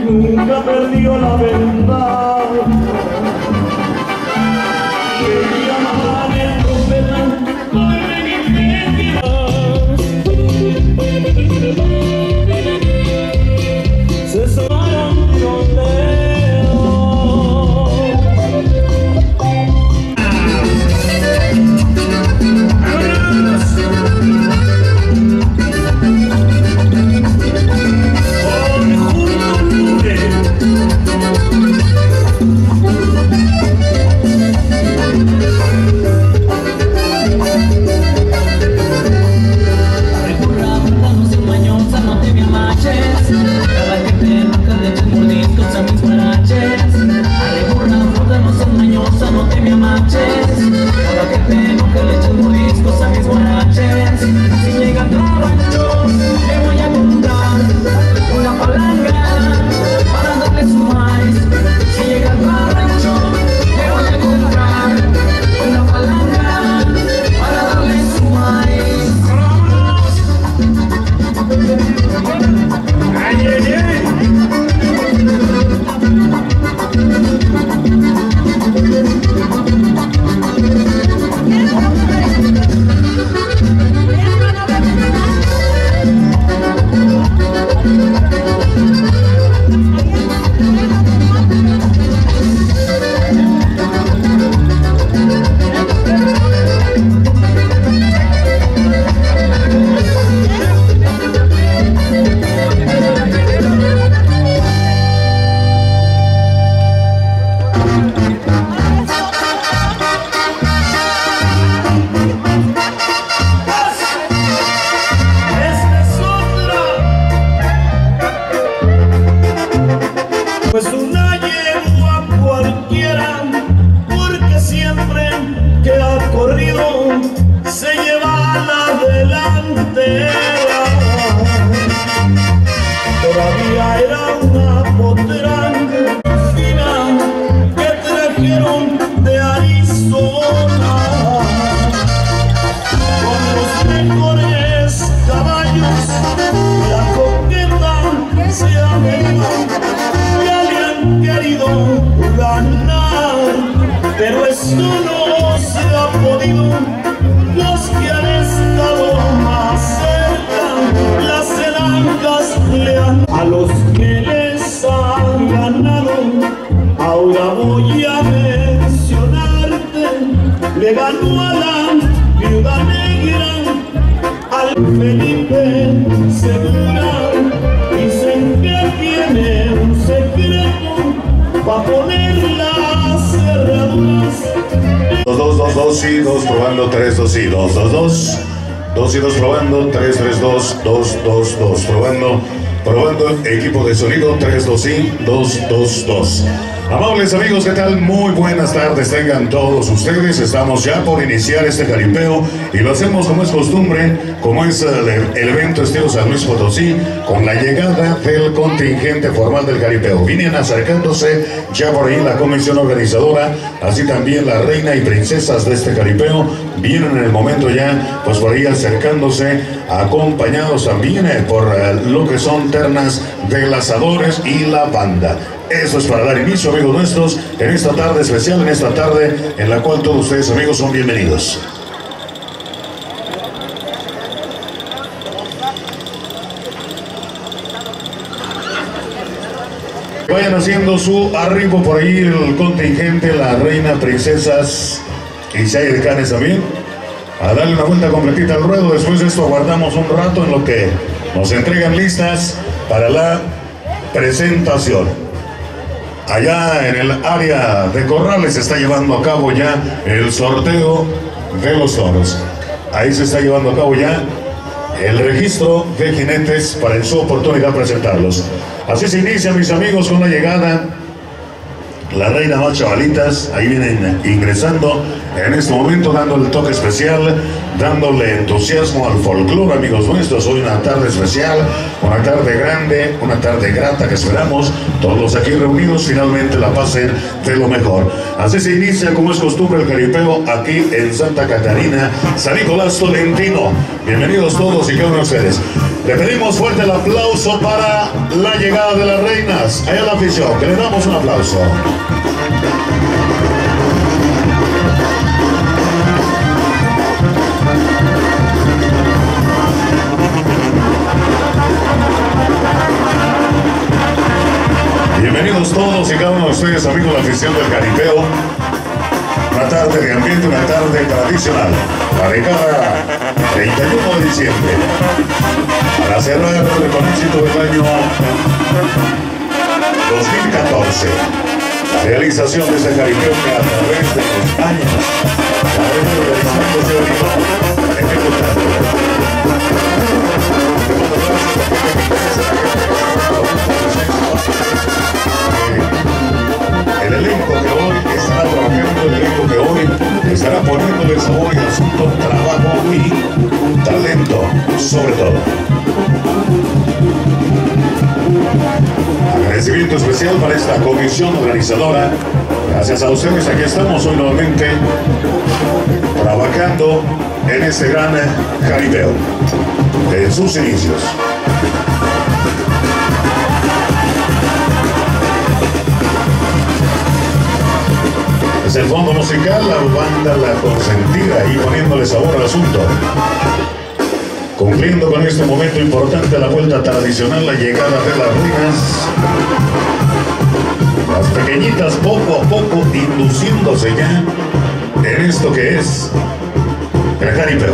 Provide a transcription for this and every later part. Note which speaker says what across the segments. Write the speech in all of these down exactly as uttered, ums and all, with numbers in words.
Speaker 1: nunca perdió la verdad. Quería matar el profeta por beneficio. Se sonaron pues una yegua cualquiera, porque siempre que ha corrido se lleva a la delantera. Todavía era una potranca fina que trajeron de Arizona, con los mejores caballos. La coqueta se ha venido, querido ganar, pero eso no se ha podido. Los que han estado más cerca, las celancas le han a los que les han ganado. Ahora voy a mencionarte: le ganó a la Viuda Negra, al Felipe Segura. Dicen que tiene un secreto para poner las cerraduras.
Speaker 2: Dos, dos, dos, dos y dos, probando, tres, dos y dos, dos, dos. Dos y dos, probando, tres, tres, dos, dos, dos, dos, probando, probando, equipo de sonido, tres, dos y dos, dos, dos. Amables amigos, ¿qué tal? Muy buenas tardes tengan todos ustedes. Estamos ya por iniciar este jaripeo y lo hacemos como es costumbre, como es el, el evento estilo San Luis Potosí, con la llegada del contingente formal del jaripeo. Vienen acercándose ya por ahí la comisión organizadora, así también la reina y princesas de este jaripeo. Vienen en el momento ya, pues por ahí acercándose, acompañados también eh, por eh, lo que son ternas de lazadores y la banda. Eso es para dar inicio, amigos nuestros, en esta tarde especial, en esta tarde en la cual todos ustedes, amigos, son bienvenidos. Vayan haciendo su arribo por ahí el contingente, la reina, princesas y si hay decanes también, a darle una vuelta completita al ruedo. Después de esto aguardamos un rato en lo que nos entregan listas para la presentación. Allá en el área de corrales se está llevando a cabo ya el sorteo de los toros. Ahí se está llevando a cabo ya el registro de jinetes para en su oportunidad presentarlos. Así se inicia, mis amigos, con la llegada la reina más chavalitas. Ahí vienen ingresando en este momento, dando el toque especial, dándole entusiasmo al folclore, amigos nuestros. Hoy una tarde especial, una tarde grande, una tarde grata que esperamos todos aquí reunidos finalmente la pasen de lo mejor. Así se inicia, como es costumbre, el jaripeo aquí en Santa Catarina, San Nicolás Tolentino. Bienvenidos todos y cada uno de ustedes. Le pedimos fuerte el aplauso para la llegada de las reinas. Allá la afición, que le damos un aplauso. Bienvenidos todos y cada uno de ustedes, amigos de la afición del Jaripeo. Una tarde de ambiente, una tarde tradicional, la de cada treinta y uno de diciembre, para cerrar con éxito el año dos mil catorce. La realización de este Jaripeo que a través de los años la realización se venido ejecutando. El elenco que hoy estará trabajando, el elenco que hoy estará poniéndole sabor y asunto, trabajo y talento, sobre todo. Agradecimiento especial para esta comisión organizadora. Gracias a ustedes, aquí estamos hoy nuevamente trabajando en este gran Jaripeo, en sus inicios. Es el fondo musical, la banda La Consentida, y poniéndole sabor al asunto. Cumpliendo con este momento importante la vuelta tradicional, la llegada de las reinas. Las pequeñitas poco a poco induciéndose ya en esto que es el Jaripeo.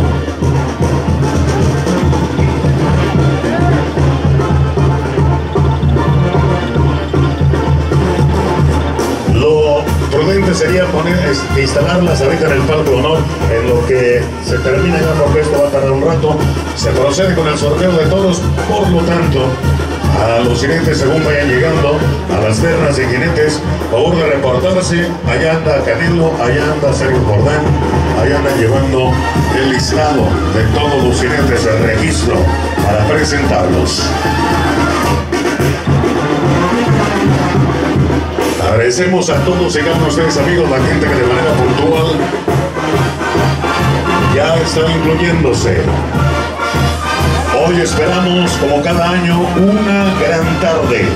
Speaker 2: Prudente sería poner, este, instalarlas ahorita en el palco de honor, en lo que se termina ya, porque esto va a tardar un rato. Se procede con el sorteo de toros, por lo tanto, a los jinetes según vayan llegando, a las ternas de jinetes, favor de reportarse. Allá anda Canelo, allá anda Sergio Jordán, allá andan llevando el listado de todos los jinetes, el registro, para presentarlos. Agradecemos a todos y cada uno de ustedes, amigos, la gente que de manera puntual ya está incluyéndose. Hoy esperamos, como cada año, una gran tarde.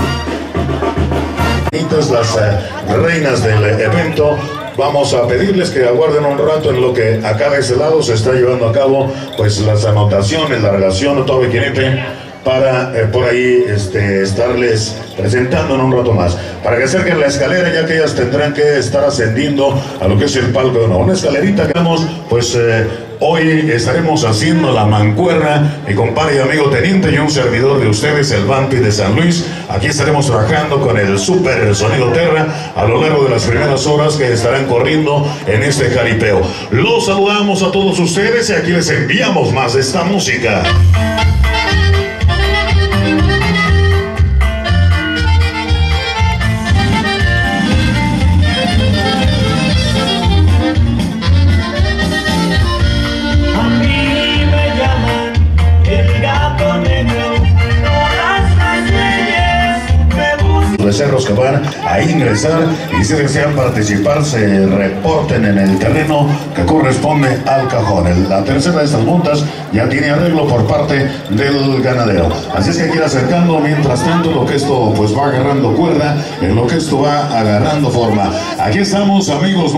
Speaker 2: Las eh, reinas del evento, vamos a pedirles que aguarden un rato en lo que acá de ese lado se está llevando a cabo, pues las anotaciones, la relación, todo el jinete, para eh, por ahí este, estarles presentando en un rato más, para que acerquen la escalera, ya que ellas tendrán que estar ascendiendo a lo que es el palco de honor. Una escalerita que vamos, pues eh, hoy estaremos haciendo la mancuerna, mi compadre y amigo teniente y un servidor de ustedes, el Vampi de San Luis. Aquí estaremos trabajando con el super sonido Terra a lo largo de las primeras horas que estarán corriendo en este Jaripeo. Los saludamos a todos ustedes y aquí les enviamos más de esta música. Cerros que van a ingresar, y si desean participar se reporten en el terreno que corresponde al cajón. El, la tercera de estas montas ya tiene arreglo por parte del ganadero, así es que hay que ir acercando mientras tanto lo que esto pues va agarrando cuerda, en lo que esto va agarrando forma. Aquí estamos, amigos.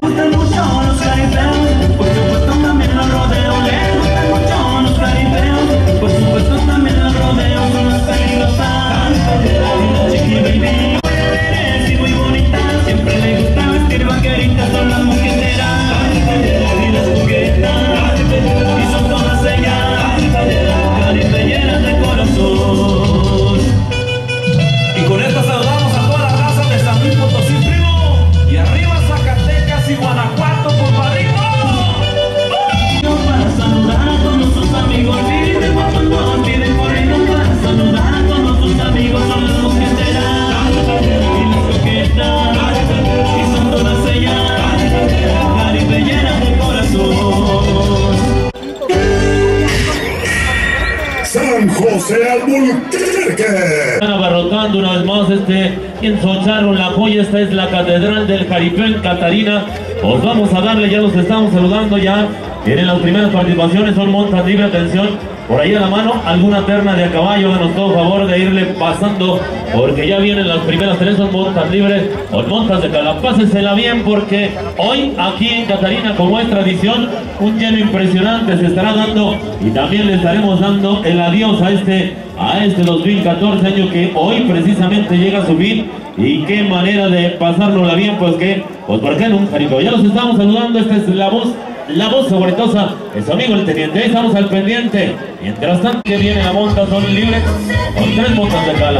Speaker 2: José Albuquerque.
Speaker 3: Están abarrotando una vez más este ensocharon la joya. Esta es la catedral del Jaripeo en Catarina. Os vamos a darle, ya los estamos saludando, ya tienen las primeras participaciones, son montas libre, atención. por ahí a la mano alguna terna de a caballo, háganos todo favor de irle pasando, porque ya vienen las primeras tres, son montas libres o montas de cala. Pásensela bien, porque hoy aquí en Catarina, como es tradición, un lleno impresionante se estará dando, y también le estaremos dando el adiós a este a este dos mil catorce, año que hoy precisamente llega a su fin. Y qué manera de pasárnosla bien, pues que, pues por qué nunca, Jaripeo. Ya los estamos saludando, esta es la voz, la voz favoritosa de su amigo el teniente. Ahí estamos al pendiente. Mientras tanto que viene la monta, son libres con tres montas de cala.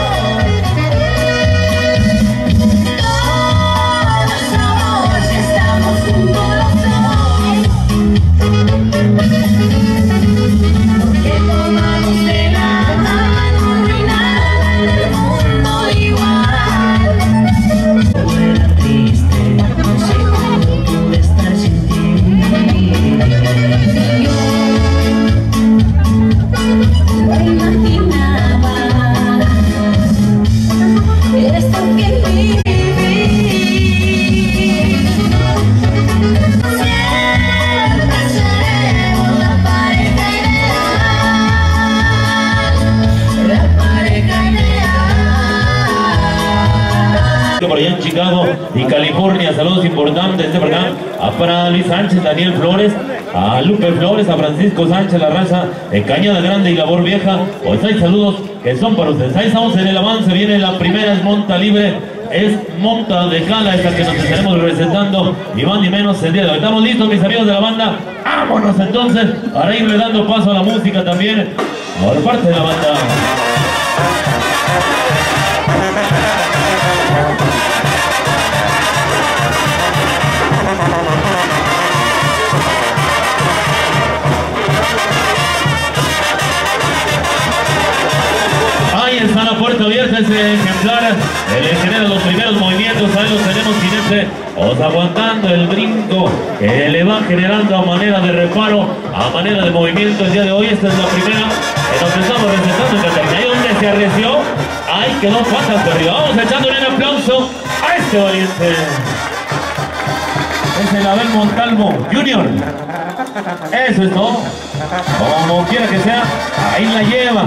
Speaker 3: Por allá en Chicago y California, saludos importantes de acá a para Luis Sánchez, Daniel Flores, a Lupe Flores, a Francisco Sánchez, la raza de Cañada Grande y Labor Vieja. Pues hay saludos que son para ustedes. Ahí estamos en el avance, viene la primera, es monta libre, es monta de cala, esta que nos estaremos recetando, ni más ni menos el día de hoy. Estamos listos, mis amigos de la banda, vámonos entonces para irle dando paso a la música también por parte de la banda. Ahí está la puerta abierta, ese ejemplar, el genera los primeros movimientos, ahí los tenemos jinete, os aguantando el brinco que le va generando a manera de reparo, a manera de movimiento el día de hoy. Esta es la primera que nos estamos recetando en Catarina. Ahí donde se arreció, ahí quedó patas de arriba. Vamos echándole un aplauso a este valiente. Es el Abel Montalvo Junior. Eso es todo. Como quiera que sea, ahí la lleva.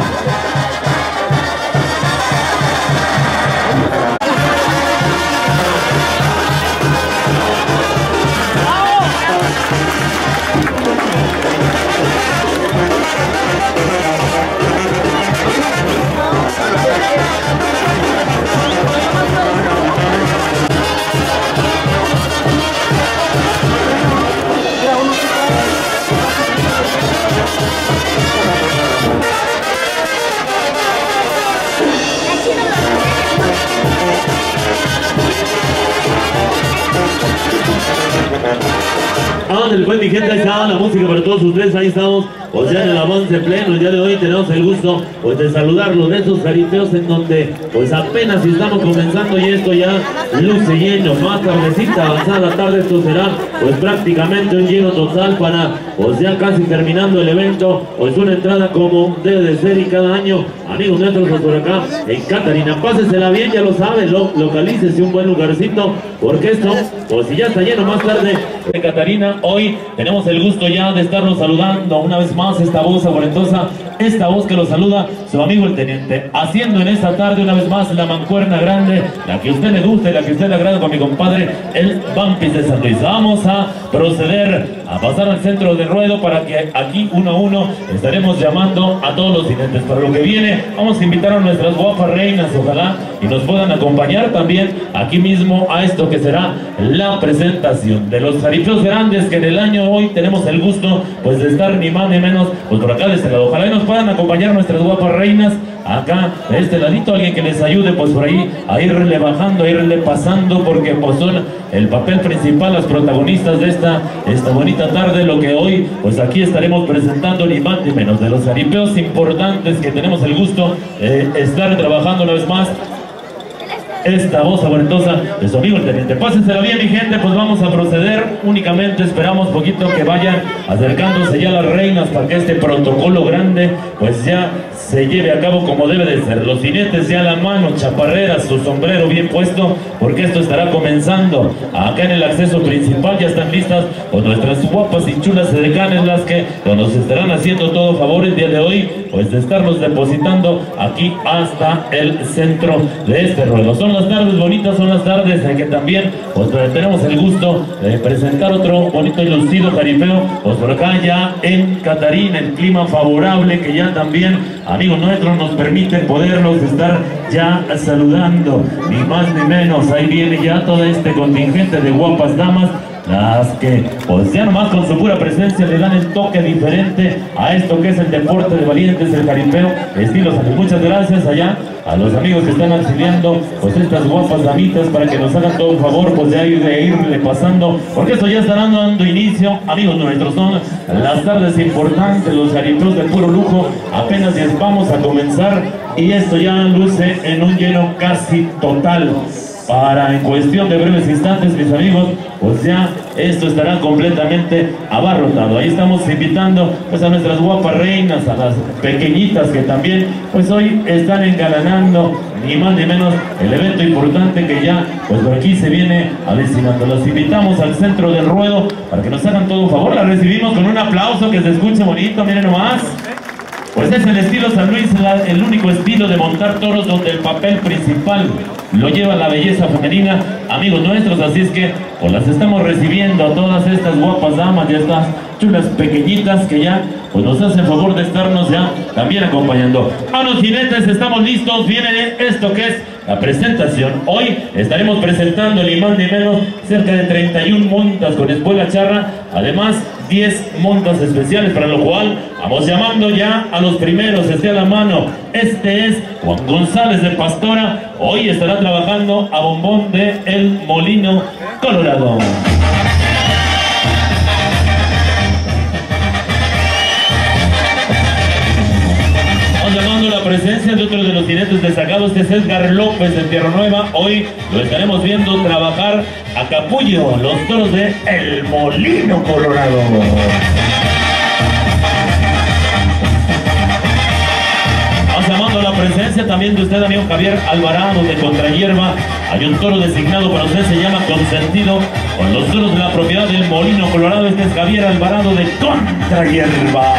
Speaker 3: Ándale, pues mi gente, ahí está la música para todos ustedes, ahí estamos, pues ya en el avance pleno. El día de hoy tenemos el gusto, pues, de saludarlos de esos jaripeos en donde, pues, apenas estamos comenzando y esto ya luce lleno. Más tardecita, avanzada tarde, esto será, pues, prácticamente un lleno total para, pues, ya casi terminando el evento, pues, una entrada como debe de ser, y cada año, amigos nuestros, pues, por acá en Catarina, pásesela bien, ya lo saben, lo, localícese un buen lugarcito, porque esto, pues, si ya está lleno más tarde de Catarina, hoy tenemos el gusto ya de estarlos saludando una vez más, esta voz aguarentosa, esta voz que los saluda su amigo el teniente, haciendo en esta tarde una vez más la mancuerna grande, la que a usted le guste, la que a usted le agrada, con mi compadre el Vampis de San Luis. Vamos a proceder a pasar al centro de ruedo para que aquí uno a uno estaremos llamando a todos los jinetes. Para lo que viene, vamos a invitar a nuestras guapas reinas, ojalá y nos puedan acompañar también aquí mismo a esto que será la presentación de los jaripeos grandes, que en el año hoy tenemos el gusto, pues, de estar ni más ni menos, pues, por acá de este lado. Ojalá y nos puedan acompañar nuestras guapas reinas acá de este ladito, alguien que les ayude, pues, por ahí a irle bajando, a irle pasando, porque, pues, son el papel principal, las protagonistas de esta, esta bonita tarde, lo que hoy, pues, aquí estaremos presentando ni más ni menos de los jaripeos importantes que tenemos el gusto de estar trabajando una vez más. Esta voz aguarentosa de su amigo el teniente. Pásensela bien, mi gente, pues vamos a proceder. Únicamente esperamos poquito que vayan acercándose ya las reinas para que este protocolo grande, pues, ya se lleve a cabo como debe de ser. Los jinetes ya a la mano, chaparreras, su sombrero bien puesto, porque esto estará comenzando. Acá en el acceso principal ya están listas con nuestras guapas y chulas edecanes, las que nos estarán haciendo todo favor el día de hoy, pues de estarnos depositando aquí hasta el centro de este ruedo. Son las tardes bonitas, son las tardes en que también pues tenemos el gusto de presentar otro bonito y lucido jaripeo, pues por acá ya en Catarín, el clima favorable que ya también, amigos nuestros, nos permiten poderlos estar ya saludando, ni más ni menos. Ahí viene ya todo este contingente de guapas damas, las que pues ya nomás con su pura presencia le dan el toque diferente a esto que es el deporte de valientes, el jaripeo, estilos. Muchas gracias allá a los amigos que están auxiliando pues estas guapas damitas para que nos hagan todo un favor pues de, ir, de irle pasando, porque esto ya estará dando inicio, amigos nuestros. Son las tardes importantes, los jaripeos de puro lujo, apenas ya vamos a comenzar y esto ya luce en un lleno casi total. Para en cuestión de breves instantes, mis amigos, pues ya esto estará completamente abarrotado. Ahí estamos invitando pues a nuestras guapas reinas, a las pequeñitas que también pues hoy están engalanando ni más ni menos el evento importante que ya pues por aquí se viene avecinando. Los invitamos al centro del ruedo para que nos hagan todo un favor. La recibimos con un aplauso que se escuche bonito, miren nomás. Pues es el estilo San Luis, la, el único estilo de montar toros donde el papel principal lo lleva la belleza femenina, amigos nuestros. Así es que pues las estamos recibiendo a todas estas guapas damas y estas chulas pequeñitas que ya pues nos hacen favor de estarnos ya también acompañando. A los jinetes, estamos listos, viene esto que es la presentación. Hoy estaremos presentando ni más ni menos cerca de treinta y una montas con espuela charra, además diez montas especiales, para lo cual vamos llamando ya a los primeros. Esté a la mano, este es Juan González de Pastora, hoy estará trabajando a bombón de El Molino Colorado. Llamando la presencia de otro de los jinetes destacados, que es Edgar López de Tierra Nueva. Hoy lo estaremos viendo trabajar a capullo los toros de El Molino Colorado. Vamos llamando la presencia también de usted, amigo Javier Alvarado de Contrahierba. Hay un toro designado para usted, se llama Consentido, con los toros de la propiedad del Molino Colorado. Este es Javier Alvarado de Contrahierba.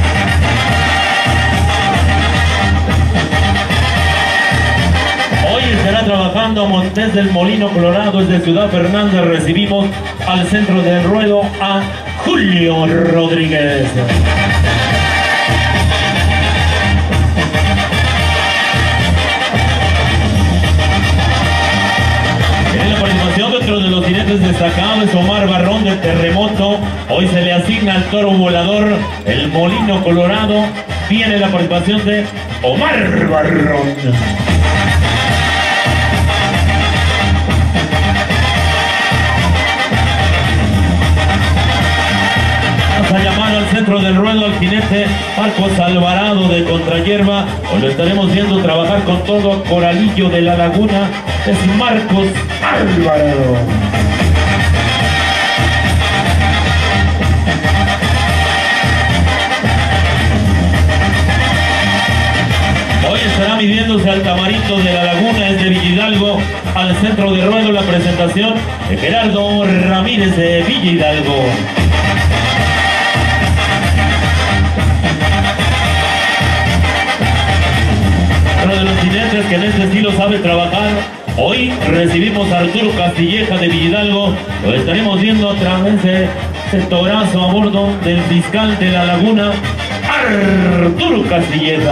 Speaker 3: Hoy estará trabajando a Montes del Molino Colorado, desde Ciudad Fernanda. Recibimos al centro del ruedo a Julio Rodríguez. En la participación dentro de los jinetes destacados, Omar Barrón del Terremoto. Hoy se le asigna al toro volador El Molino Colorado. Viene la participación de Omar Barrón. A llamar al centro del ruedo al jinete Marcos Alvarado de Contrahierba. Hoy lo estaremos viendo trabajar con todo Coralillo de la Laguna. Es Marcos Alvarado. Hoy estará midiéndose al Tamarito de la Laguna, es de Villa Hidalgo. Al centro de ruedo la presentación de Gerardo Ramírez de Villa Hidalgo. Uno de los jinetes que en este estilo sabe trabajar. Hoy recibimos a Arturo Castilleja de Villa Hidalgo. Lo estaremos viendo a través de este torazo a bordo del fiscal de la Laguna, Arturo Castilleja.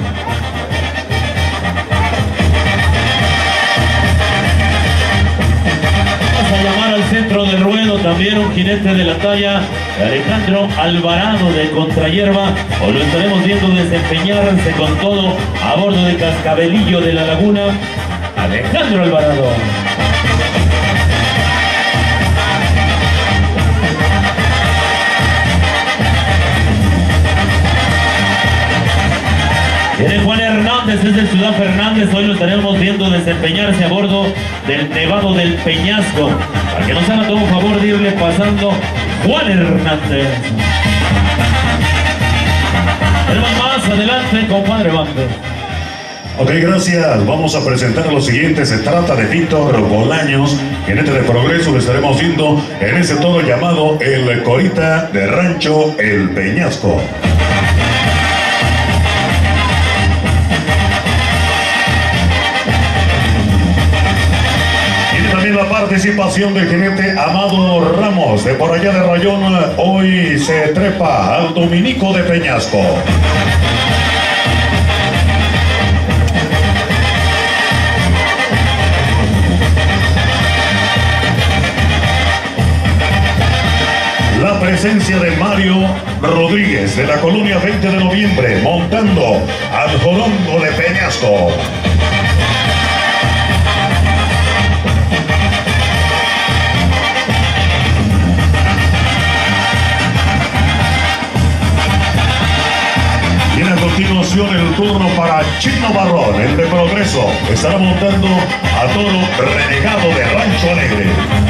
Speaker 3: Vamos a llamar al centro del ruedo también un jinete de la talla de Alejandro Alvarado de Contrahierba. Hoy lo estaremos viendo desempeñarse con todo a bordo de Cascabelillo de la Laguna, Alejandro Alvarado. Viene Juan Hernández desde Ciudad Fernández. Hoy lo estaremos viendo desempeñarse a bordo del Nevado del Peñasco. Para que nos haga todo un favor de irle pasando Juan Hernández. Tenemos más adelante, compadre Bambe.
Speaker 2: Ok, gracias. Vamos a presentar lo siguiente. Se trata de Víctor Bolaños. Jinete de Progreso, lo estaremos viendo en ese toro llamado el Corita de Rancho El Peñasco. Y también la participación del jinete Amado Ramos, de por allá de Rayón. Hoy se trepa al Dominico de Peñasco. La presencia de Mario Rodríguez de la colonia veinte de noviembre montando al Jorongo de Peñasco. Y a continuación el turno para Chino Barrón, el de Progreso. Estará montando a toro renegado de Rancho Alegre.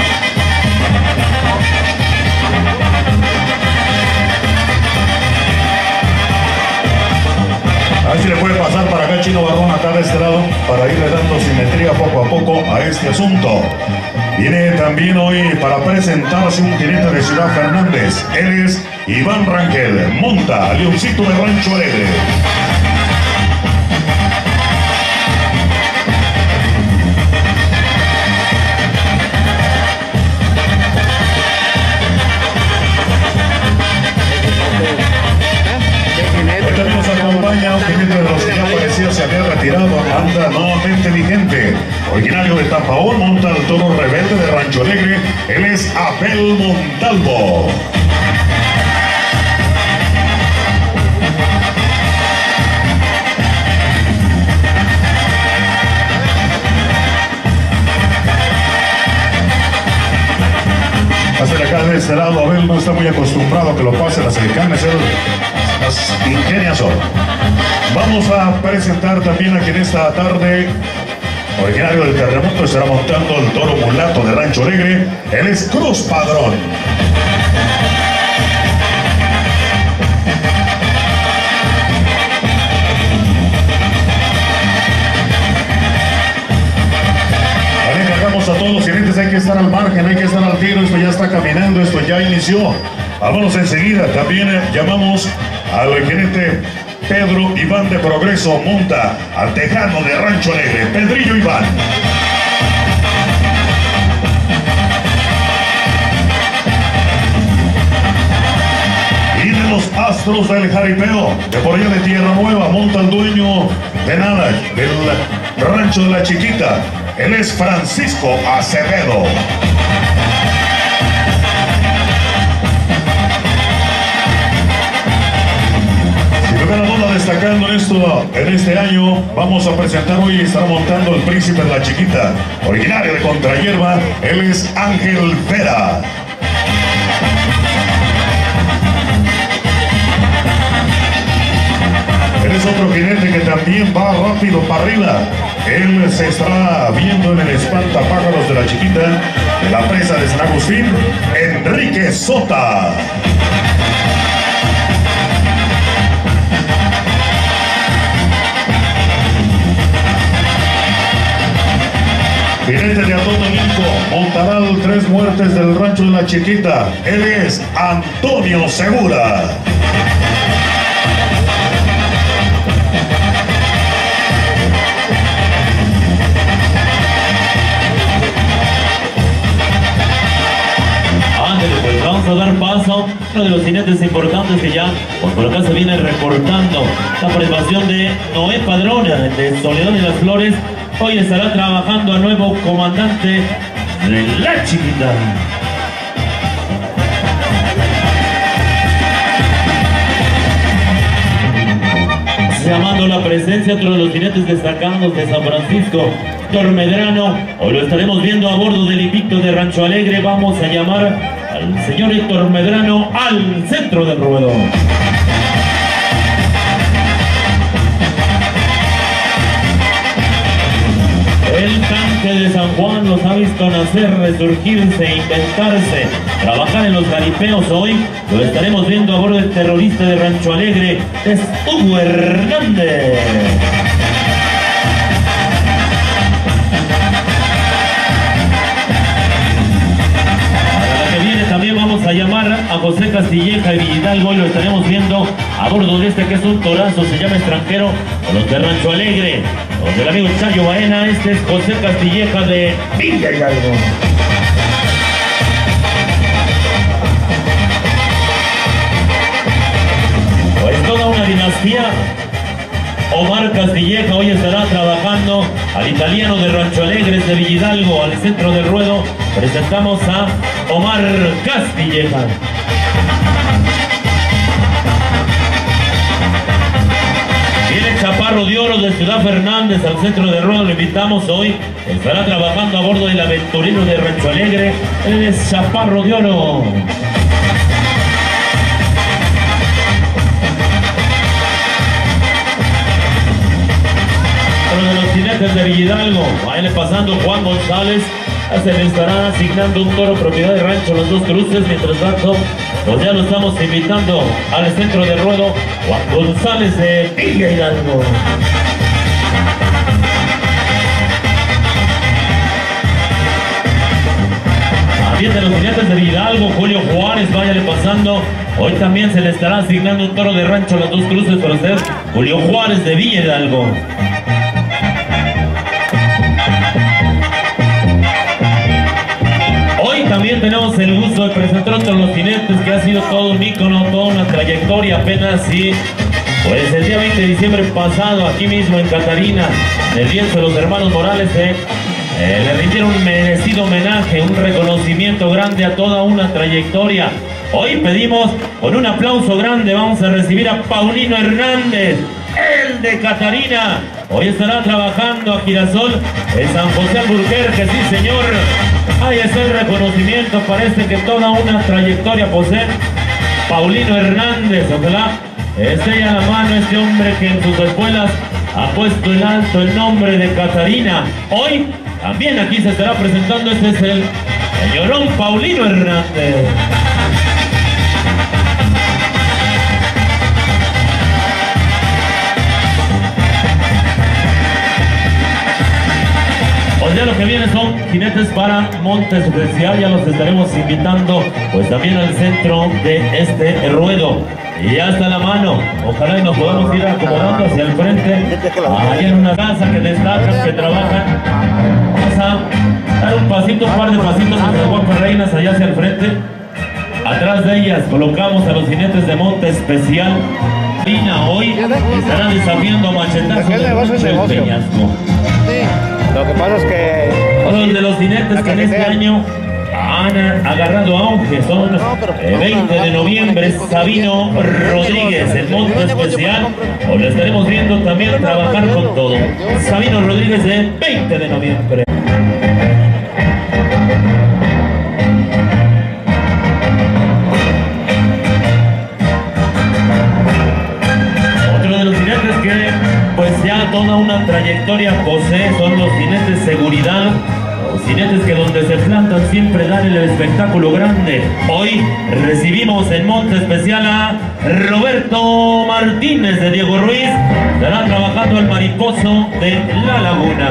Speaker 2: A ver si le puede pasar para acá Chino Barrón, acá de este lado, para irle dando simetría poco a poco a este asunto. Viene también hoy para presentarse un jinete de Ciudad Fernández. Él es Iván Rangel, monta a Leoncito de Rancho Alegre. Un jinete de los que ya parecía se había retirado, anda nuevamente vigente. Originario de Tapaón, monta al toro rebelde de Rancho Alegre. Él es Abel Montalvo. Hacia acá de este lado, Abel no está muy acostumbrado a que lo pasen las cercanas. Las ingenias son. Vamos a presentar también aquí en esta tarde, originario del Terremoto, estará montando el toro mulato de Rancho Alegre. Él es Cruz Padrón. A todos los jinetes hay que estar al margen, hay que estar al tiro. Esto ya está caminando, esto ya inició. Vámonos enseguida. También eh, llamamos al jinete Pedro Iván de Progreso, monta al tejano de Rancho Alegre, Pedrillo Iván. Y de los astros del jaripeo, de por allá de Tierra Nueva, monta el dueño de nada, del Rancho de la Chiquita. Él es Francisco Acevedo. Sin lugar a duda, destacando esto en este año, vamos a presentar hoy, estará montando el Príncipe de la Chiquita, originario de Contrahierba. Él es Ángel Vera. Él es otro jinete que también va rápido para arriba. Él se estará viendo en el espantapájaros de la Chiquita, de la presa de San Agustín, Enrique Sota. Jinete de Atotonilco, montará el Tres Muertes del Rancho de la Chiquita. Él es Antonio Segura.
Speaker 3: Vamos a dar paso a uno de los jinetes importantes que ya pues, por acá se viene reportando. La participación de Noé Padrona, de Soledad de las Flores. Hoy estará trabajando a nuevo comandante de la Chiquita. Llamando la presencia otro de los jinetes destacados de San Francisco, Tormedrano. Hoy lo estaremos viendo a bordo del invicto de Rancho Alegre. Vamos a llamar al señor Héctor Medrano al centro del ruedo. El tanque de San Juan los ha visto nacer, resurgirse, inventarse, trabajar en los garipeos. Hoy lo estaremos viendo a bordo del terrorista de Rancho Alegre, es Hugo Hernández. También vamos a llamar a José Castilleja y Villahidalgo y lo estaremos viendo a bordo de este que es un torazo, se llama Extranjero, con los de Rancho Alegre, los del amigo Chayo Baena. Este es José Castilleja de Villahidalgo. Pues toda una dinastía. Omar Castilleja hoy estará trabajando al italiano de Rancho Alegre de Villahidalgo, al centro del ruedo. Presentamos a Omar Castilleja. Viene Chaparro de Oro de Ciudad Fernández al centro del ruedo, lo invitamos hoy. Estará trabajando a bordo del aventurero de Rancho Alegre. Él es Chaparro de Oro. De los jinetes de Villahidalgo, va pasando Juan González, se le estará asignando un toro propiedad de Rancho Los Dos Cruces. Mientras tanto, pues ya lo estamos invitando al centro de ruedo, Juan González de Villahidalgo. También de los jinetes de Villahidalgo, Julio Juárez, váyale pasando. Hoy también se le estará asignando un toro de Rancho Los Dos Cruces para usted, Julio Juárez de Villahidalgo. También tenemos el gusto de presentar a todos los jinetes, que ha sido todo un ícono, toda una trayectoria apenas. Y pues el día veinte de diciembre pasado, aquí mismo en Catarina, en el lienzo de los hermanos Morales, eh, eh, le rindieron un merecido homenaje, un reconocimiento grande a toda una trayectoria. Hoy pedimos, con un aplauso grande, vamos a recibir a Paulino Hernández, el de Catarina. Hoy estará trabajando a Girasol en San José Alburquerque, sí señor. Ahí es el reconocimiento, parece que toda una trayectoria posee Paulino Hernández. Ojalá esté a la mano este hombre que en sus escuelas ha puesto en alto el nombre de Catarina. Hoy también aquí se estará presentando, este es el señorón Paulino Hernández. Pues ya lo que viene son jinetes para monte especial, ya los estaremos invitando pues también al centro de este ruedo. Y ya está la mano, ojalá y nos podamos ir acomodando hacia el frente. Ahí en una casa que destacan, que trabajan. Vamos a dar un pasito, un par de pasitos hacia guapas reinas allá hacia el frente. Atrás de ellas colocamos a los jinetes de monte especial. Lina hoy estará desafiando a machetazos del peñasco.
Speaker 4: Lo que pasa es que...
Speaker 3: Uno de los jinetes que en este año han agarrado auge son el veinte de noviembre, Sabino Rodríguez, el monte especial. O lo estaremos viendo también trabajar con todo. Sabino Rodríguez, el veinte de noviembre. Otro de los jinetes que pues ya toda una trayectoria posee son los jinetes seguridad. Los jinetes que donde se plantan siempre dan el espectáculo grande. Hoy recibimos en monte especial a Roberto Martínez de Diego Ruiz. Estará trabajando el mariposo de La Laguna.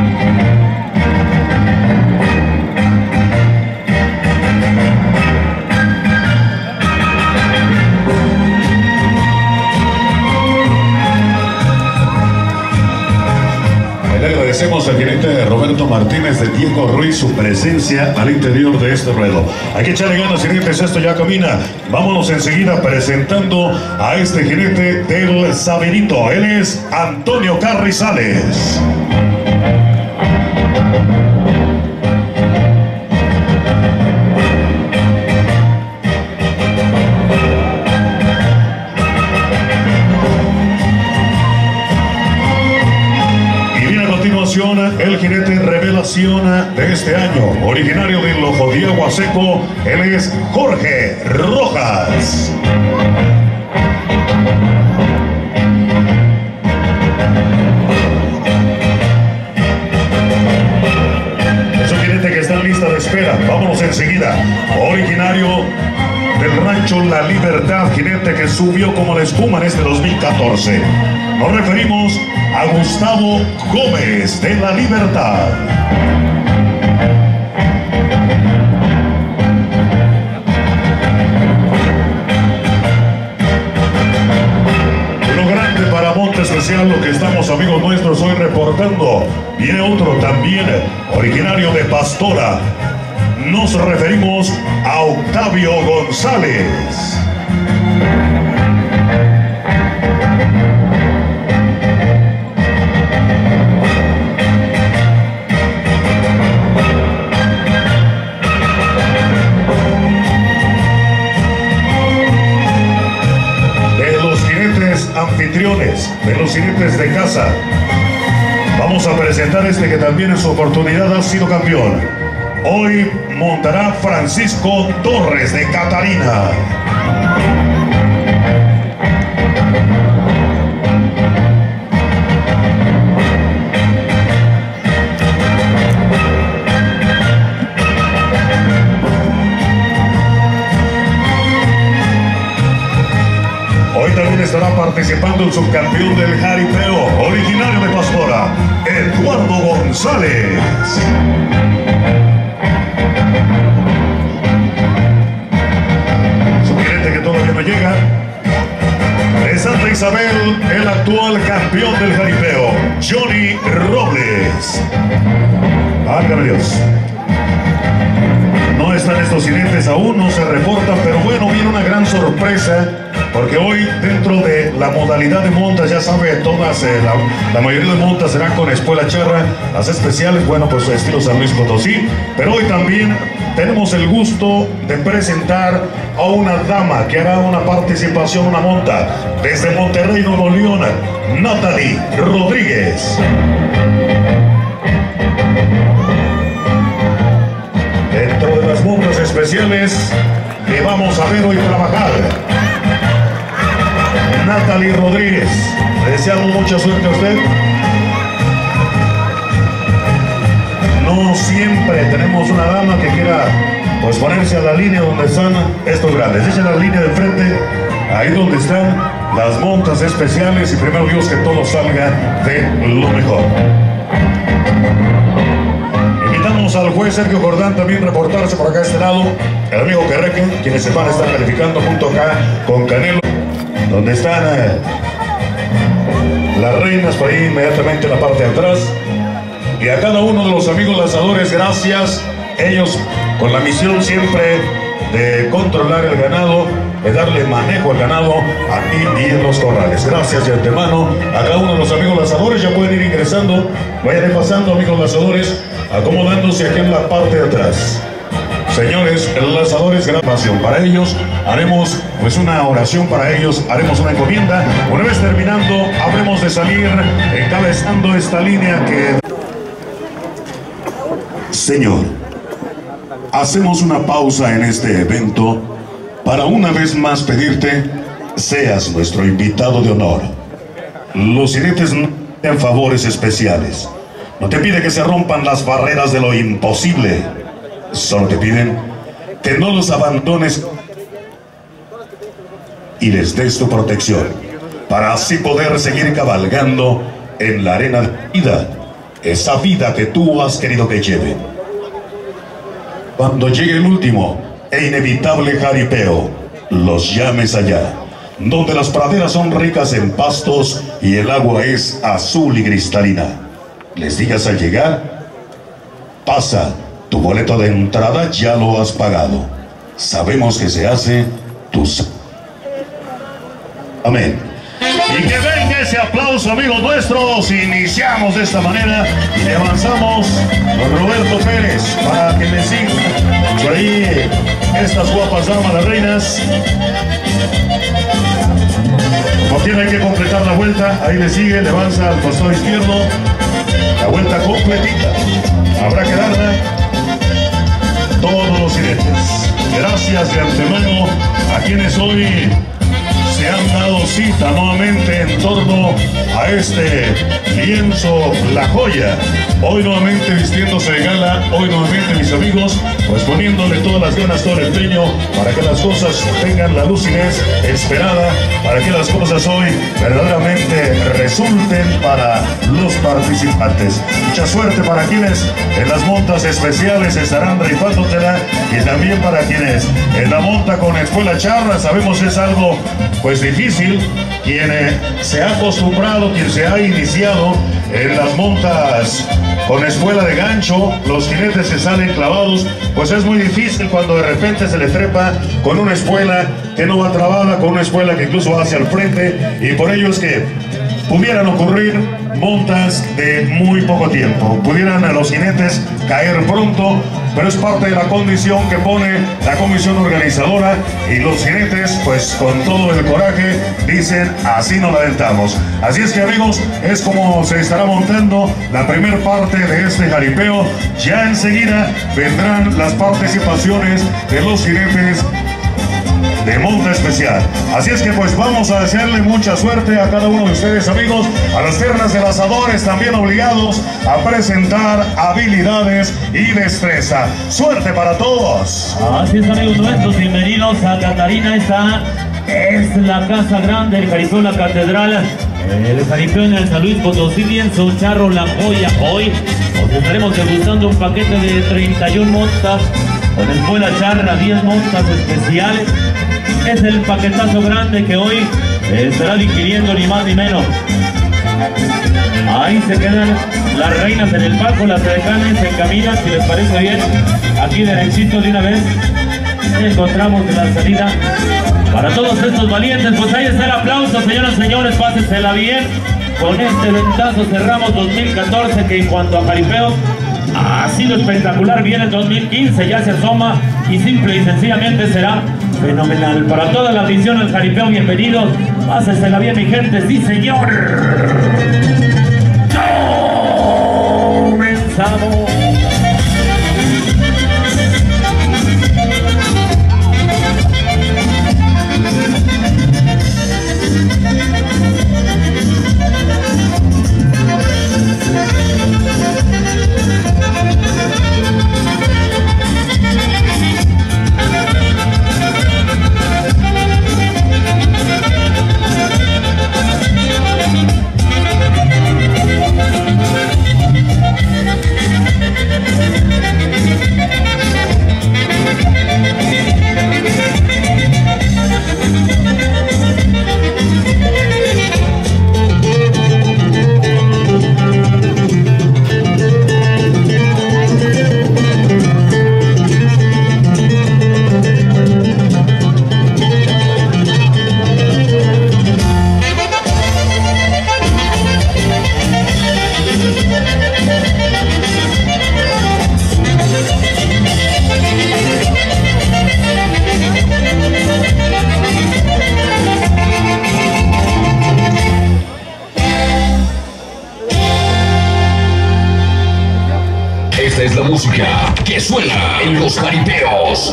Speaker 2: Le agradecemos al jinete Roberto Martínez de Diego Ruiz su presencia al interior de este ruedo. Hay que echarle ganas, jinetes, esto ya camina. Vámonos enseguida presentando a este jinete del Sabinito. Él es Antonio Carrizales. El jinete revelación de este año, originario del Ojo de Agua Seco, él es Jorge Rojas. enseguida, originario del rancho La Libertad, jinete que subió como la espuma en este dos mil catorce. Nos referimos a Gustavo Gómez de La Libertad. Lo grande para Monte Especial, lo que estamos amigos nuestros hoy reportando. Viene otro también, originario de Pastora. Nos referimos a Octavio González. De los jinetes anfitriones, de los jinetes de casa, vamos a presentar este que también en su oportunidad ha sido campeón. Hoy montará Francisco Torres de Catarina. Hoy también estará participando el subcampeón del jaripeo, originario de Pastora, Eduardo González. Llega de Santa Isabel el actual campeón del jaripeo, Johnny Robles. Válgame Dios. No están estos jinetes aún, no se reportan, pero bueno, viene una gran sorpresa, porque hoy dentro de la modalidad de montas, ya sabe, todas, eh, la, la mayoría de montas serán con espuela charra, las especiales, bueno, pues estilo San Luis Potosí, pero hoy también tenemos el gusto de presentar a una dama que hará una participación, una monta, desde Monterrey, Nuevo León, Natalie Rodríguez. Dentro de las montas especiales que vamos a ver hoy trabajar, Natalie Rodríguez. Le deseamos mucha suerte a usted. No siempre tenemos una dama que quiera pues ponerse a la línea donde están estos grandes. Echen la línea de frente, ahí donde están las montas especiales, y primero Dios que todo salga de lo mejor. Invitamos al juez Sergio Jordán también reportarse por acá a este lado, el amigo Querreque, quienes se van a estar calificando junto acá con Canelo, donde están eh, las reinas por ahí inmediatamente en la parte de atrás. Y a cada uno de los amigos lanzadores, gracias, ellos con la misión siempre de controlar el ganado, de darle manejo al ganado aquí y en los corrales. Gracias de antemano a cada uno de los amigos lanzadores. Ya pueden ir ingresando, vayan pasando amigos lanzadores, acomodándose aquí en la parte de atrás. Señores lanzadores, gran pasión para ellos. Haremos pues una oración para ellos, haremos una encomienda. Una vez terminando, habremos de salir encabezando esta línea que... Señor, hacemos una pausa en este evento para una vez más pedirte seas nuestro invitado de honor. Los jinetes no piden favores especiales, no te pide que se rompan las barreras de lo imposible, solo te piden que no los abandones y les des tu protección, para así poder seguir cabalgando en la arena de vida, esa vida que tú has querido que lleven. Cuando llegue el último e inevitable jaripeo, los llames allá, donde las praderas son ricas en pastos y el agua es azul y cristalina. Les digas al llegar, pasa, tu boleto de entrada ya lo has pagado. Sabemos que se hace tus... Amén. Y que venga ese aplauso, amigos nuestros. Iniciamos de esta manera y le avanzamos con Roberto Pérez para que me sigan por ahí estas guapas damas, las reinas. Como tiene que completar la vuelta, ahí le sigue, le avanza al costado izquierdo, la vuelta completita. Habrá que darla todos los jinetes. Gracias de antemano a quienes hoy se han dado cita nuevamente en torno a este lienzo La Joya. Hoy nuevamente vistiéndose de gala, hoy nuevamente mis amigos, pues poniéndole todas las ganas, todo el empeño para que las cosas tengan la lucidez esperada, para que las cosas hoy verdaderamente resulten para los participantes. Mucha suerte para quienes en las montas especiales estarán rifándotela y también para quienes en la monta con espuela charra. Sabemos es algo pues difícil. Quien eh, se ha acostumbrado, quien se ha iniciado en las montas con espuela de gancho, los jinetes se salen clavados, pues es muy difícil cuando de repente se le trepa con una espuela que no va trabada, con una espuela que incluso va hacia el frente, y por ello es que pudieran ocurrir montas de muy poco tiempo, pudieran a los jinetes caer pronto, pero es parte de la condición que pone la comisión organizadora, y los jinetes pues con todo el coraje dicen así nos la aventamos. Así es que amigos, es como se estará montando la primera parte de este jaripeo. Ya enseguida vendrán las participaciones de los jinetes de monta especial. Así es que pues vamos a desearle mucha suerte a cada uno de ustedes, amigos, a las ternas de lanzadores también obligados a presentar habilidades y destreza. Suerte para todos.
Speaker 3: Así es, amigos nuestros, bienvenidos a Catarina. Esta es la casa grande, el jaripeo La Catedral, el jaripeo en el San Luis Potosí, lienzo charro La Joya. Hoy os estaremos degustando un paquete de treinta y una montas con espuela charra, diez montas especiales. Es el paquetazo grande que hoy estará digiriendo ni más ni menos. Ahí se quedan las reinas en el palco, las decanes se encaminan, si les parece bien. Aquí derechito de una vez encontramos la salida para todos estos valientes. Pues ahí está el aplauso, señoras y señores, pásensela bien. Con este ventazo cerramos dos mil catorce, que en cuanto a jaripeo ha sido espectacular. Viene el dos mil quince, ya se asoma y simple y sencillamente será fenomenal. Para toda la afición al jaripeo, bienvenidos. Pásensela bien, mi gente. Sí, señor. Comenzamos.
Speaker 5: Esta es la música que suena en los jaripeos.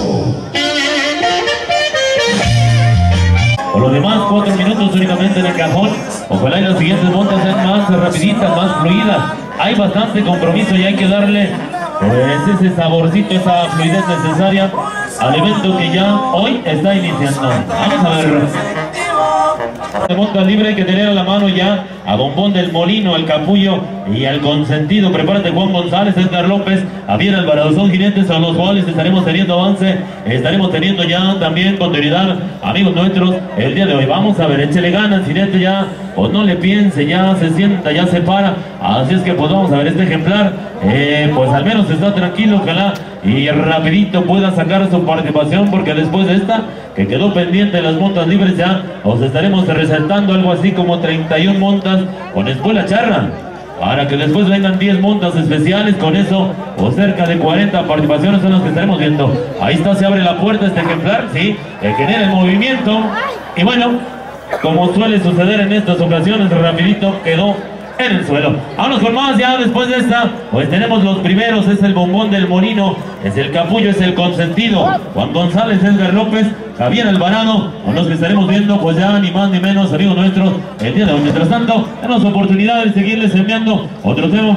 Speaker 3: Por lo demás, cuatro minutos únicamente en el cajón. Ojalá y las siguientes montas sean más rapiditas, más fluidas. Hay bastante compromiso y hay que darle pues, ese saborcito, esa fluidez necesaria al evento que ya hoy está iniciando. Vamos a ver. De monta libre hay que tener a la mano ya a Bombón del Molino, al Capullo y al Consentido. Prepárate, Juan González, Edgar López, Javier Alvarado. Son jinetes a los cuales estaremos teniendo avance, estaremos teniendo ya también continuidad, amigos nuestros, el día de hoy. Vamos a ver, échele ganas, jinete ya, o no le piense, ya se sienta, ya se para. Así es que pues vamos a ver este ejemplar, eh, pues al menos está tranquilo, ojalá y rapidito pueda sacar su participación, porque después de esta que quedó pendiente de las montas libres ya os estaremos resaltando algo así como treinta y una montas con espuela charra, para que después vengan diez montas especiales. Con eso o cerca de cuarenta participaciones son las que estaremos viendo. Ahí está, se abre la puerta este ejemplar, sí, que genera el movimiento, y bueno, como suele suceder en estas ocasiones, rapidito quedó en el suelo. Vámonos con más ya después de esta. Pues tenemos los primeros, es el Bombón del Molino, es el Capullo, es el Consentido, Juan González, Edgar López, Javier Alvarado, con los que estaremos viendo pues ya ni más ni menos, amigos nuestros, el día de hoy. Mientras tanto, tenemos oportunidad de seguirles enviando otro tema.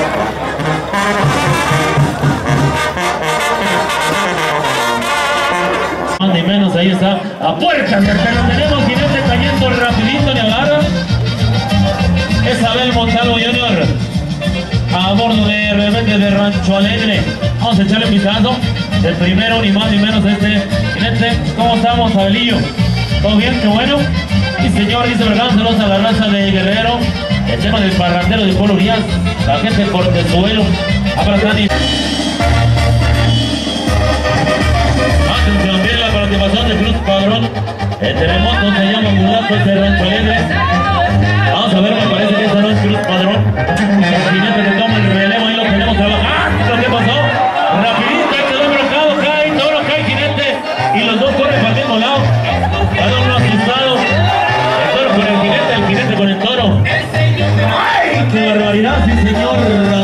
Speaker 3: Más ni menos, ahí está, a puerta, pero tenemos jinete cayendo rapidito, ni agarra. Isabel Montalvo junior a bordo de Rebelde de Rancho Alegre. Vamos a echarle un vistazo. El primero, ni más ni menos, este jinete. ¿Cómo estamos, Abelillo? ¿Todo bien? Qué bueno. Y señor, dice verdad, saludos a la raza de Guerrero. El tema del parrandero de Polo Urias. La gente de Portezuelo. Abrazanis. Atención, bien la participación de Cruz Padrón. El terremoto se llama Mulato de Rancho Alegre. Vamos a ver, me parece que esa no es Cruz Padrón. El jinete que toma el relevo, ahí lo tenemos trabajando. ¿Qué pasó? Rapidito, ahí quedó bloqueado, cae, toro, cae jinete. Y los dos corren para el mismo lado. Cada uno asustado. El toro con el jinete, el jinete con el toro. ¡Ay, qué barbaridad, sí señor!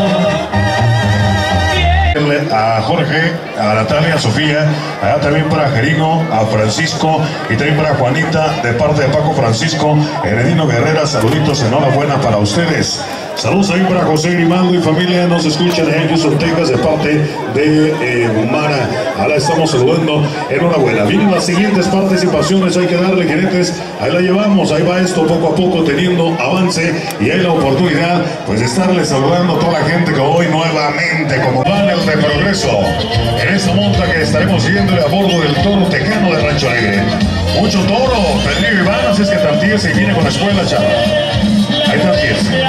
Speaker 2: A Jorge, a Natalia, a Sofía, allá también para Jerino, a Francisco y también para Juanita, de parte de Paco Francisco, Heredino Guerrera, saluditos, enhorabuena para ustedes. Saludos también para José Grimaldo y familia, nos escuchan en Houston, Texas, de parte de eh, Humana. Ahora estamos saludando, enhorabuena. Vienen las siguientes participaciones, hay que darle jinetes, ahí la llevamos, ahí va esto poco a poco teniendo avance y hay la oportunidad pues de estarle saludando a toda la gente que hoy nuevamente como panel de progreso en esta monta que estaremos siguiéndole a bordo del toro tecano de Rancho Alegre. Mucho toro, Pedrillo Iván, así es que tampiece y viene con la escuela, chava. Ahí tampiece.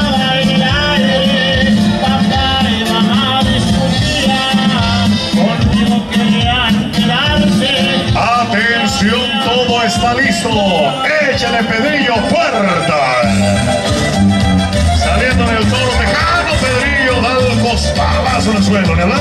Speaker 2: Atención, todo está listo. Échale, Pedrillo, puerta. Saliendo en el toro tejano, Pedrillo da el costalazo en el suelo, ¿no?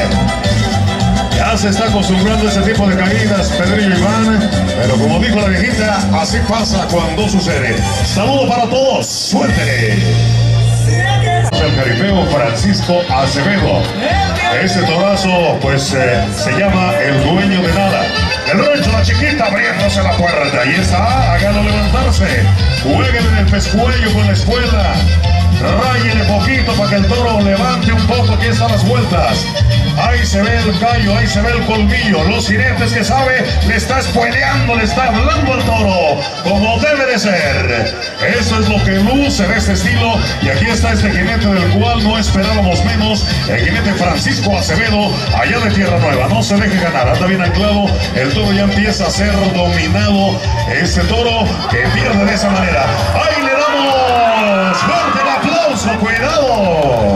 Speaker 2: Ya se está acostumbrando a ese tipo de caídas, Pedrillo Iván, pero como dijo la viejita, así pasa cuando sucede. Saludo para todos, suerte. El caripeo Francisco Acevedo. Este torazo pues eh, se llama el dueño de nada. El rancho La Chiquita abriéndose la puerta. Ahí está, hágalo levantarse. Jueguen en el pescuello con la espuela. Ráyele poquito para que el toro levante un poco. Aquí están las vueltas. Ahí se ve el callo, ahí se ve el colmillo. Los jinetes que sabe, le está spoileando, le está hablando al toro, como debe de ser. Eso es lo que luce de este estilo. Y aquí está este jinete del cual no esperábamos menos. El jinete Francisco Acevedo, allá de Tierra Nueva. No se deje ganar, anda bien anclado. El toro ya empieza a ser dominado. Este toro que pierde de esa manera. ¡Ahí le damos! ¡Fuerte el aplauso! ¡Cuidado!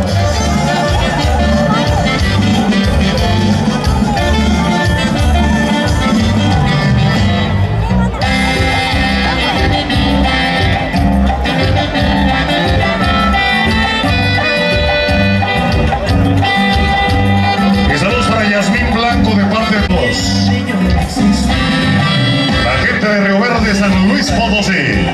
Speaker 2: De Río Verde, San Luis Potosí.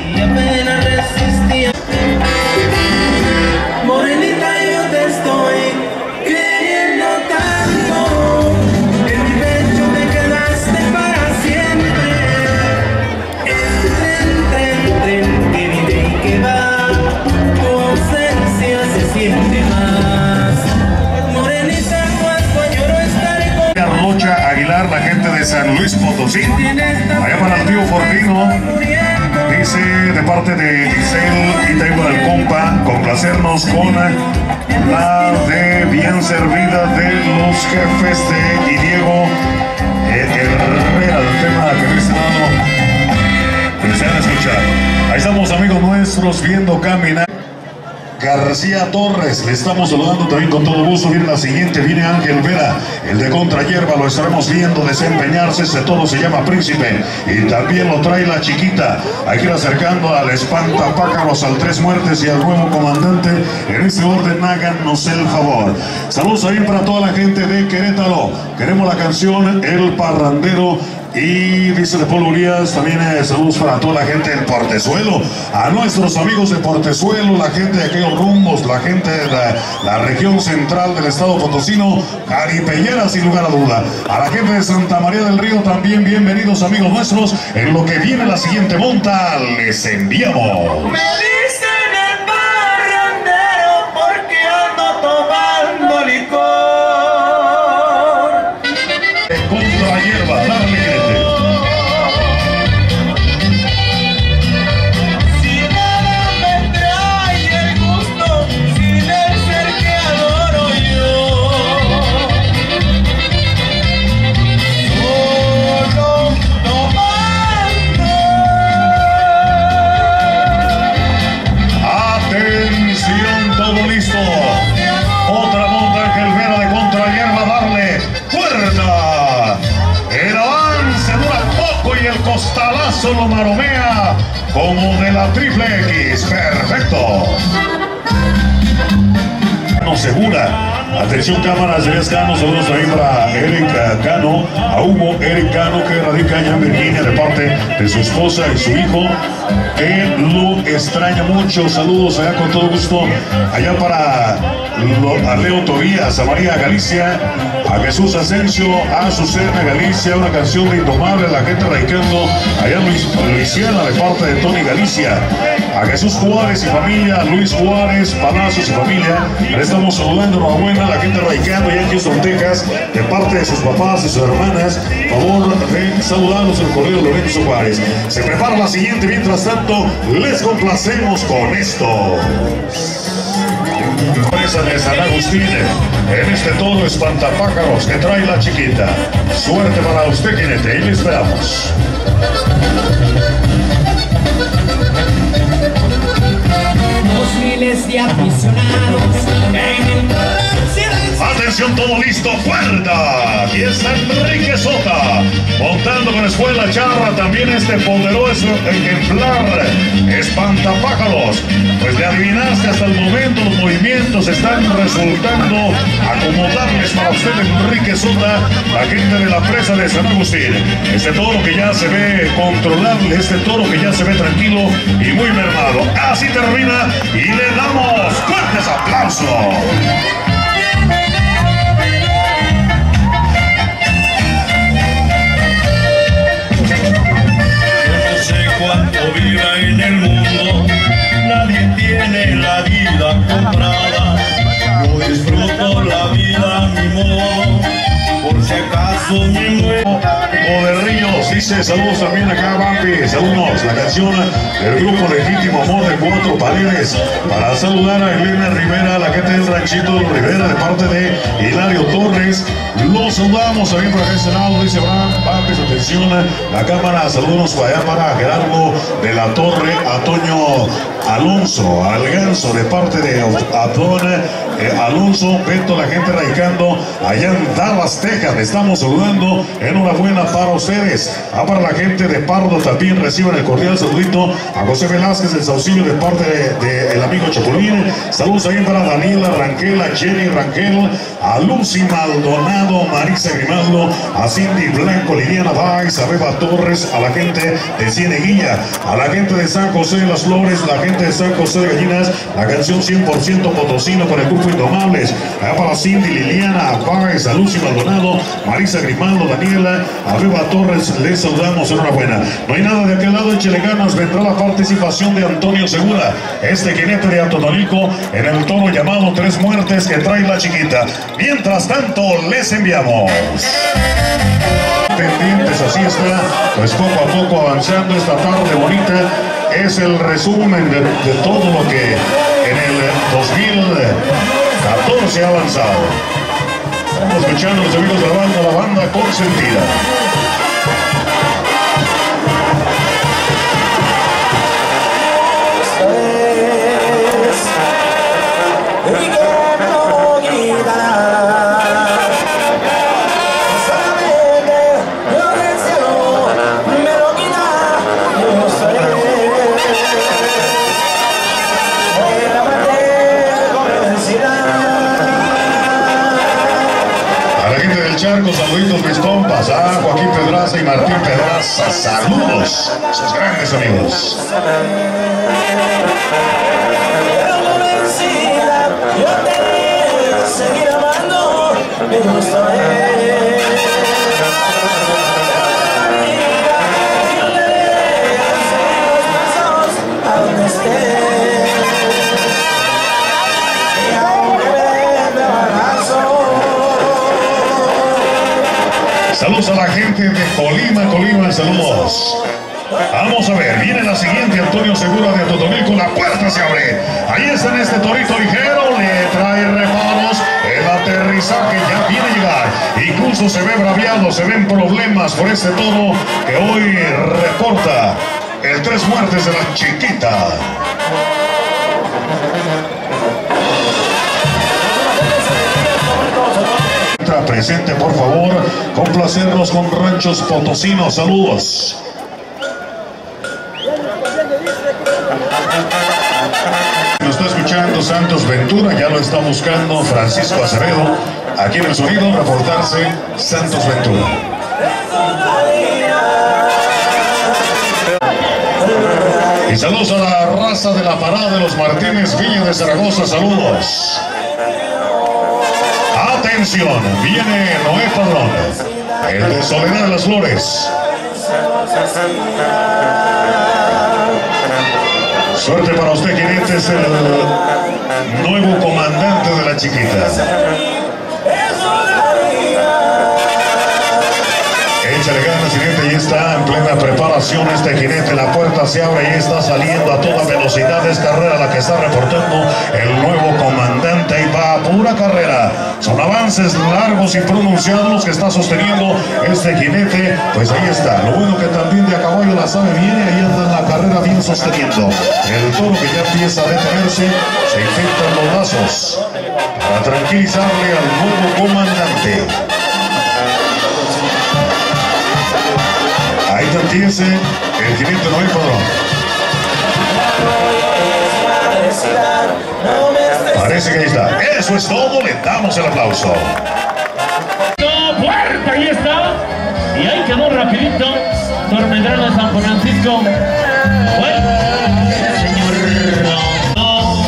Speaker 6: Morenita, yo te estoy queriendo tanto. En mi pecho te quedaste para siempre. Entre, entre, entre, que vive y que va. Tu ausencia se siente más. Morenita, cuando lloro estaré con
Speaker 2: Rocha Aguilar, la gente de San Luis Potosí. Allá para el tío Fortino, dice de parte de Giselle y también para el compa, complacernos con la de bien servida de los jefes de y Diego eh, Herrera, el tema que dice que desean escuchar. Ahí estamos, amigos nuestros, viendo caminar. García Torres, le estamos saludando también con todo gusto. Viene la siguiente, viene Ángel Vera, el de Contra Hierba, lo estaremos viendo desempeñarse. Este toro se llama Príncipe y también lo trae La Chiquita. Hay que ir acercando al espantapájaros, al Tres Muertes y al nuevo comandante. En este orden, háganos el favor. Saludos también para toda la gente de Querétaro. Queremos la canción El Parrandero Y dice de Polo Urias, también eh, saludos para toda la gente del Portezuelo, a nuestros amigos de Portezuelo, la gente de aquellos rumbos, la gente de la, la región central del estado potosino, caripellera sin lugar a duda. A la gente de Santa María del Río también, bienvenidos amigos nuestros. En lo que viene la siguiente monta, les enviamos.
Speaker 6: Me dicen el parrandero porque ando tomando licor.
Speaker 2: Contra la hierba, darle grete.
Speaker 6: Si nada me trae el gusto, sin el ser que adoro yo. Solo tomando.
Speaker 2: Atención, todo listo. Otra monta Ángel Vera de Contra Hierba, darle cuerda. El avance dura poco y el costalazo lo maromea como de la triple X. Perfecto. No segura. Atención cámaras de Cano, saludos también para Eric Cano, a Hugo Eric Cano que radica allá en Virginia de parte de su esposa y su hijo que lo extraña mucho. Saludos allá con todo gusto allá para lo, a Leo Tobías, a María Galicia, a Jesús Asensio, a Susana Galicia, una canción de Indomable, la gente radicando allá en Luis, Luisiana de parte de Tony Galicia, a Jesús Juárez y familia, Luis Juárez, Palacios y familia, le estamos saludando, enhorabuena a la gente radicando allá en Houston, Texas, de parte de sus papás y sus hermanas, favor de saludarlos el correo Lorenzo Juárez. Se prepara la siguiente, mientras tanto, les complacemos con esto. Presa de San Agustín, en este todo espantapájaros que trae la chiquita. Suerte para usted, jinete, y le esperamos.
Speaker 6: Dos miles de aficionados en el
Speaker 2: Atención, todo listo, cuerda. Aquí está Enrique Sota, montando con Escuela Charra, también este poderoso ejemplar, espantapájaros. Pues le adivinaste hasta el momento, los movimientos están resultando acomodables para usted, Enrique Sota, la gente de la presa de San Agustín. Este toro que ya se ve controlable, este toro que ya se ve tranquilo y muy mermado. Así termina y le damos fuertes aplausos.
Speaker 1: Cuánto vida en el mundo, nadie tiene la vida comprada. Yo disfruto la vida a mi modo, por si acaso me muero.
Speaker 2: Poderrillos dice saludos también acá, Bambi, saludos, la canción del grupo Legítimo Amor de Cuatro Paredes, para saludar a Elena Rivera, la gente del Ranchito Rivera de parte de Hilario Torres. Los saludamos también por acá este lado, dice Bambi, atención, la cámara, saludos para allá para Gerardo de la Torre, a Toño Alonso, al Ganso de parte de Adón eh, Alonso, Beto, la gente radicando allá en Dallas, Texas. Le estamos saludando, enhorabuena para ustedes. Ah, para la gente de Pardo también reciban el cordial saludito a José Velázquez del Saucillo de parte del de, de amigo Chapulín. Saludos también para Daniela Rangel, a Jenny Rangel, a Lucy Maldonado, Marisa Grimaldo, a Cindy Blanco, Liliana Valls, a Beba Torres, a la gente de Cieneguilla, a la gente de San José de las Flores, la gente de San José de Gallinas, la canción cien por ciento potosino con el grupo Indomables. Allá para Cindy, Liliana, a Valls, a Lucy Maldonado, Marisa Grimaldo, Daniela, a Beba Torres, les saludamos, enhorabuena. No hay nada de aquel lado, échele ganas, vendrá la participación de Antonio Segura, este jinete de Atotonilco, en el toro llamado Tres Muertes que trae la chiquita. Mientras tanto, les enviamos. Pendientes, así está, pues poco a poco avanzando esta tarde bonita. Es el resumen de, de todo lo que en el dos mil catorce ha avanzado. Estamos escuchando a los amigos de la banda, la banda consentida. Charcos, saluditos mis compas, ah, Joaquín Pedraza y Martín Pedraza, saludos, sus grandes amigos.
Speaker 6: Yo te seguir amando, me gusta a donde esté.
Speaker 2: Saludos a la gente de Colima, Colima, saludos. Vamos a ver, viene la siguiente, Antonio Segura de Totomilco, la puerta se abre. Ahí está en este torito ligero, le trae reparos, el aterrizaje ya viene a llegar. Incluso se ve braviado, se ven problemas por este toro que hoy reporta el tres muertes de la chiquita. Presente, por favor, complacernos con Ranchos Potosinos, saludos. Nos está escuchando Santos Ventura, ya lo está buscando Francisco Acevedo, aquí en el sonido, reportarse Santos Ventura. Y saludos a la raza de la parada de los Martínez Villa de Zaragoza, saludos. Atención, viene Noé Padrón, el de Soledad de las Flores. Suerte para usted, jinete, es el nuevo comandante de la chiquita. Échale ganas, jinete, y está en plena preparación este jinete. La puerta se abre y está saliendo a toda velocidad. Es carrera la que está reportando el nuevo comandante y va a pura carrera. Son avances largos y pronunciados los que está sosteniendo este jinete. Pues ahí está. Lo bueno que también de a caballo la sabe bien, ahí anda en la carrera bien sosteniendo. El toro que ya empieza a detenerse, se infectan los lazos para tranquilizarle al nuevo comandante. Ahí también el jinete Noé Padrón. Parece que ahí está. Eso es todo, le damos el aplauso.
Speaker 3: No, puerta, ahí está. Y ahí quedó rapidito. Tormedrano de San Francisco. Bueno, señor. No.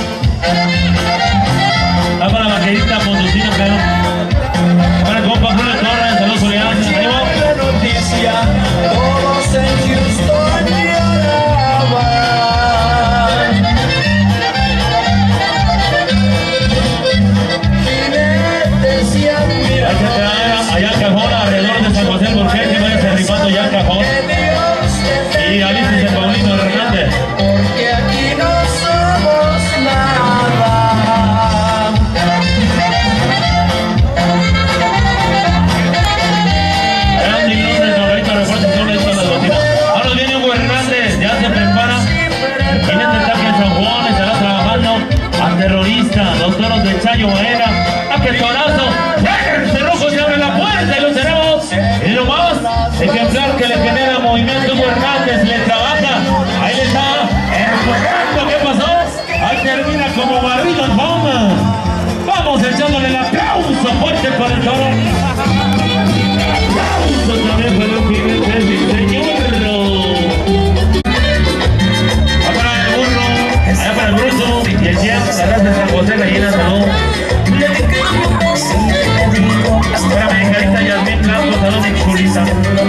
Speaker 3: Va para la vaquerita, Potosino, pero. Para el compa Bruno Torres, saludos solidaridad. Ahí va.
Speaker 6: Todos en Houston lloraban. Y me decían, mira,
Speaker 3: allá al cajón, alrededor de San José Burquete, vaya derribando ya al cajón. Y alístense Paulino Hernández.
Speaker 6: porque aquí no somos nada.
Speaker 3: Ahora viene Hugo Hernández, ya se prepara. En este ataque en San Juan estará trabajando a terrorista, los toros de Chayo Maera. ¡Ah, qué torazo! ¡El cerrojo se abre la puerta y lo tenemos! Y lo más ejemplar que le genera movimiento Hugo Hernández, le trabaja. Ahí le está empujando. ¿Qué pasó? Ahí termina como barrido en bomba. Vamos echándole el aplauso fuerte para el toro. Aplauso también para el jinete, mi señor. Para el burro, allá para el bruto y el chef, la raza de San José, gallina, salud. Para mi carita Yasmín Blanco, salud, mi chulita.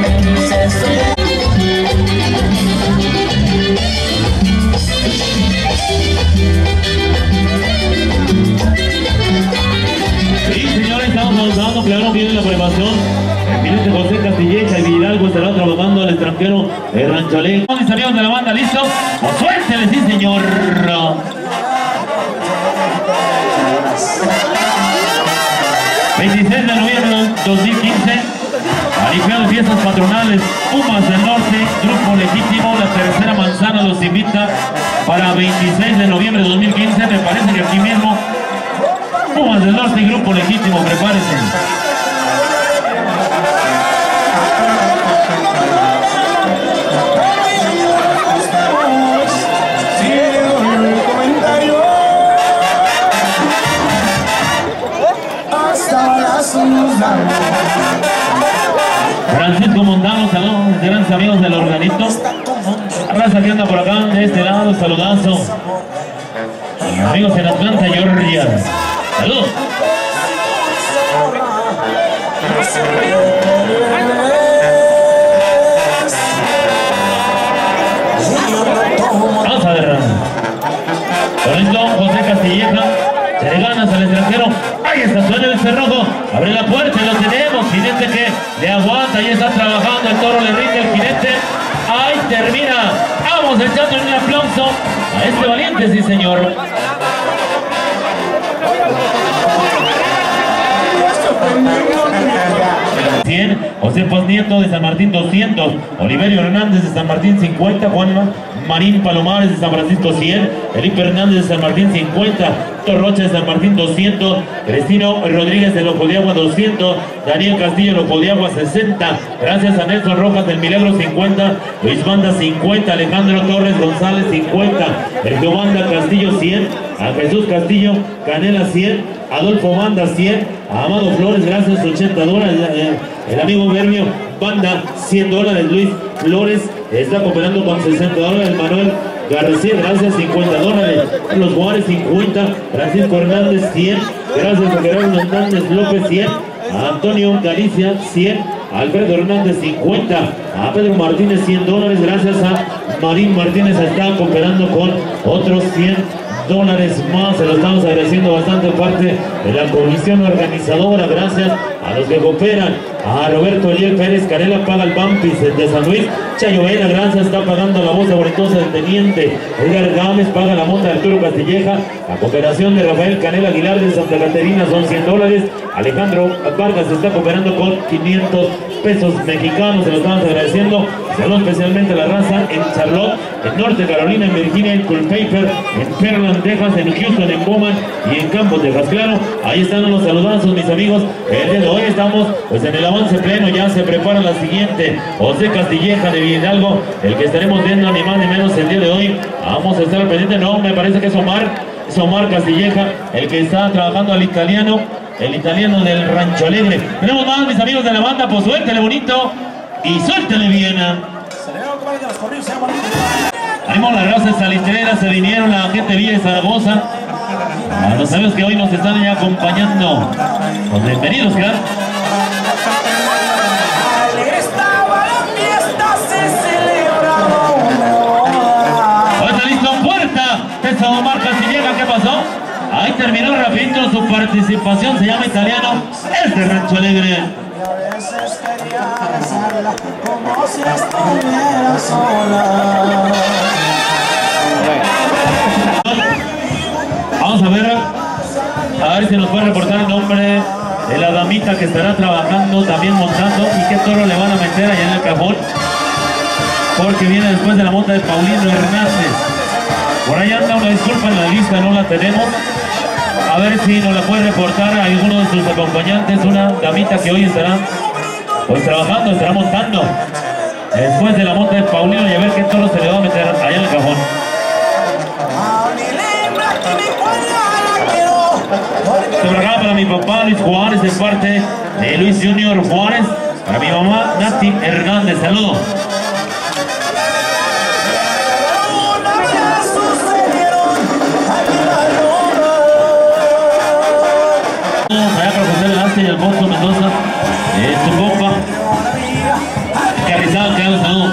Speaker 3: Sí, señores, estamos dando claro que viene la preparación. El jinete José Castilleja y Vidalgo estará trabajando al extranjero el Rancholén. Mis amigos de la banda, ¿listos? ¡O suéltele, sí, señor! veintiséis de noviembre de dos mil quince, Arifeo de Fiestas Patronales, Pumas del Norte, Grupo Legítimo, la tercera manzana los invita para veintiséis de noviembre de dos mil quince, me parece que aquí mismo, Pumas del Norte y Grupo Legítimo, prepárense. Francisco Montano, saludos, grandes amigos del organito. Raza que anda por acá, de este lado, saludazo. Amigos en Atlanta, Georgia. Salud. Vamos a ver. Con esto, José Castilleja. Se le ganas al extranjero. Ahí está, suena el cerrojo. Abre la puerta, lo tenemos. Jinete que le aguanta. Ahí está trabajando. El toro le rinde el jinete. Ahí termina. Vamos echando un aplauso a este valiente, sí señor. cien, José Paz Nieto de San Martín doscientos, Oliverio Hernández de San Martín cincuenta, Juan Marín Palomares de San Francisco cien, Felipe Hernández de San Martín cincuenta, Torrocha de San Martín doscientos, Cristino Rodríguez del Ojo de Agua doscientos, Daniel Castillo del Ojo de Agua sesenta, gracias a Nelson Rojas del Milagro cincuenta, Luis Banda cincuenta, Alejandro Torres González cincuenta, Sergio Banda Castillo cien, a Jesús Castillo Canela cien, Adolfo Banda cien, a Amado Flores gracias ochenta dólares, el amigo Bermio Banda cien dólares, Luis Flores está cooperando con sesenta dólares, Manuel García gracias cincuenta dólares, Carlos Juárez cincuenta, Francisco Hernández cien, gracias a Gerardo Hernández López cien, a Antonio Galicia cien, a Alfredo Hernández cincuenta, a Pedro Martínez cien dólares, gracias a Marín Martínez está cooperando con otros cien dólares más, se lo estamos agradeciendo bastante parte de la comisión organizadora, gracias a los que cooperan, a Roberto Eliel Pérez Canela paga el Pampis de San Luis, Chayo Vera, gracias, está pagando la voz bonitosa del teniente, Edgar Gámez paga la monta de Arturo Castilleja, la cooperación de Rafael Canela Aguilar de Santa Caterina son cien dólares, Alejandro Vargas está cooperando con quinientos pesos mexicanos, se lo estamos agradeciendo, saludos especialmente a la raza en Charlotte, en Norte Carolina, en Virginia, en Culpeper, en Pearland, Texas, en Houston, en Bowman y en Campos, Texas. Claro, ahí están los saludazos, mis amigos. El día de hoy estamos pues en el avance pleno, ya se prepara la siguiente. José Castilleja de Hidalgo, el que estaremos viendo ni más ni menos el día de hoy. Vamos a estar al pendiente, no, me parece que es Omar, es Omar Castilleja, el que está trabajando al italiano, el italiano del Rancho Alegre. Tenemos más, mis amigos de la banda, pues suéltele bonito y suéltele bien. Ánimo, la raza salitrera, se vinieron la gente de Villa de Zaragoza. A los amigos que hoy nos están ya acompañando. Pues bienvenidos, claro. Ahora está listo, puerta. Esa Omar Castilleja, ¿qué pasó? Ahí terminó rapidito su participación, se llama italiano, es de Rancho Alegre.
Speaker 6: A veces quería besarla como si estuviera sola.
Speaker 3: Vamos a ver, a ver si nos puede reportar el nombre de la damita que estará trabajando, también montando, y qué toro le van a meter allá en el cajón, porque viene después de la monta de Paulino Hernández. Por ahí anda, una disculpa en la lista, no la tenemos. A ver si nos la puede reportar a alguno de sus acompañantes, una damita que hoy estará pues trabajando, estará montando después de la monta de Paulino, y a ver qué toro se le va a meter allá en el cajón. Sobre acá para mi papá Luis Juárez, de parte de Luis Junior Juárez, para mi mamá Nati Hernández, saludos. Allá para José Velázquez y Alfonso Mendoza, eh, su compa, que avisado que haga saludos.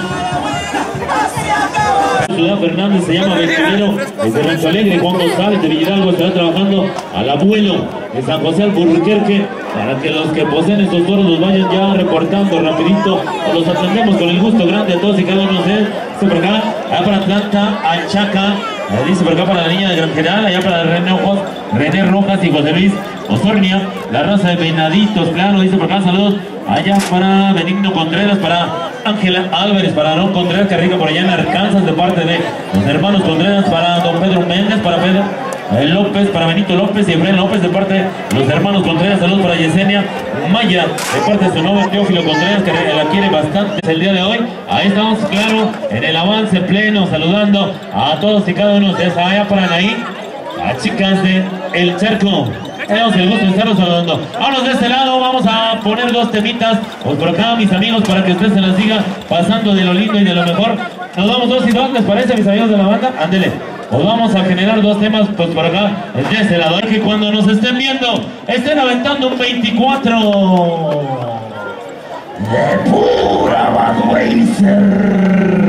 Speaker 3: Ciudad Fernández se llama Venturero, desde Rancho Alegre. Juan González de Villalgo estará trabajando al abuelo de San José Alburquerque, para que los que poseen estos toros los vayan ya reportando rapidito, los atendemos con el gusto grande a todos y cada uno de ustedes. Dice por acá, allá para Atlanta, Achaca, dice por acá para la niña de Gran General, allá para René Ojos, René Rojas y José Luis Osornia, la raza de Venaditos, claro, dice por acá, saludos allá para Benigno Contreras, para Ángela Álvarez, para Aarón Contreras, que rica por allá en Arkansas, de parte de los hermanos Contreras, para don Pedro Méndez, para Pedro eh, López, para Benito López y Efraín López, de parte de los hermanos Contreras. Saludos para Yesenia Maya, de parte de su novio Teófilo Contreras, que la quiere bastante el día de hoy. Ahí estamos, claro, en el avance pleno, saludando a todos y cada uno de ustedes. Allá para Anaí, a chicas de El Cerco. Tenemos el gusto de estarlos saludando. Vámonos de este lado, vamos a poner dos temitas pues por acá, mis amigos, para que usted se las siga pasando de lo lindo y de lo mejor. Nos vamos dos y dos, ¿les parece, mis amigos de la banda? Ándele. Pues vamos a generar dos temas pues por acá, de este lado. Que cuando nos estén viendo, estén aventando un veinticuatro de pura Budweiser.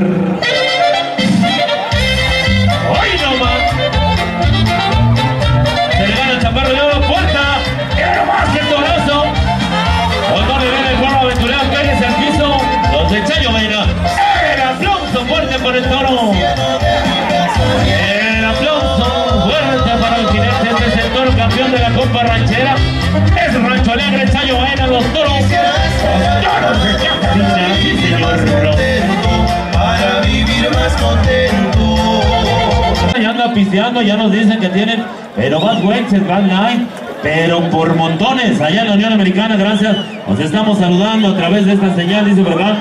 Speaker 3: ¡Ay, no más! Se le gana el chaparro de oro, puerta. ¡Quiero más que torazo! Hoy no le ven el cuerno aventurero, cállese al piso. Los de Chayo Mena. ¡El aplauso fuerte por el toro! El aplauso fuerte para el jinete. Este es el toro campeón de la Copa Ranchera. Es Rancho Alegre, Chayo Mena, los toros. Los toros de Catalina, sí señor.
Speaker 6: Para vivir más contento.
Speaker 3: Ya anda pisteando, ya nos dicen que tienen, pero más Budweiser, Grand Line, pero por montones, allá en la Unión Americana, gracias. Nos estamos saludando a través de esta señal, dice por acá,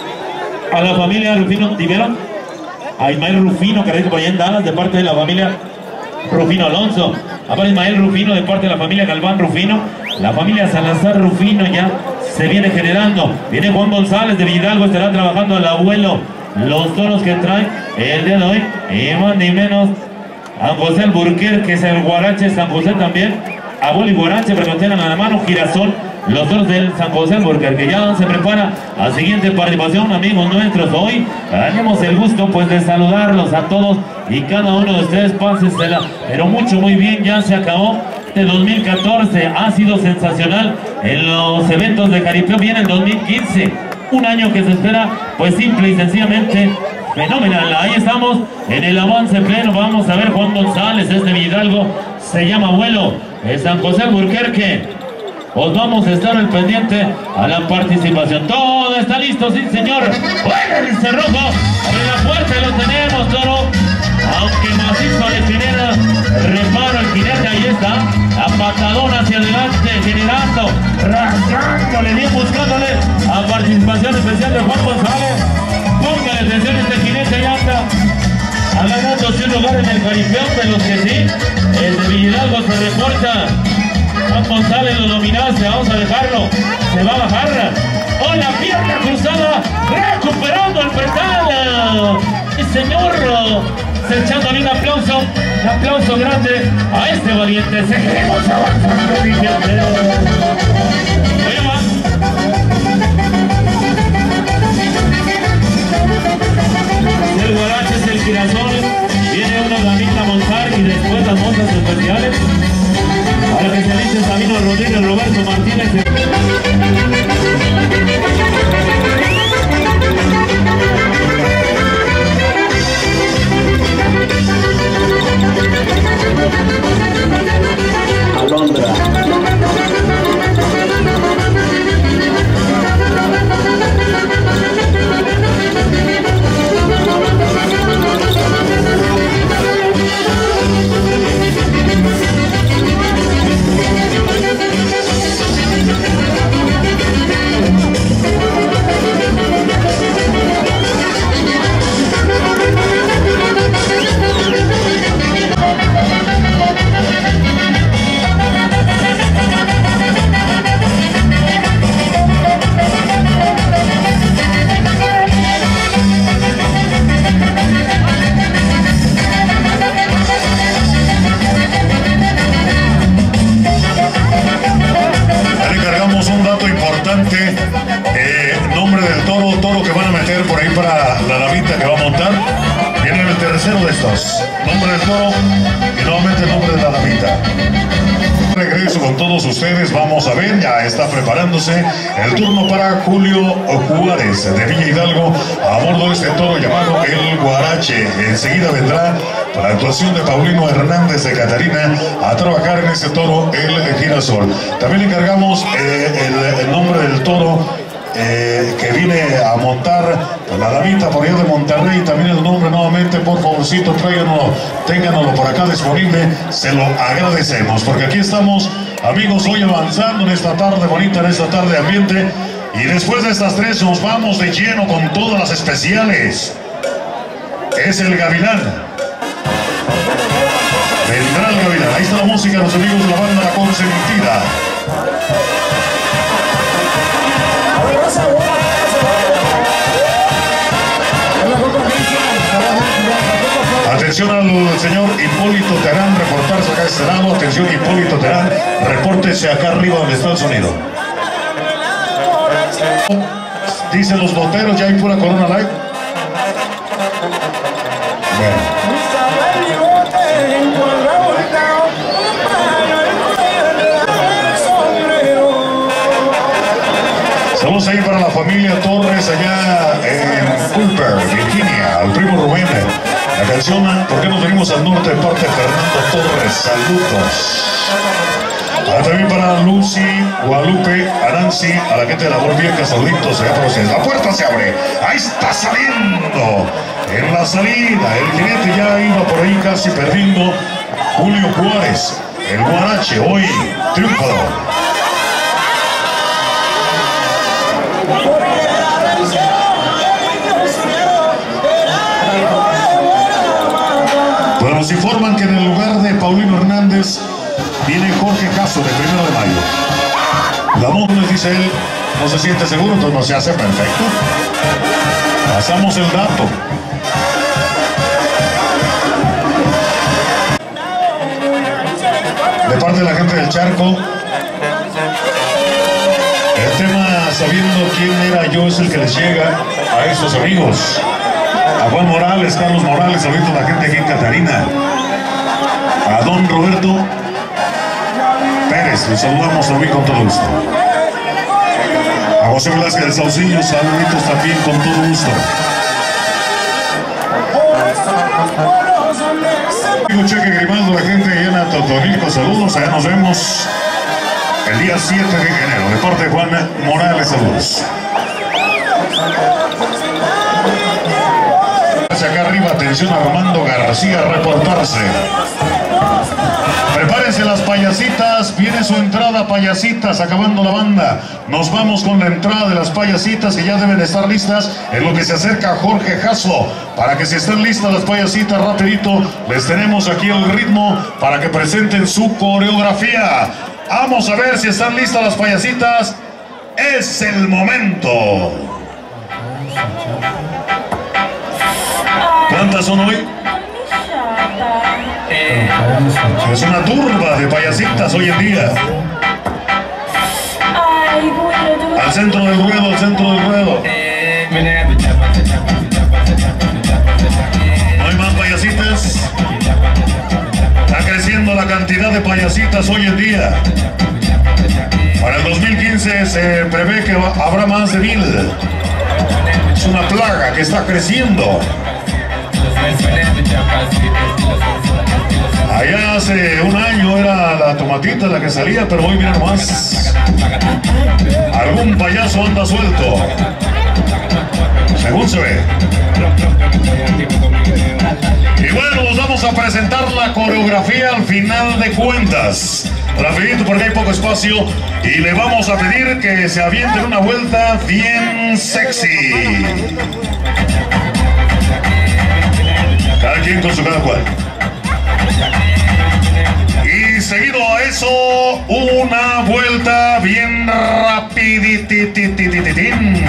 Speaker 3: a la familia Rufino Tivero, a Ismael Rufino, que dice por allá en Dallas, de parte de la familia Rufino Alonso, a Ismael Rufino, de parte de la familia Galván Rufino, la familia Salazar Rufino ya se viene generando. Viene Juan González de Villalgo, estará trabajando el abuelo. Los toros que trae el día de hoy, y más ni menos, a José Alburquerque, que es el Guarache San José también, abuelo y Guarache, pero que tengan a la mano girasol, los toros del San José Alburquerque, que ya se prepara a siguiente participación, amigos nuestros. Hoy tenemos el gusto pues de saludarlos a todos y cada uno de ustedes, pásensela, pero mucho, muy bien, ya se acabó. Este dos mil catorce ha sido sensacional en los eventos de Jaripeo. Viene el dos mil quince, un año que se espera pues simple y sencillamente fenomenal. Ahí estamos en el avance pleno. Vamos a ver Juan González, es de Hidalgo, se llama abuelo, es San José Alburquerque. Os vamos a estar al pendiente a la participación. Todo está listo, sí señor. Bueno, el cerrojo, abre la puerta, lo tenemos, toro. Aunque macizo le genera reparo el jinete, ahí está. La patadona hacia adelante, generando, rasgándole, bien buscándole a participación especial de Juan González. Póngale atención, este jinete ya anda ganándose un lugar en el Jaripeo de los que sí. El de Villalgo se reporta. Juan González lo dominaste, vamos a dejarlo. Se va a bajar. ¡Oh, la pierna cruzada! ¡Recuperando el pedal! ¡Sí, señor! Echándole un aplauso, un aplauso grande a este valiente. Seguimos avanzando, mi gente. Oye, más. El Guarache es el girasol. Viene una damita a montar y después las montas especiales. Para que se dice Sabino Rodríguez, Roberto Martínez. Alondra.
Speaker 2: Eh, nombre del toro, toro que van a meter por ahí para la damita que va a montar. Viene el tercero de estos. Nombre del toro y nuevamente el nombre de la damita. Regreso con todos ustedes, vamos a ver, ya está preparándose el turno para Julio Juárez de Villa Hidalgo a bordo de este toro llamado el Guarache. Enseguida vendrá la actuación de Paulino Hernández de Catarina a trabajar en este toro, el girasol. También encargamos eh, el, el nombre del toro eh, que viene a montar la damita por allá de Monterrey. También el nombre nuevamente, por favorcito, tráiganlo, ténganlo por acá disponible, se lo agradecemos, porque aquí estamos, amigos, hoy avanzando en esta tarde bonita, en esta tarde ambiente, y después de estas tres nos vamos de lleno con todas las especiales. Es el Gavilán. Vendrá el Gavilán. Ahí está la música, los amigos de la banda La Consentida. Atención al señor Hipólito Terán, reportarse acá a este lado. Atención Hipólito Terán, repórtese acá arriba donde está el sonido. Dicen los boteros, ya hay pura Corona Light. Bueno. Saludos ahí para la familia Torres allá en Culper, Virginia, al primo Rubén. La canción ¿Por qué nos venimos al norte? De parte de Fernando Torres. Saludos. Ah, también para Lucy, Guadalupe, a Nancy, a la gente de la Borvieja, saluditos. La puerta se abre. Ahí está saliendo. En la salida, el jinete ya iba por ahí casi perdiendo. Julio Juárez, el Guarache, hoy triunfador. Bueno, nos informan que en el lugar de Paulino Hernández viene Jorge Caso de primero de mayo. La moto, les dice él, no se siente seguro, entonces no se hace perfecto. Pasamos el dato. De parte de la gente del Charco, el tema sabiendo quién era yo es el que les llega a esos amigos. A Juan Morales, Carlos Morales, saludos a la gente aquí en Catarina. A don Roberto Pérez, les saludamos también con todo gusto. A José Velázquez de Saucillo, saluditos también con todo gusto. Amigo Cheque Grimaldo, la gente de Llena Totonilco, saludos, allá nos vemos el día siete de enero, de parte de Juan Morales, saludos. Acá arriba, atención a Armando García, reportarse. Prepárense las payasitas, viene su entrada payasitas, acabando la banda. Nos vamos con la entrada de las payasitas que ya deben estar listas en lo que se acerca Jorge Jasso. Para que si están listas las payasitas, rapidito, les tenemos aquí el ritmo para que presenten su coreografía. Vamos a ver si están listas las payasitas. Es el momento. ¿Cuántas son hoy? Es una turba de payasitas hoy en día. Al centro del ruedo, al centro del ruedo. ¿No hay más payasitas? Está creciendo la cantidad de payasitas hoy en día. Para el dos mil quince se prevé que habrá más de mil. Es una plaga que está creciendo. Allá hace un año era la tomatita la que salía, pero hoy miren más. Algún payaso anda suelto, según se ve. Y bueno, nos vamos a presentar la coreografía al final de cuentas. Rapidito porque hay poco espacio y le vamos a pedir que se avienten una vuelta bien sexy. Cada quien con su cada cual. Y seguido a eso, una vuelta bien rapiditititititín.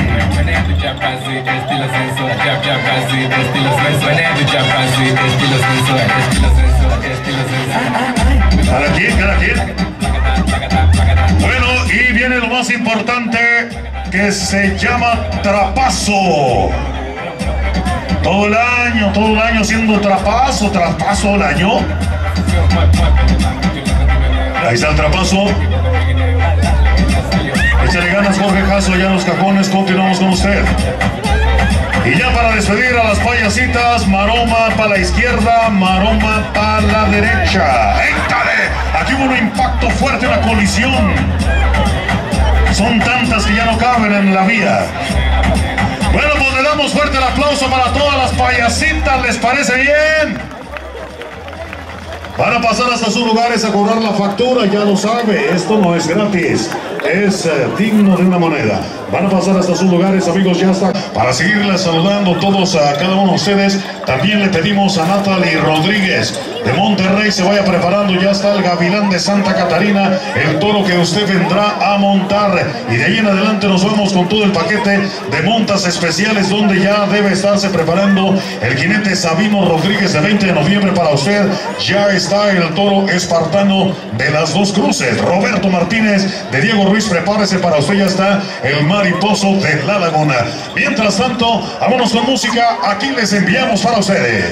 Speaker 2: Cada quien, cada quien. Bueno, y viene lo más importante, que se llama trapazo. Todo el año, todo el año haciendo trapazo, trapazo el año. Ahí está el trapazo. Échale ganas, Jorge Jasso, allá en los cajones. Continuamos con usted. Y ya para despedir a las payasitas, maroma para la izquierda, maroma para la derecha. ¡Éntale! Aquí hubo un impacto fuerte, una colisión. Son tantas que ya no caben en la vía. Bueno, pues le damos fuerte el aplauso para todas las payasitas, ¿les parece bien? Van a pasar hasta sus lugares a cobrar la factura, ya lo sabe, esto no es gratis, es eh, digno de una moneda. Van a pasar hasta sus lugares, amigos, ya está. Para seguirles saludando todos a cada uno de ustedes, también le pedimos a Natalie Rodríguez de Monterrey se vaya preparando, ya está el Gavilán de Santa Catarina, el toro que usted vendrá a montar. Y de ahí en adelante nos vamos con todo el paquete de montas especiales, donde ya debe estarse preparando el jinete Sabino Rodríguez de veinte de noviembre para usted. Ya está el toro espartano de las dos cruces, Roberto Martínez de Diego Ruiz, prepárese para usted, ya está el mariposo de la Laguna. Mientras tanto, vámonos con música, aquí les enviamos para ustedes.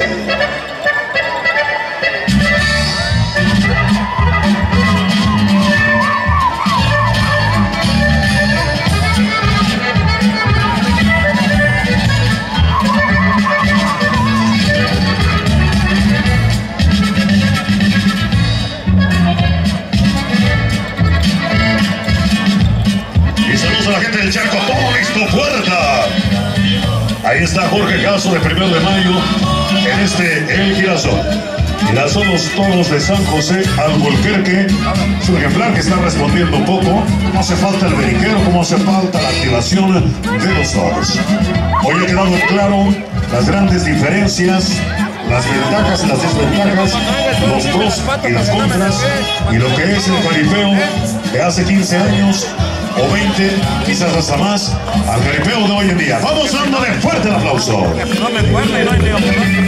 Speaker 2: A la gente del Charco, todo listo, puerta. Ahí está Jorge Caso de Primero de Mayo en este El Girasol. Girasol, los toros de San José Albuquerque. Es un ejemplar que está respondiendo poco. No hace falta el veriquero, como hace falta la activación de los toros. Hoy ha quedado claro las grandes diferencias, las ventajas y las desventajas, los pros y las contras, y lo que es el jaripeo de hace quince años o veinte, quizás hasta más, al jaripeo de hoy en día. Vamos dándole fuerte el aplauso.
Speaker 4: No me acuerdo y no hay lío.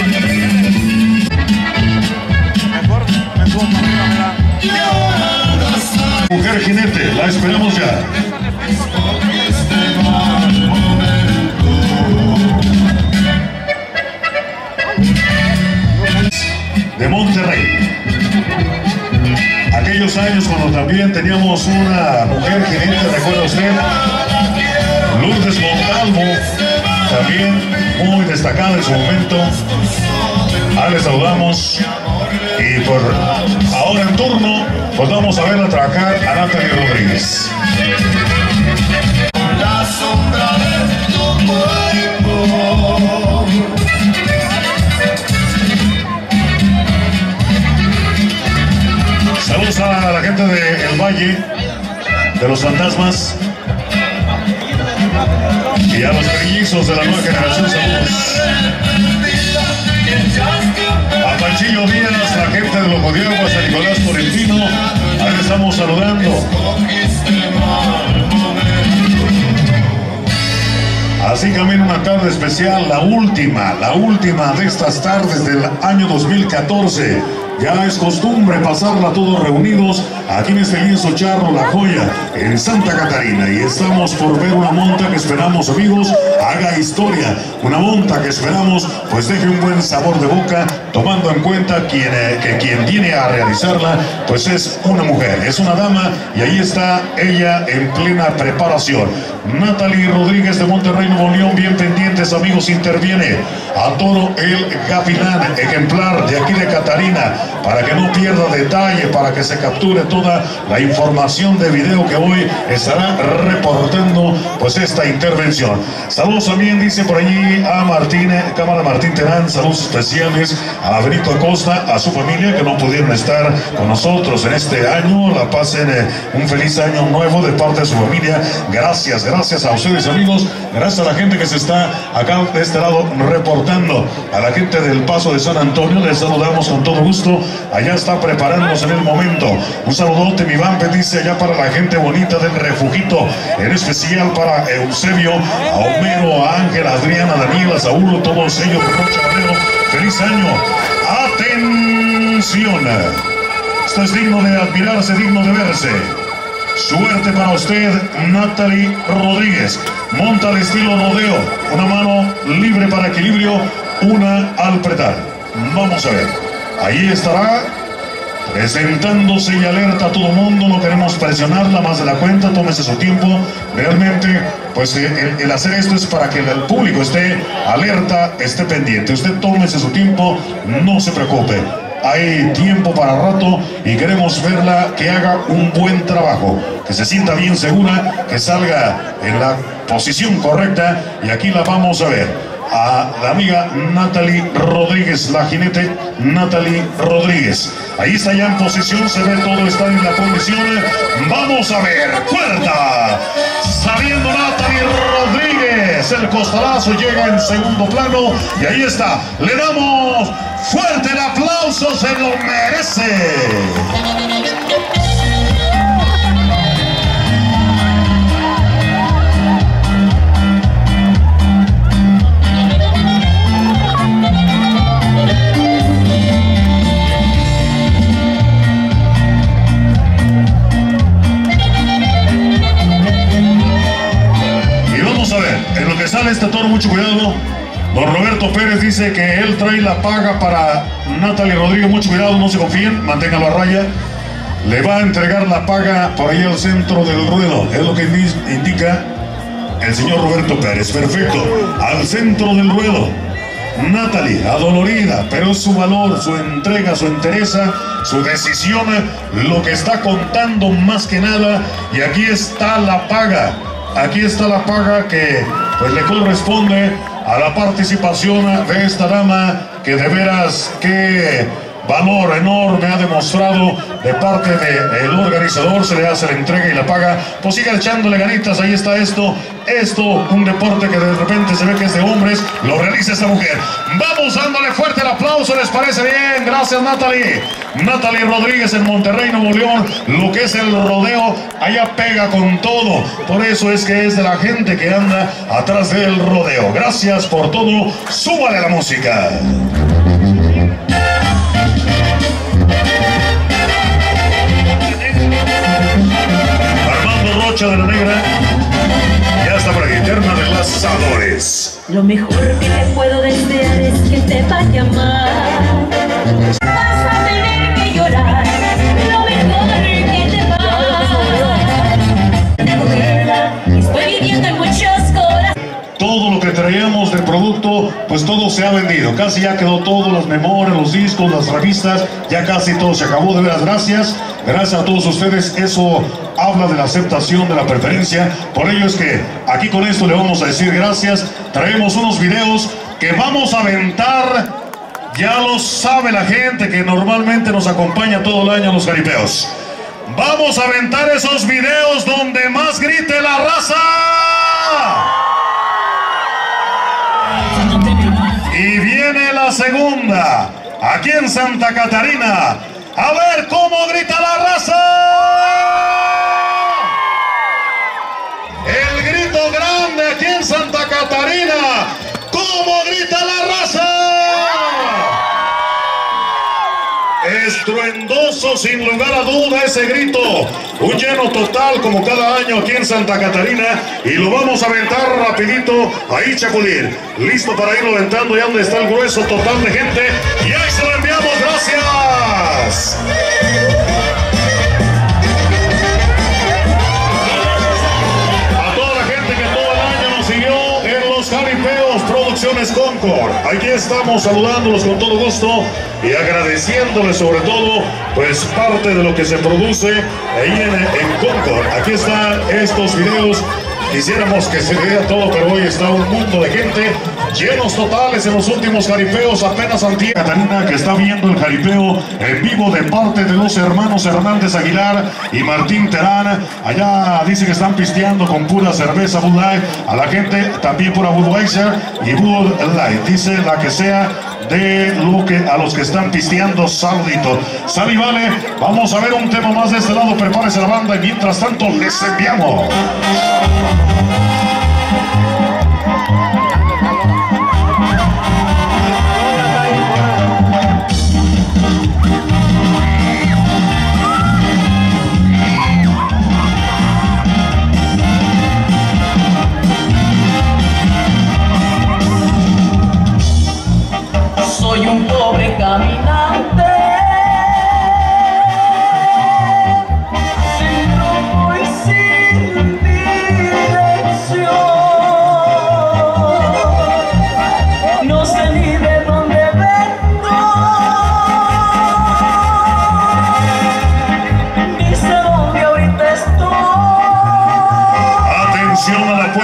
Speaker 4: Mejor, mejor, mejor.
Speaker 2: Mujer jinete, la esperamos ya. De Monterrey. Aquellos años cuando también teníamos una mujer jinete, ¿recuerda usted? Lourdes Montalvo, también muy destacada en su momento. Ahí les saludamos. Y por ahora en turno, pues vamos a ver a trabajar a Natalie Rodríguez.
Speaker 1: La sombra de tu cuerpo.
Speaker 2: Saludos a la gente de El Valle, de los Fantasmas, y a los perillizos de la nueva generación. Saludos a Panchillo Díaz, la gente de Loco de Agua, San Nicolás Florentino. Ahí le estamos saludando. Así camina una tarde especial, la última, la última de estas tardes del año dos mil catorce. Ya es costumbre pasarla todos reunidos aquí en este lienzo charro La Joya, en Santa Catarina. Y estamos por ver una monta que esperamos, amigos, haga historia. Una monta que esperamos pues deje un buen sabor de boca, tomando en cuenta quien, eh, que quien viene a realizarla pues es una mujer, es una dama, y ahí está ella en plena preparación. Natalie Rodríguez de Monterrey, Nuevo León, bien pendientes, amigos, interviene a toro el Gavilán, ejemplar de aquí de Catarina, para que no pierda detalle, para que se capture toda la información de video que hoy estará reportando pues esta intervención. Saludos también, dice por allí, a Martín, Cámara Martín Terán, saludos especiales a Benito Acosta, a su familia que no pudieron estar con nosotros en este año. La pasen eh, un feliz año nuevo de parte de su familia. Gracias, gracias a ustedes, amigos, gracias a la gente que se está acá de este lado reportando. A la gente del Paso de San Antonio les saludamos con todo gusto. Allá está preparándose en el momento. Un saludote, mi Vampe, dice allá para la gente bonita del Refugito, en especial para Eusebio, a Homero, a Ángel, a Adriana, a Daniel, a Saúl, todos ellos por Noche Valero. Feliz año. Atención. Esto es digno de admirarse, digno de verse. Suerte para usted, Natalie Rodríguez. Monta al estilo rodeo. Una mano libre para equilibrio, una al pretar. Vamos a ver. Ahí estará presentándose y alerta a todo mundo. No queremos presionarla más de la cuenta, tómese su tiempo. Realmente, pues el, el hacer esto es para que el público esté alerta, esté pendiente. Usted tómese su tiempo, no se preocupe. Hay tiempo para rato y queremos verla que haga un buen trabajo, que se sienta bien segura, que salga en la posición correcta, y aquí la vamos a ver. a la amiga Natalie Rodríguez, la jinete Natalie Rodríguez. Ahí está ya en posición, se ve todo, está en la condición. Vamos a ver, puerta. Saliendo Natalie Rodríguez, el costalazo llega en segundo plano y ahí está. Le damos fuerte el aplauso, se lo merece. En lo que sale este toro, mucho cuidado. Don Roberto Pérez dice que él trae la paga para Natalie Rodríguez. Mucho cuidado, no se confíen, manténgalo a raya. Le va a entregar la paga por ahí al centro del ruedo. Es lo que indica el señor Roberto Pérez. Perfecto, al centro del ruedo. Natalie, adolorida, pero es su valor, su entrega, su entereza, su decisión, lo que está contando más que nada. Y aquí está la paga. Aquí está la paga que pues le corresponde a la participación de esta dama, que de veras qué valor enorme ha demostrado de parte del organizador. Se le hace la entrega y la paga. Pues siga echándole ganitas, ahí está esto. Esto, un deporte que de repente se ve que es de hombres, lo realiza esta mujer. Vamos dándole fuerte el aplauso, ¿les parece bien? Gracias, Natalie. Natalie Rodríguez en Monterrey, Nuevo León. Lo que es el rodeo, allá pega con todo. Por eso es que es de la gente que anda atrás del rodeo. Gracias por todo. Súbale la música. Armando Rocha de la Negra. Ya está por aquí, Eterna de Lanzadores.
Speaker 7: Lo mejor que te puedo desear es que te vaya mal. Vas a tener que llorar. Lo mejor que te va. De mujerla, estoy viviendo en muchos corazones.
Speaker 2: Todo lo que traíamos de producto, pues todo se ha vendido. Casi ya quedó todo, las memorias, los discos, las revistas, ya casi todo se acabó. De veras, gracias. Gracias a todos ustedes. Eso habla de la aceptación, de la preferencia. Por ello es que aquí con esto le vamos a decir gracias. Traemos unos videos que vamos a aventar. Ya lo sabe la gente que normalmente nos acompaña todo el año a los jaripeos. Vamos a aventar esos videos donde más grite la raza. Y viene la segunda, aquí en Santa Catarina. A ver cómo grita la raza. El grito grande aquí en Santa Catarina. ¿Cómo grita la raza? Estruendoso, sin lugar a duda, ese grito. Un lleno total como cada año aquí en Santa Catarina. Y lo vamos a aventar rapidito. Ahí, Chapulín, listo para irlo aventando. Ya donde está el grueso total de gente. Y ahí se lo enviamos, gracias. A toda la gente que todo el año nos siguió en los jaripeos, Producciones Concord. Aquí estamos saludándolos con todo gusto y agradeciéndoles sobre todo pues parte de lo que se produce ahí en, en Concord. Aquí están estos videos. Quisiéramos que se vea todo, pero hoy está un mundo de gente, llenos totales en los últimos jaripeos. Apenas Santiago Catarina, que está viendo el jaripeo en vivo de parte de los hermanos Hernández Aguilar y Martín Terán. Allá dice que están pisteando con pura cerveza Bud Light. A la gente también pura Budweiser y Bud Light. Dice la que sea de lo que a los que están pisteando, saludito. Sal y vale, vamos a ver un tema más de este lado. Prepárese la banda y mientras tanto les enviamos.
Speaker 7: Soy un pobre caminante, sin rumbo y sin vida.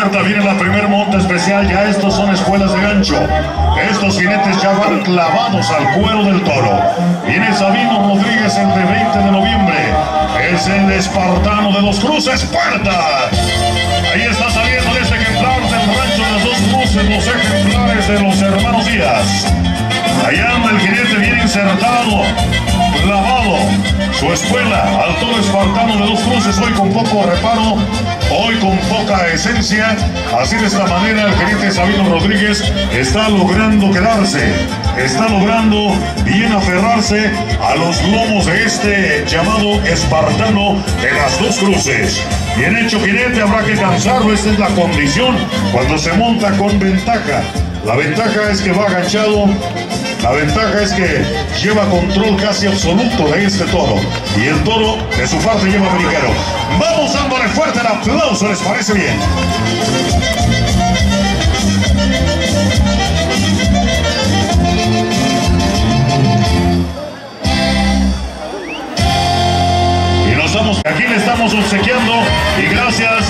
Speaker 2: puerta viene la primer monta especial. Ya estos son espuelas de gancho. Estos jinetes ya van clavados al cuero del toro. Viene Sabino Rodríguez, el de veinte de noviembre. Es el espartano de Dos Cruces, puerta. Ahí está saliendo este ejemplar del rancho de las Dos Cruces, los ejemplares de los hermanos Díaz. Allá anda el jinete bien insertado, clavado, su espuela al toro espartano de Dos Cruces, hoy con poco reparo, hoy con poca esencia. Así de esta manera el jinete Sabino Rodríguez está logrando quedarse, está logrando bien aferrarse a los lomos de este llamado espartano de las Dos Cruces. Bien hecho jinete, habrá que cansarlo, esta es la condición cuando se monta con ventaja. La ventaja es que va agachado, la ventaja es que lleva control casi absoluto de este toro. Y el toro de su parte lleva periquero. Vamos dándole fuerte el aplauso, ¿les parece bien? Y nos estamos, aquí le estamos obsequiando y gracias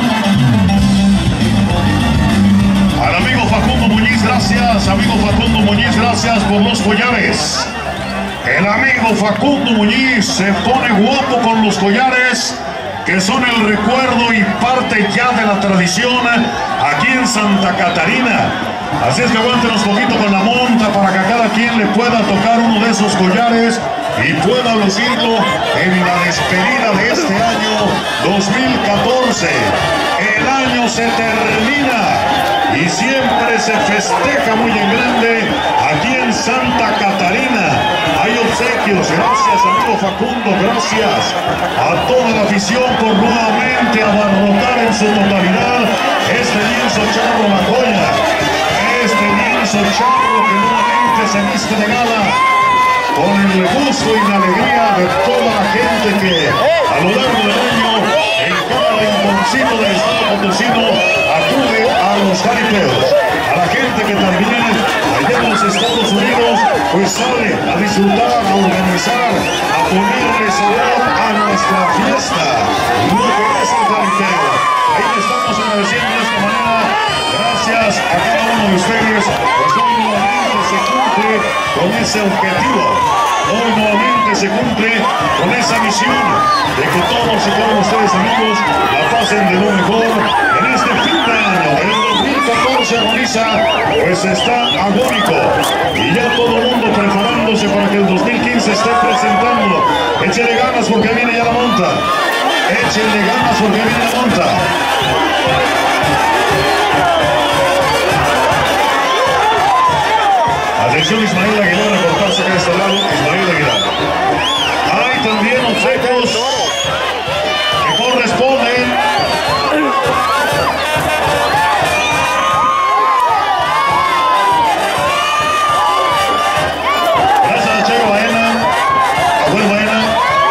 Speaker 2: al amigo Facundo Muñiz, gracias, amigo Facundo Muñiz, gracias por los collares. El amigo Facundo Muñiz se pone guapo con los collares, que son el recuerdo y parte ya de la tradición aquí en Santa Catarina. Así es que aguántenos poquito con la monta para que a cada quien le pueda tocar uno de esos collares y pueda lucirlo en la despedida de este año dos mil catorce. El año se termina y siempre se festeja muy en grande aquí en Santa Catarina. Hay obsequios, gracias amigo Facundo, gracias a toda la afición por nuevamente abarrotar en su totalidad este lienzo charro La Joya, este lienzo charro que nuevamente se viste de gala con el gusto y la alegría de toda la gente que a lo largo del año en cada rinconcito del estado potosino acude a los jaripeos. A la gente que también allá en los Estados Unidos pues sale a disfrutar, a organizar, a ponerle sabor a nuestra fiesta, lo que es el jaripeo. Ahí le estamos agradeciendo de esta manera, gracias a cada uno de ustedes, pues hoy nuevamente se cumple con ese objetivo. Hoy nuevamente se cumple con esa misión de que todos y todos ustedes amigos la pasen de lo mejor en este fin de año. El dos mil catorce agoniza, pues está agónico y ya todo el mundo preparándose para que el dos mil quince esté presentando. Échele ganas porque viene ya la monta. Échele ganas porque viene la monta. Atención Ismael Aguilar, reportarse de este lado, Ismael Aguilar. Hay también obsequios que corresponden gracias a Chego Baena, a Will Baena,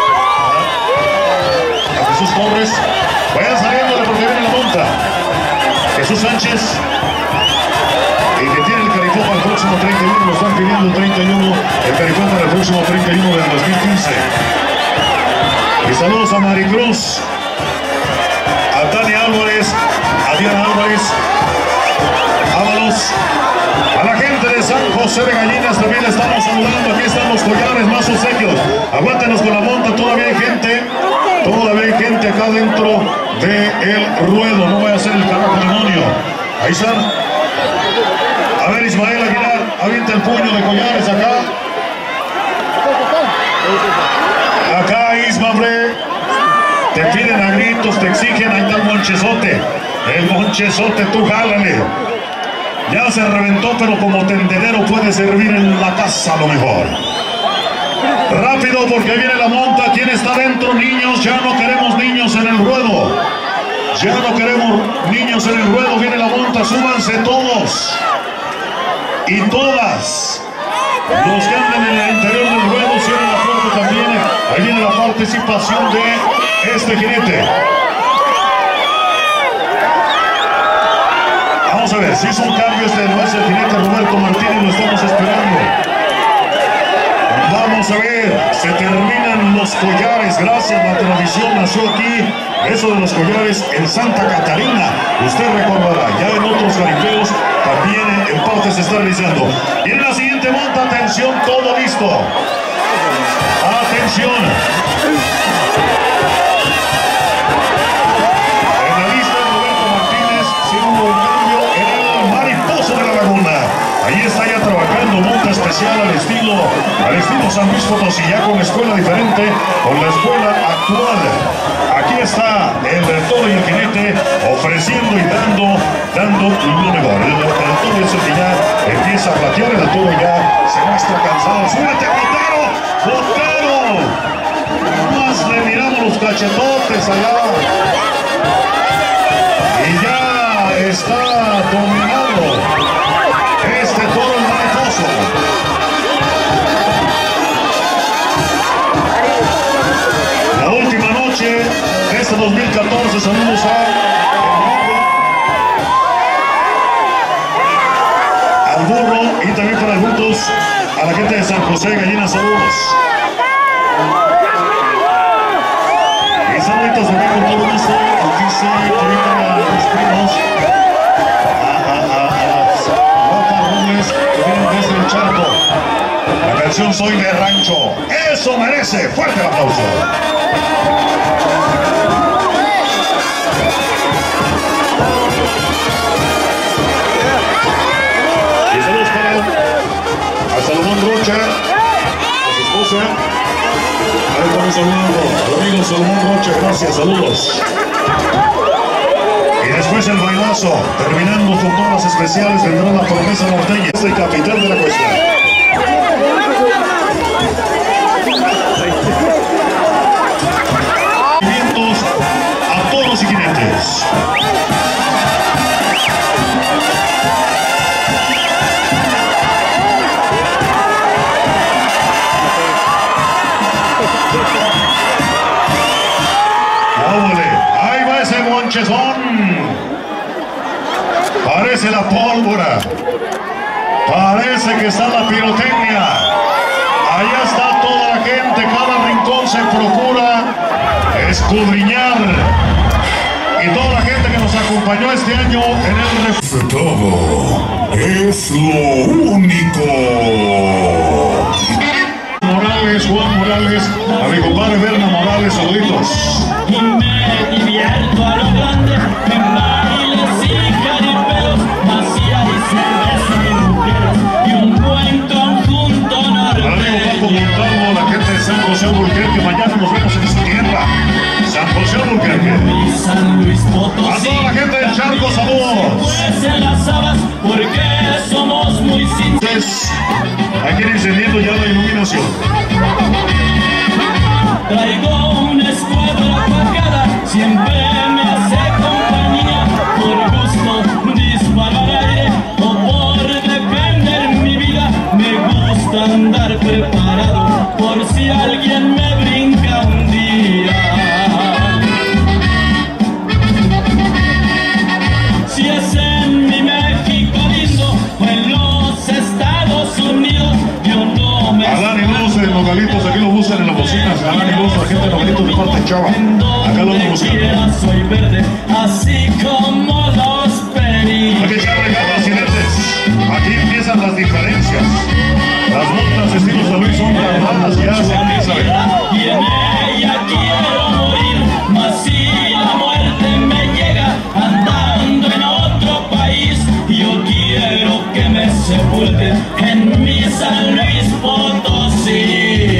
Speaker 2: a Jesús Torres. Vayan saliéndole porque viene la monta. Jesús Sánchez, y que tiene el caripó para el próximo treinta y uno, lo están pidiendo el treinta y uno, el caripó para el próximo treinta y uno del dos mil quince. Y saludos a Maricruz, a Tania Álvarez, a Diana Álvarez, Ábalos, a la gente de San José de Gallinas también le estamos saludando. Aquí están los collares, más obsequios. Aguántenos con la monta, todavía hay gente, todavía hay gente acá dentro del ruedo, no vaya a ser el carajo demonio. Ahí están. A ver, Ismael Aguilar, avienta el puño de collares acá. Acá, Isma, hombre. Te piden a gritos, te exigen, ahí está el monchezote. El monchezote, tú jálale. Ya se reventó, pero como tendedero puede servir en la casa a lo mejor. Rápido, porque viene la monta. ¿Quién está dentro? Niños, ya no queremos niños en el ruedo. Ya no queremos niños en el ruedo. Viene la monta, súbanse todos y todas. Los que andan en el interior del ruedo, cierren la puerta también. Ahí viene la participación de este jinete. Vamos a ver, si hizo un cambio, este no es el jinete Roberto Martínez, lo estamos esperando. Vamos Vamos a ver, se terminan los collares, gracias, la tradición nació aquí, eso de los collares en Santa Catarina, usted recordará, ya en otros garipeos también en parte se está realizando. Y en la siguiente monta, atención, todo listo, atención. En la lista Roberto Martínez, sin un cambio, el mariposo de la laguna. Ahí está ya trabajando, monta especial al estilo, al estilo San Luis Potosí, ya con la escuela diferente, con la escuela actual. Aquí está el toro y el jinete ofreciendo y dando, dando lo mejor. El, el toro es el que ya empieza a platear, el toro ya se muestra cansado. ¡Súbete, Botero! ¡Botero! Más le miramos los cachetotes allá. Y ya está dominado este toro el mariposo. La última noche de este dos mil catorce, saludos a al burro y también para juntos a la gente de San José Gallina, saludos. Y saluditos también con todo gusto, dice ahorita a los primos, a, a, a, a las Rafa Rubles que vienen desde el Charco. La canción Soy de Rancho, eso merece fuerte el aplauso. Y saludos para a Salomón Rocha, a su esposa. Ahí estamos saludando al amigo Salomón Rocha, gracias, saludos. Y después el bailazo, terminando con todas las especiales, vendrá la promesa norteña. Es el capitán de la cuestión. A todos y jinetes. Ahí va ese monchezón. Parece la pólvora. Parece que está la pirotecnia. Allá está toda la gente. Cada rincón se procura escudriñar. Y toda la gente que nos acompañó este año en el ref... Todo es lo único. Morales, Juan Morales, a mi compadre Berna Morales, saluditos.
Speaker 6: Y me divierto a lo grande, en bailes y caripeos, vacía y cerveza y mujeres, y un buen conjunto norteño.
Speaker 2: Amigo Paco Montalvo, la gente de San José Alburquerque, mañana nos vemos en su tierra, San José Alburquerque.
Speaker 6: Y San Luis Potosí.
Speaker 2: A toda la gente del Charco, saludos.
Speaker 6: Pues en las habas, porque somos muy sinceros.
Speaker 2: Hay que ir encendiendo ya la iluminación.
Speaker 6: Traigo una escuadra pagada, siempre me hace compañía, por gusto disparar aire o por defender mi vida. Me gusta andar preparado por si alguien me brinca un día. Si es en mi México lindo o en los Estados Unidos, yo no me...
Speaker 2: Adán y Luz en Nogalitos, aquí lo buscan en las bocinas. Adán y Luz, la gente de Nogalitos de parte de Chava. Acá lo vamos buscando.
Speaker 6: Soy verde, así como los pericos.
Speaker 2: Hay que echarle ganas, jinetes. Aquí empiezan las diferencias. Las montas de estilo San Luis son carnadas, ya se empieza a ver.
Speaker 6: Y en ella quiero morir, mas si la muerte me llega andando en otro país, yo quiero que me sepulten en mi San Luis Potosí.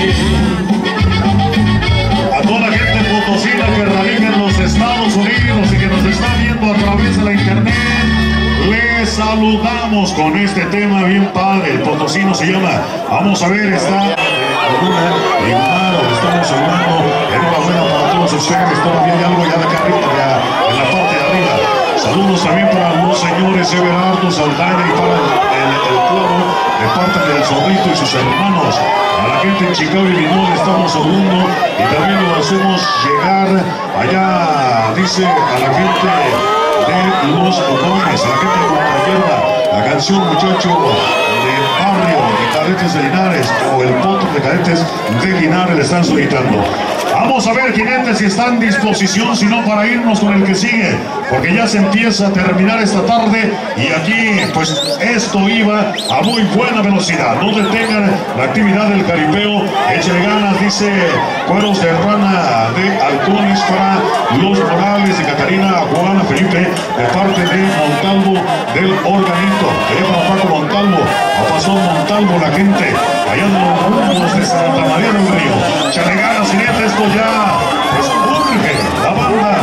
Speaker 2: A toda la gente potosina que radica en los Estados Unidos y que nos está viendo a través de la internet, les saludamos con este tema bien padre. El potosino se llama, vamos a ver, está en Maro, estamos saludando. Enhorabuena para todos ustedes, todavía hay algo ya de acá arriba, ya en la parte de arriba. Saludos también para los señores Everardo Saldaña y para el, el, el pueblo de parte del Zorrito y sus hermanos. A la gente en Chicago y Illinois estamos saludando y también lo hacemos llegar allá, dice, a la gente de los Ocones, a la gente de Montañera, la canción Muchacho del Barrio de cadetes de Linares o el potro de cadetes de Linares le están solicitando. Vamos a ver, jinetes, si está en disposición, si no, para irnos con el que sigue, porque ya se empieza a terminar esta tarde y aquí, pues, esto iba a muy buena velocidad. No detengan la actividad del jaripeo, échale ganas, dice Cueros de Rana de Halcones para los Morales de Catarina, Juana Felipe, de parte de Montalvo del Organito. Allá para Paco Montalvo, a pasó Montalvo la gente, allá en los rumbos de Santa María del Río. Échale ganas, jinetes, esto ya, pues, urge la banda.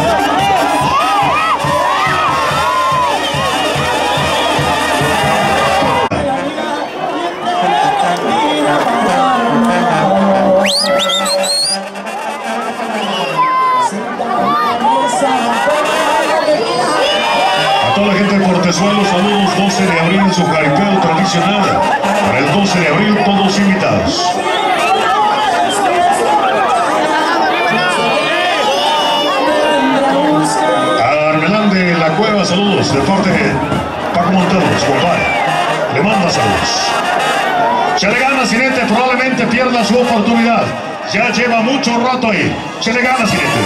Speaker 2: A toda la gente de Portezuelo, saludos. Doce de abril en su jaripeo tradicional. Para el doce de abril, todos invitados. Armelán de la Cueva, saludos de parte de Paco Montalvo, su compadre. Le manda saludos. Chale ganas, jinete, probablemente pierda su oportunidad. Ya lleva mucho rato ahí. Chale ganas, jinete.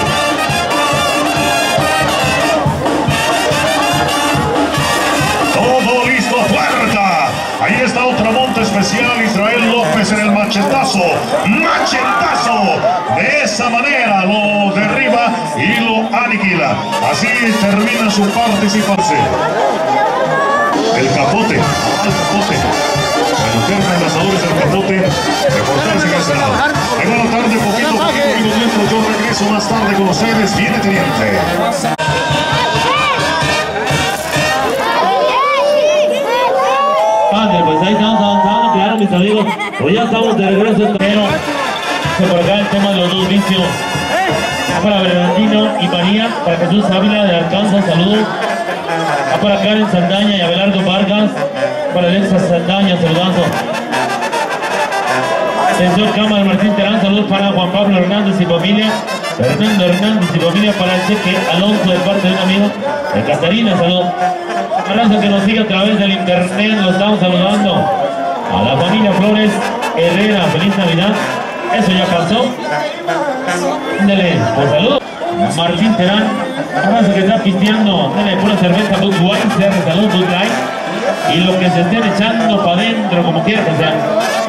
Speaker 2: Todo listo, puerta. Ahí está otra monta especial, Israel López en el machetazo. ¡Machetazo! De esa manera lo derriba y lo aniquila. Así termina su participación. El capote, el capote. Bueno, terminan las adores del capote. Reportarse en ese lado. En buena tarde, poquito, poquito, amigos miembros. Yo regreso más tarde con ustedes. Viene teniente.
Speaker 3: Padre, pues ahí estamos avanzando, claro, mis amigos. Pues ya estamos de regreso, pero por acá el tema de los dos vicios. Para Bernardino y María, para Jesús Ávila de Alcanza, saludos. Para Karen Saldaña y Abelardo Vargas, para Alexa Saldaña, saludando. Atención, Cámara Martín Terán, saludos para Juan Pablo Hernández y familia. Fernando Hernández y familia, para el Cheque Alonso de parte de un amigo de Catarina, saludos. Abrazo que nos sigue a través del internet, lo estamos saludando. A la familia Flores Herrera, feliz Navidad. Eso ya pasó. Dale, pues saludos. Martín Terán, abrazo que está pisteando. Dale, pura cerveza Budweiser, saludos Budweiser. Y lo que se estén echando para adentro, como quiera que sea.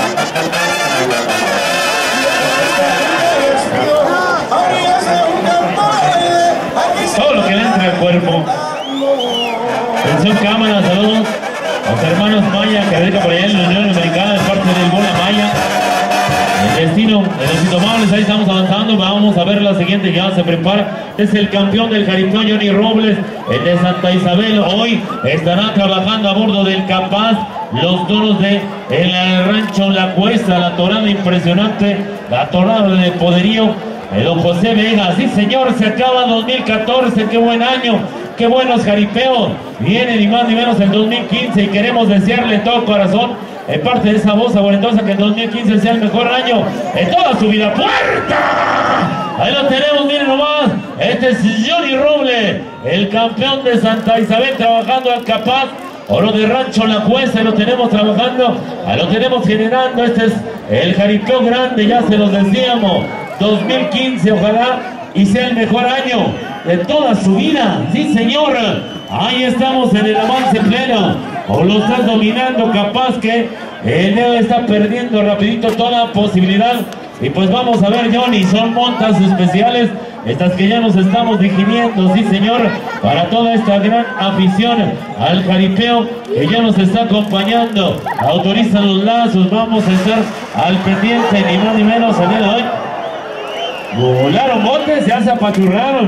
Speaker 3: Todo lo que le entre al cuerpo. Atención, cámara, saludos a los hermanos Maya que radica por allá en la Unión Americana de parte del Bola Maya. El destino de los indomables, ahí estamos avanzando. Vamos a ver la siguiente, ya se prepara. Es el campeón del jaripeo, Johnny Robles, el de Santa Isabel. Hoy estará trabajando a bordo del Capaz los toros de el rancho La Cuesta, la torada impresionante, la torada de poderío. El don José Vega, sí señor, se acaba dos mil catorce, qué buen año, qué buenos jaripeos. Viene ni más ni menos el dos mil quince y queremos desearle todo corazón, en parte de esa voz aguarentosa, que el dos mil quince sea el mejor año en toda su vida. ¡Puerta! Ahí lo tenemos, miren nomás. Este es Johnny Robles, el campeón de Santa Isabel, trabajando al Capaz. Oro de Rancho La Cuesta, lo tenemos trabajando, ahí lo tenemos generando. Este es el jaripeo grande, ya se los decíamos. dos mil quince, ojalá y sea el mejor año de toda su vida. Sí, señor. Ahí estamos en el avance pleno. O lo estás dominando, capaz que el Neo está perdiendo rapidito toda posibilidad. Y pues vamos a ver, Johnny, son montas especiales, estas que ya nos estamos digiriendo, sí señor, para toda esta gran afición al jaripeo que ya nos está acompañando. Autorizan los lazos, vamos a estar al pendiente, ni más ni menos el día de hoy. Volaron botes, ya se apachurraron.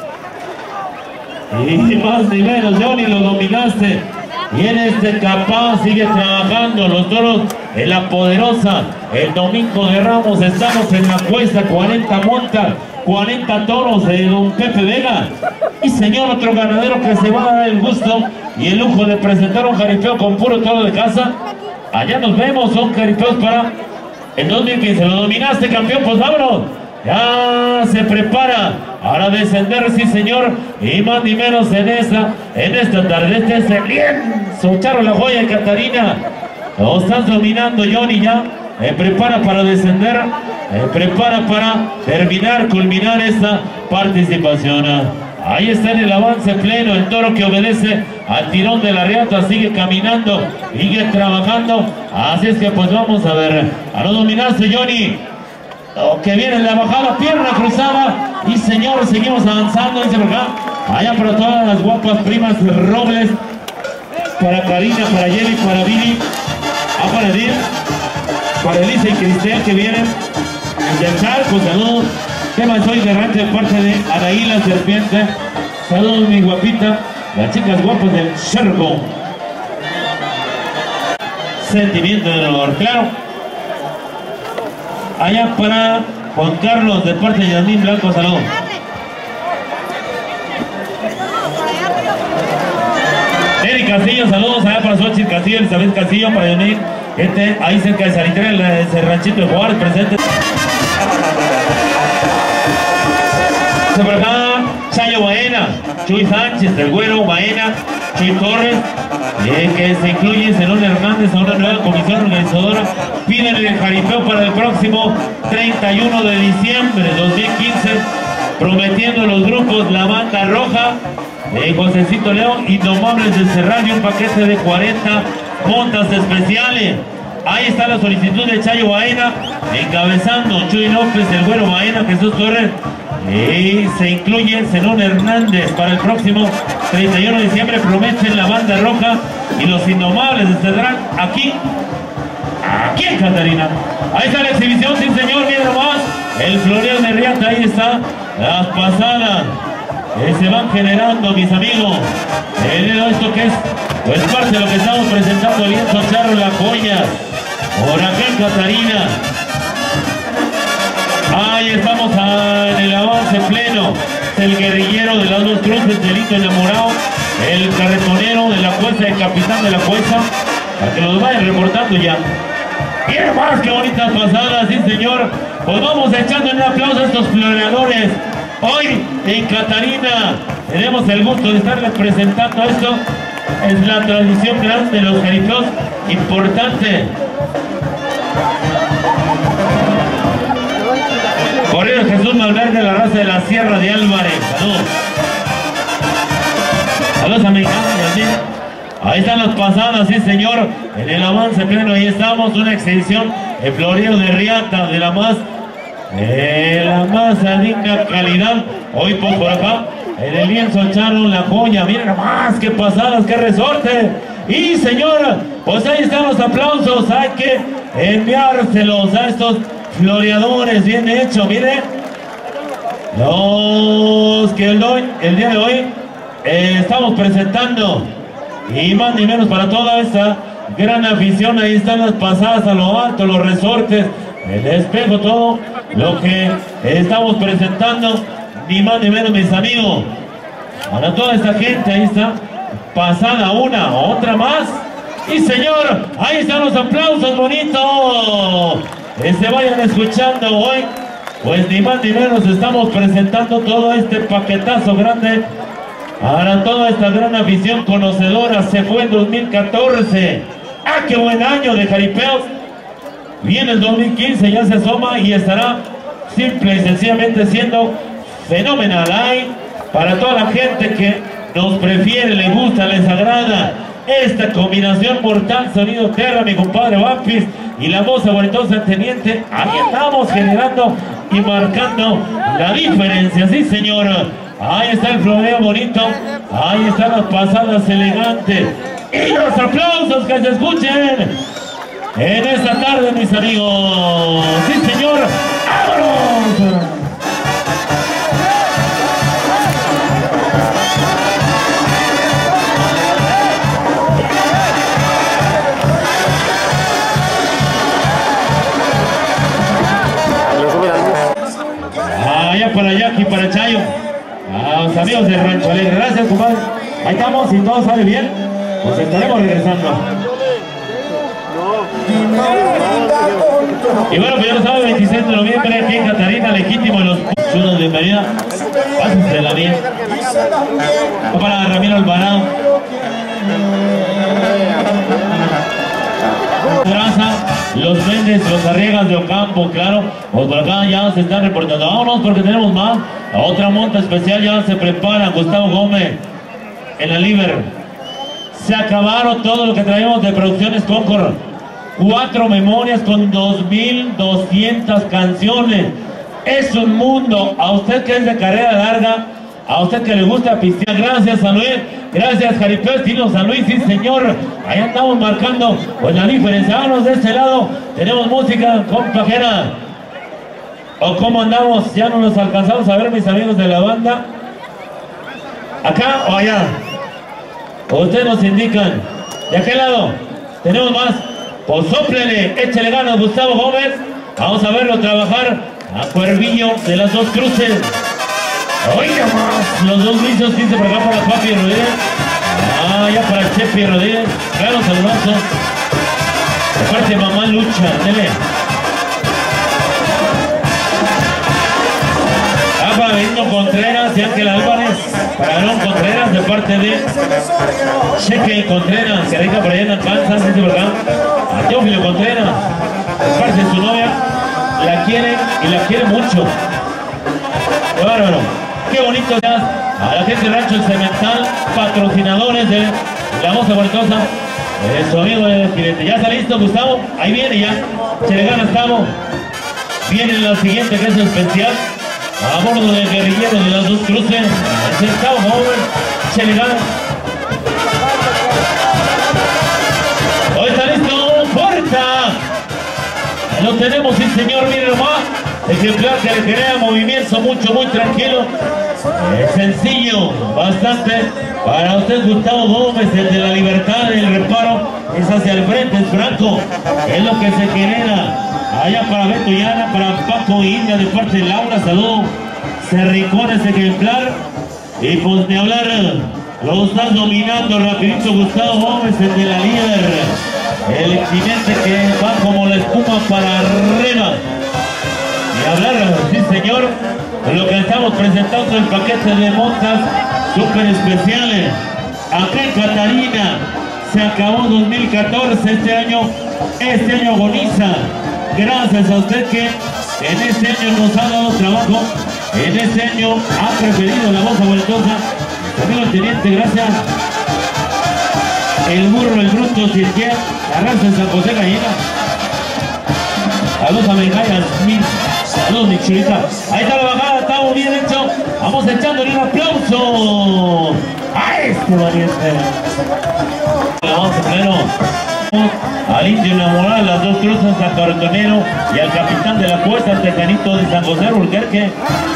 Speaker 3: Y más ni menos, Johnny, lo dominaste. Y en este Capaz sigue trabajando los toros en la poderosa. El domingo de Ramos estamos en La Cuesta, cuarenta montas, cuarenta toros de don Pepe Vega. Y señor, otro ganadero que se va a dar el gusto y el lujo de presentar un jaripeo con puro toro de casa. Allá nos vemos, son jaripeos para el dos mil quince. Lo dominaste, campeón, pues vámonos. Ya se prepara para descender, sí señor, y más ni menos en esta, en esta tarde. Este es el lienzo, Charo La Joya, Catarina. Lo estás dominando, Johnny, ya. Eh, prepara para descender. Eh, prepara para terminar, culminar esta participación. Ahí está en el avance pleno, el toro que obedece al tirón de la riata, sigue caminando, sigue trabajando. Así es que pues vamos a ver. A lo dominaste, Johnny. Lo que viene la bajada, pierna cruzada. Y señor, seguimos avanzando, dice por acá. Allá para todas las guapas primas Robles. Para Karina, para Jenny, para Billy. Ah, para Edith. Para Elisa y Cristian que vienen. Del Charco, saludos. ¿Qué más hoy de rancho de parte de Araí la Serpiente? Saludos, mi guapita. Las chicas guapas del Charco. Sentimiento del honor, claro. Allá para Juan Carlos de parte de Yasmín Blanco, saludos. Eric Castillo, saludos allá para Xochitl Castillo, Elizabeth Castillo, para Yasmín. Gente ahí cerca de Salitera, el ranchito de Juárez, presente. Por acá, Chayo Baena, Chuy Sánchez, el Güero Baena, Chuy Torres, eh, que se incluye Zenón Hernández a una nueva comisión organizadora. Piden el jaripeo para el próximo treinta y uno de diciembre de dos mil quince, prometiendo los grupos La Banda Roja, eh, Josecito León, Indomables de Cerral y un paquete de cuarenta montas especiales. Ahí está la solicitud de Chayo Baena, encabezando Chuy López, el Güero Baena, Jesús Torres. Y se incluye Zenón Hernández para el próximo treinta y uno de diciembre. Prometen La Banda Roja y los Indomables estarán aquí, aquí en Catarina. Ahí está la exhibición, sí señor, miren nomás. El floreo de riata, ahí está. Las pasadas eh, se van generando, mis amigos. Eh, esto que es, pues parte de lo que estamos presentando, lienzo charro, la joya. Por acá en Catarina. Ahí estamos a, en el avance pleno. El guerrillero de las dos cruces, delito enamorado. El carretonero de la Cuesta, el capitán de la Cuesta. Para que nos vayan reportando ya. Miren más que bonitas pasadas, sí señor. Pues vamos echando un aplauso a estos floreadores. Hoy en Catarina tenemos el gusto de estarles presentando esto. Es la tradición grande de los jaripeos. Importante. Correo Jesús Malverde, la raza de la Sierra de Álvarez. Saludos. Saludos a Mexicano y así. Ahí están las pasadas, sí señor. En el avance pleno, ahí estamos. Una exhibición, el floreo de riata de la más, de la más digna calidad. Hoy pues por acá, en el lienzo echaron la joya. Miren nomás, qué pasadas, qué resorte. Y señora, pues ahí están los aplausos. Hay que enviárselos a estos floreadores, bien hecho, miren. Los que el, hoy, el día de hoy eh, estamos presentando. Y más ni menos para toda esta gran afición. Ahí están las pasadas a lo alto, los resortes, el espejo, todo lo que estamos presentando. Ni más ni menos, mis amigos. Para toda esta gente, ahí está. Pasada una, otra más. Y señor, ahí están los aplausos bonitos. Que se vayan escuchando hoy. Pues ni más ni menos estamos presentando todo este paquetazo grande para toda esta gran afición conocedora. Se fue en dos mil catorce. ¡Ah, qué buen año de jaripeos! Viene el dos mil quince, ya se asoma y estará simple y sencillamente siendo fenomenal. Hay para toda la gente que nos prefiere, le gusta, les agrada esta combinación mortal, sonido tierra, mi compadre Vampis y la voz bonitosa teniente. Ahí estamos generando y marcando la diferencia, sí señor. Ahí está el floreo bonito, ahí están las pasadas elegantes y los aplausos que se escuchen en esta tarde, mis amigos. Sí señor, ¡vámonos! Allá para Jackie, para Chayo, a los amigos del Rancho Alegre. Gracias, compadre. Ahí estamos, si todo sale bien, pues estaremos regresando. Y bueno, pues ya lo sabe, veintiséis de noviembre aquí en Catarina, legítimo de los chudos de bienvenida. Pásense la bien. Para Ramiro Alvarado. Traza, los Méndez, los Arriegas de Ocampo, claro. Pues por acá ya se están reportando. Vámonos porque tenemos más. La otra monta especial ya se prepara. Gustavo Gómez en la Liber. Se acabaron todo lo que traemos de Producciones Concord. Cuatro memorias con dos mil doscientas canciones. Es un mundo. A usted que es de carrera larga, a usted que le gusta pistear. Gracias, San Luis. Gracias, Jaripeo Estilo San Luis. Sí, señor. Ahí andamos marcando pues la diferencia. Vámonos de este lado. Tenemos música compajera. ¿O cómo andamos? Ya no nos alcanzamos a ver, mis amigos de la banda. ¿Acá o allá? Ustedes nos indican. ¿De aquel lado? ¿Tenemos más? Pues sóplele, échele ganas, Gustavo Gómez. Vamos a verlo trabajar a Cuervillo de las Dos Cruces. Oiga más, los dos brillos quince por acá para Papi Rodríguez. Ah, ya para Chepi Rodríguez. Claro, saludazo. De parte de Mamá Lucha, dele. Ah, para Benito Contreras y Ángel Álvarez. Para Aaron Contreras, de parte de Cheque Contreras, que rica por allá en Kansas, dice por acá. A Teófilo Contreras, de parte de su novia. La quiere y la quiere mucho. Qué bárbaro. Qué bonito ya. A la gente de Rancho El Cemental, patrocinadores de La Moza Huertosa, de su amigo de Jirete. ¿Ya está listo, Gustavo? Ahí viene ya. Se le gana, Gustavo. Viene la siguiente, que es especial. A bordo del guerrillero de las Dos Cruces. El Gustavo Gómez. Se le gana. Hoy está listo. ¡Puerta! Lo tenemos, sí, señor. Miren nomás. Ejemplar que le crea movimiento mucho, muy tranquilo. Es sencillo, bastante. Para usted, Gustavo Gómez, el de la libertad, el reparo, es hacia el frente, es franco. Es lo que se genera. Allá para Beto y Ana, para Paco y India, de parte de Laura, saludo. Se ricona ese ejemplar. Y pues de hablar, lo están dominando rapidito Gustavo Gómez, el de la líder. El excelente que va como la espuma para arriba. Y hablar, sí señor, de lo que estamos presentando, el paquete de montas súper especiales. Acá en Catarina se acabó dos mil catorce, este año, este año agoniza. Gracias a usted que en este año nos ha dado trabajo, en este año ha preferido La Moza Huertosa. Amigo el teniente, gracias. El burro, el bruto, Sirquía, la raza de San José Gallina. Saludos a Mengayas, mil. Saludos, mi chulita. Ahí está la bajada, estamos bien hecho. Vamos echándole un aplauso a este valiente. Vamos a pleno. Al indio enamorado, las Dos Cruces, a Cartonero y al capitán de la fuerza, el tecanito de San José Burquerque.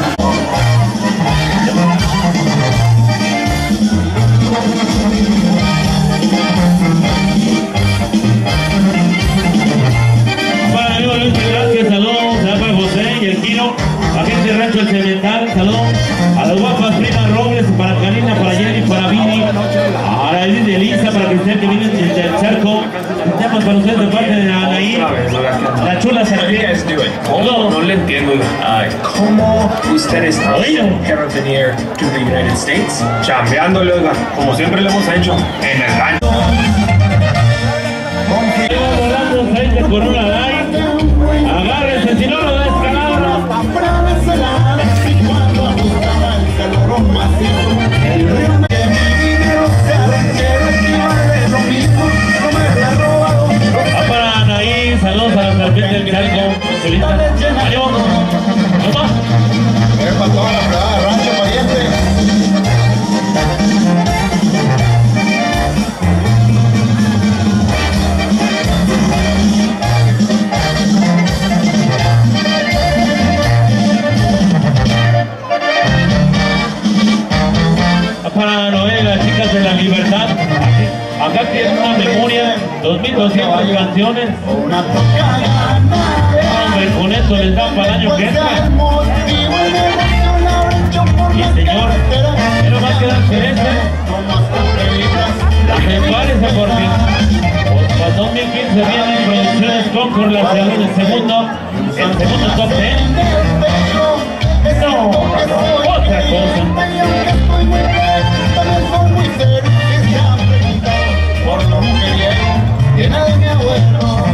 Speaker 3: Para amigo Luis Velázquez, saludos. Y el Giro, a gente de Rancho El Cemental, saludos a las guapas primas Robles, para Karina, para Jenny, para Vini, a la Edith de Elisa, para Cristian que viene desde el charco. Temas para ustedes de parte de Anaí, la chula Sarabia.
Speaker 8: No, no le entiendo. Uh, ¿Cómo ustedes trajeron venir to the United States? Chambeándole, como siempre lo hemos hecho, en el rancho.
Speaker 3: Volando frente con una live. Agárrense, si no lo descalabra. Va para Anaí, saludos a la serpiente del Calco. Ahí vamos. ¿Cómo?
Speaker 9: Es para toda la ciudad, rancho pariente.
Speaker 3: Para Noel, las chicas de la libertad. Acá tienen una memoria, dos mil doscientas canciones. Hombre, con eso les dan para el año que entra. Y señor, pero más que darse ese. Prepárese porque pues, para dos mil quince vienen Producciones Concord, la el segundo, el segundo top ten. No, otra cosa.
Speaker 9: Por lo que que nadie me acuerdo.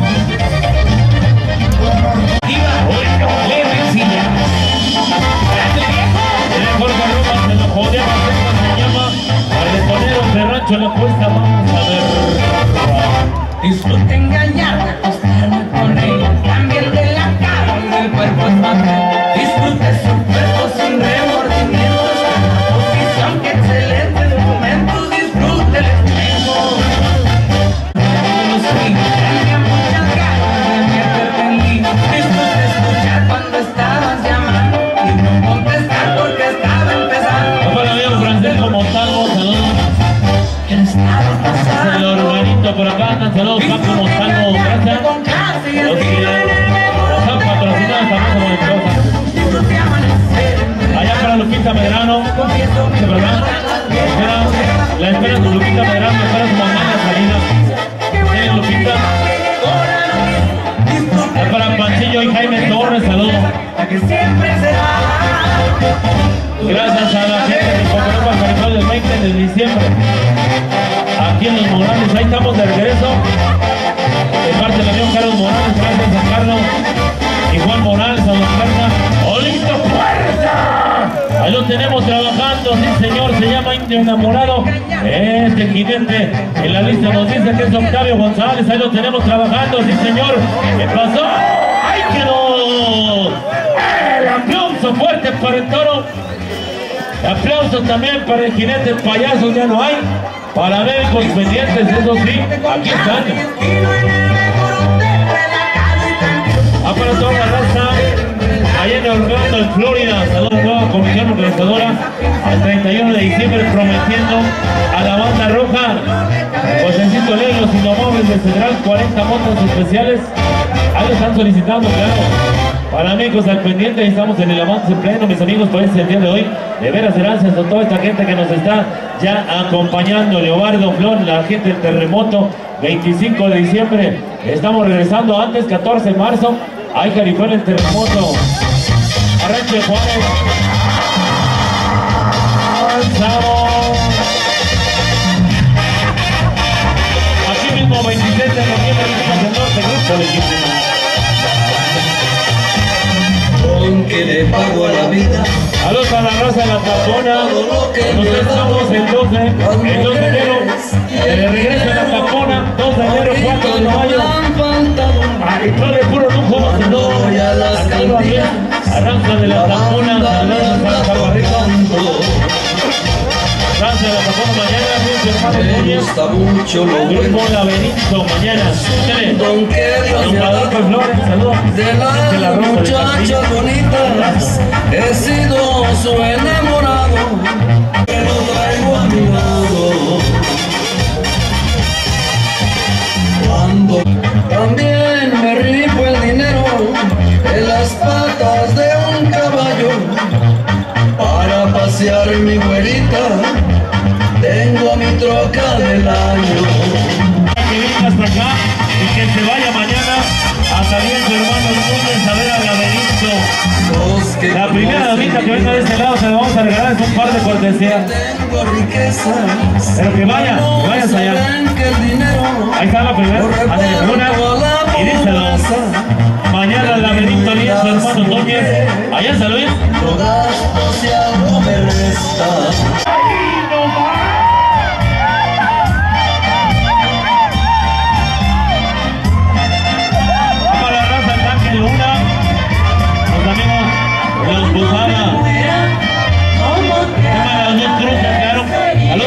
Speaker 3: mucho la apuesta, vamos a ver.
Speaker 6: Disfruta engañarme, acostarme con ella, también de la cara y del cuerpo es fatal. Disfrute su cuerpo sin remordimientos, una posición que excelentes momentos, disfrute el extremo. Tenía muchas ganas de meterte en lío, disfrute escuchar cuando estabas llamando y no contestar porque estaba empezando.
Speaker 3: Para Diego Francisco Montalvo, saludos. Señor Benito por acá, andan saludos, Paco Montalvo, gracias. Los que nos han patrocinado esta mesa maravillosa. Allá para Lupita Medrano, ¿de verdad? La espera con Lupita Medrano, la espera su mamá Salina. ¿Tienen Lupita? Para Pancillo y Jaime Torres, saludos. Gracias a la gente de Coconopa Carnaval del veinte de diciembre. Aquí en Los Morales, ahí estamos de regreso. De parte del amigo Carlos Morales, gracias a Carlos y Juan Morales, a Don Carlos. ¡Olito Fuerza! Ahí lo tenemos trabajando, sí señor, se llama Indio Enamorado. Este jinete en la lista nos dice que es Octavio González, ahí lo tenemos trabajando, sí señor. ¿Qué pasó? ¡Ahí quedó! El aplauso fuerte para el toro. Aplausos también para el jinete payaso, ya no hay. Para médicos pendientes, eso sí, aquí están. Ah, para toda la raza, allá en Orlando, en Florida, saludos a la nueva comisión organizadora al treinta y uno de diciembre, prometiendo a la banda roja, Josecito Ley, los Indomables de Central, cuarenta motos especiales. Ahí lo están solicitando, claro. Para amigos al pendiente, estamos en el avance pleno, mis amigos, por este día de hoy. De veras, gracias a toda esta gente que nos está ya acompañando. Leobardo Flor, la gente del terremoto, veinticinco de diciembre. Estamos regresando antes, catorce de marzo. Ay, Jaripán, el terremoto. Arranque Juárez. Avanzamos. Aquí mismo, veintiséis de noviembre, el norte, grupo legítimo.
Speaker 6: Que le pago a la vida.
Speaker 3: Saludos a la raza de la Tapona. Nosotros estamos el doce, el dos de enero. Se regresa a la Tapona, dos de enero, cuatro de mayo. Arrancó de puro lujo. Saludos a Raza de la Tapona. Saludos a Cabarrico. Raza de la Tapona mañana. Me gusta mucho lo bueno. Grupo Laberinto mañana. A Don Guadalupe Flores, saludos.
Speaker 6: De las muchachas bonitas he sido su enamorado, pero traigo a mi lado. Cuando también me rifo el dinero en las patas de un caballo para pasear mi güerita. Tengo mi troca del año.
Speaker 3: Que venga hasta acá y que se vaya mañana a salir su hermano Núñez a ver al Laberinto. La primera damita que venga de este lado se la vamos a regalar, es un par de cortesías. Pero que vaya, que vayas allá. Ahí está la primera, una y díselo. Mañana el Laberinto y su hermano Núñez. Allá San Luis. Los Buzana. Cámara, dos trucas, claro. ¿Aló?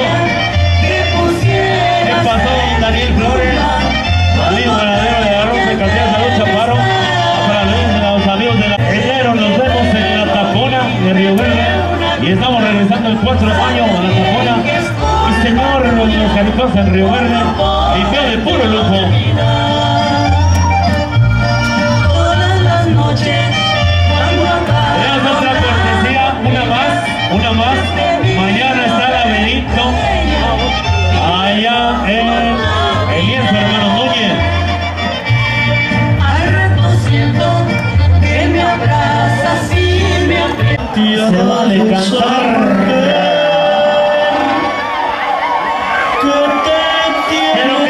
Speaker 3: ¿Qué pasó, don Daniel Flores? Amigo ganadero de Arroz de Castilla, salud, Chaparro. Para los amigos de la enero, nos vemos en la Tapona de Río Verde. Y estamos regresando el cuatro de mayo a la Tapona. Y señor, los jaripeos en Río Verde. Jaripeo de puro lujo. Una más, una más. Mañana está Laberinto allá en el lienzo, hermano Núñez.
Speaker 6: Al rato siento que me abrazas y me aprietas.
Speaker 3: Se vale cantar. Que te quiero.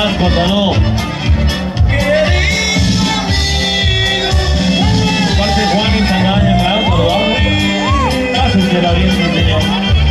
Speaker 3: Blanco, saludos. Parte Juan y Sangaña, claro, saludamos. Pásensela bien, mi señor.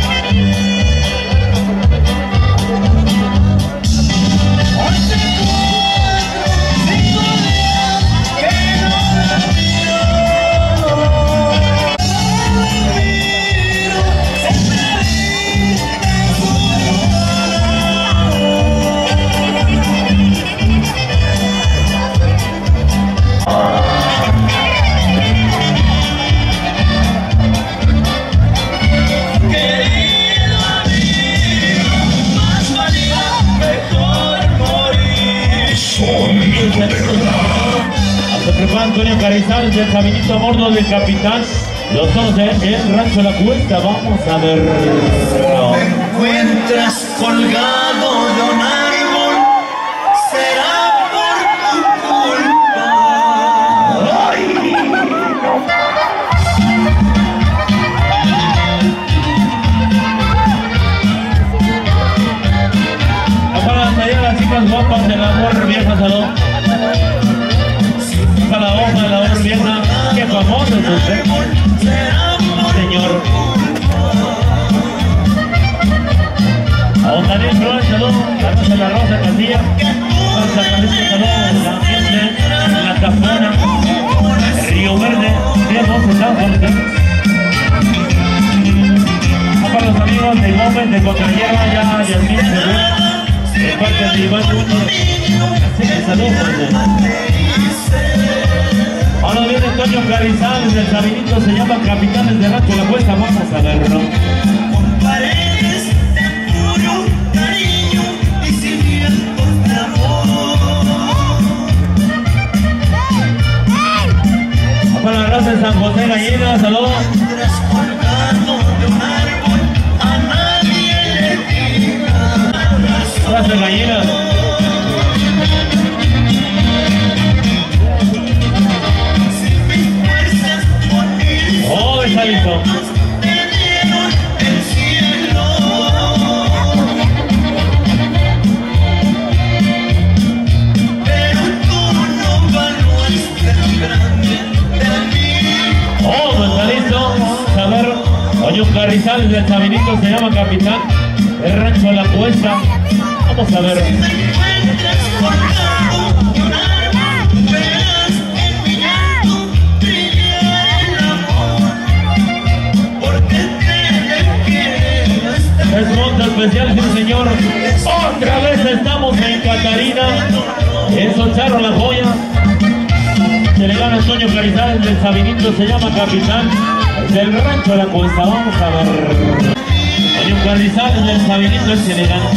Speaker 3: Se prepara Antonio Carrizales del Caminito a bordo del capitán. Los toros de El Rancho La Cuesta. Vamos a ver.
Speaker 6: Te encuentras colgado de un árbol, será por tu culpa. Ay.
Speaker 3: Para allá las chicas guapas del amor vieja, salud. Para la hoja de la amor vieja, qué famoso es usted, señor. A don Daniel Flores, salud. Carlos de la Rosa Casilla. Rosa Casilla, salud. La gente en la Campana. Río Verde. Tenemos estamos. Para los amigos de Gómez, de Cotallera, ya Yasmín Según, de parte de Iván Núñez. Así que saludos. Ahora viene Antonio Carrizales del Sabinito, se llama Capitanes de Rancho La Cuesta. Vamos a verlo.
Speaker 6: Con paredes de puro cariño y cimientos de amor.
Speaker 3: Para la raza de San José Gallina, saludos. Raza de Gallina. Oh, está listo. Oh, no está listo. A ver, Toño Carrizales del Sabinito se llama Capitán. El Rancho La Cuesta. Vamos a ver. Es monta especial, sí señor. Otra vez estamos en Catarina. En Solcharro La Joya. Se le gana Antonio Carrizales del Sabinito, se llama Capitán del Rancho La Cuesta. Vamos a ver. Antonio Carrizales del Sabinito, el se le gana.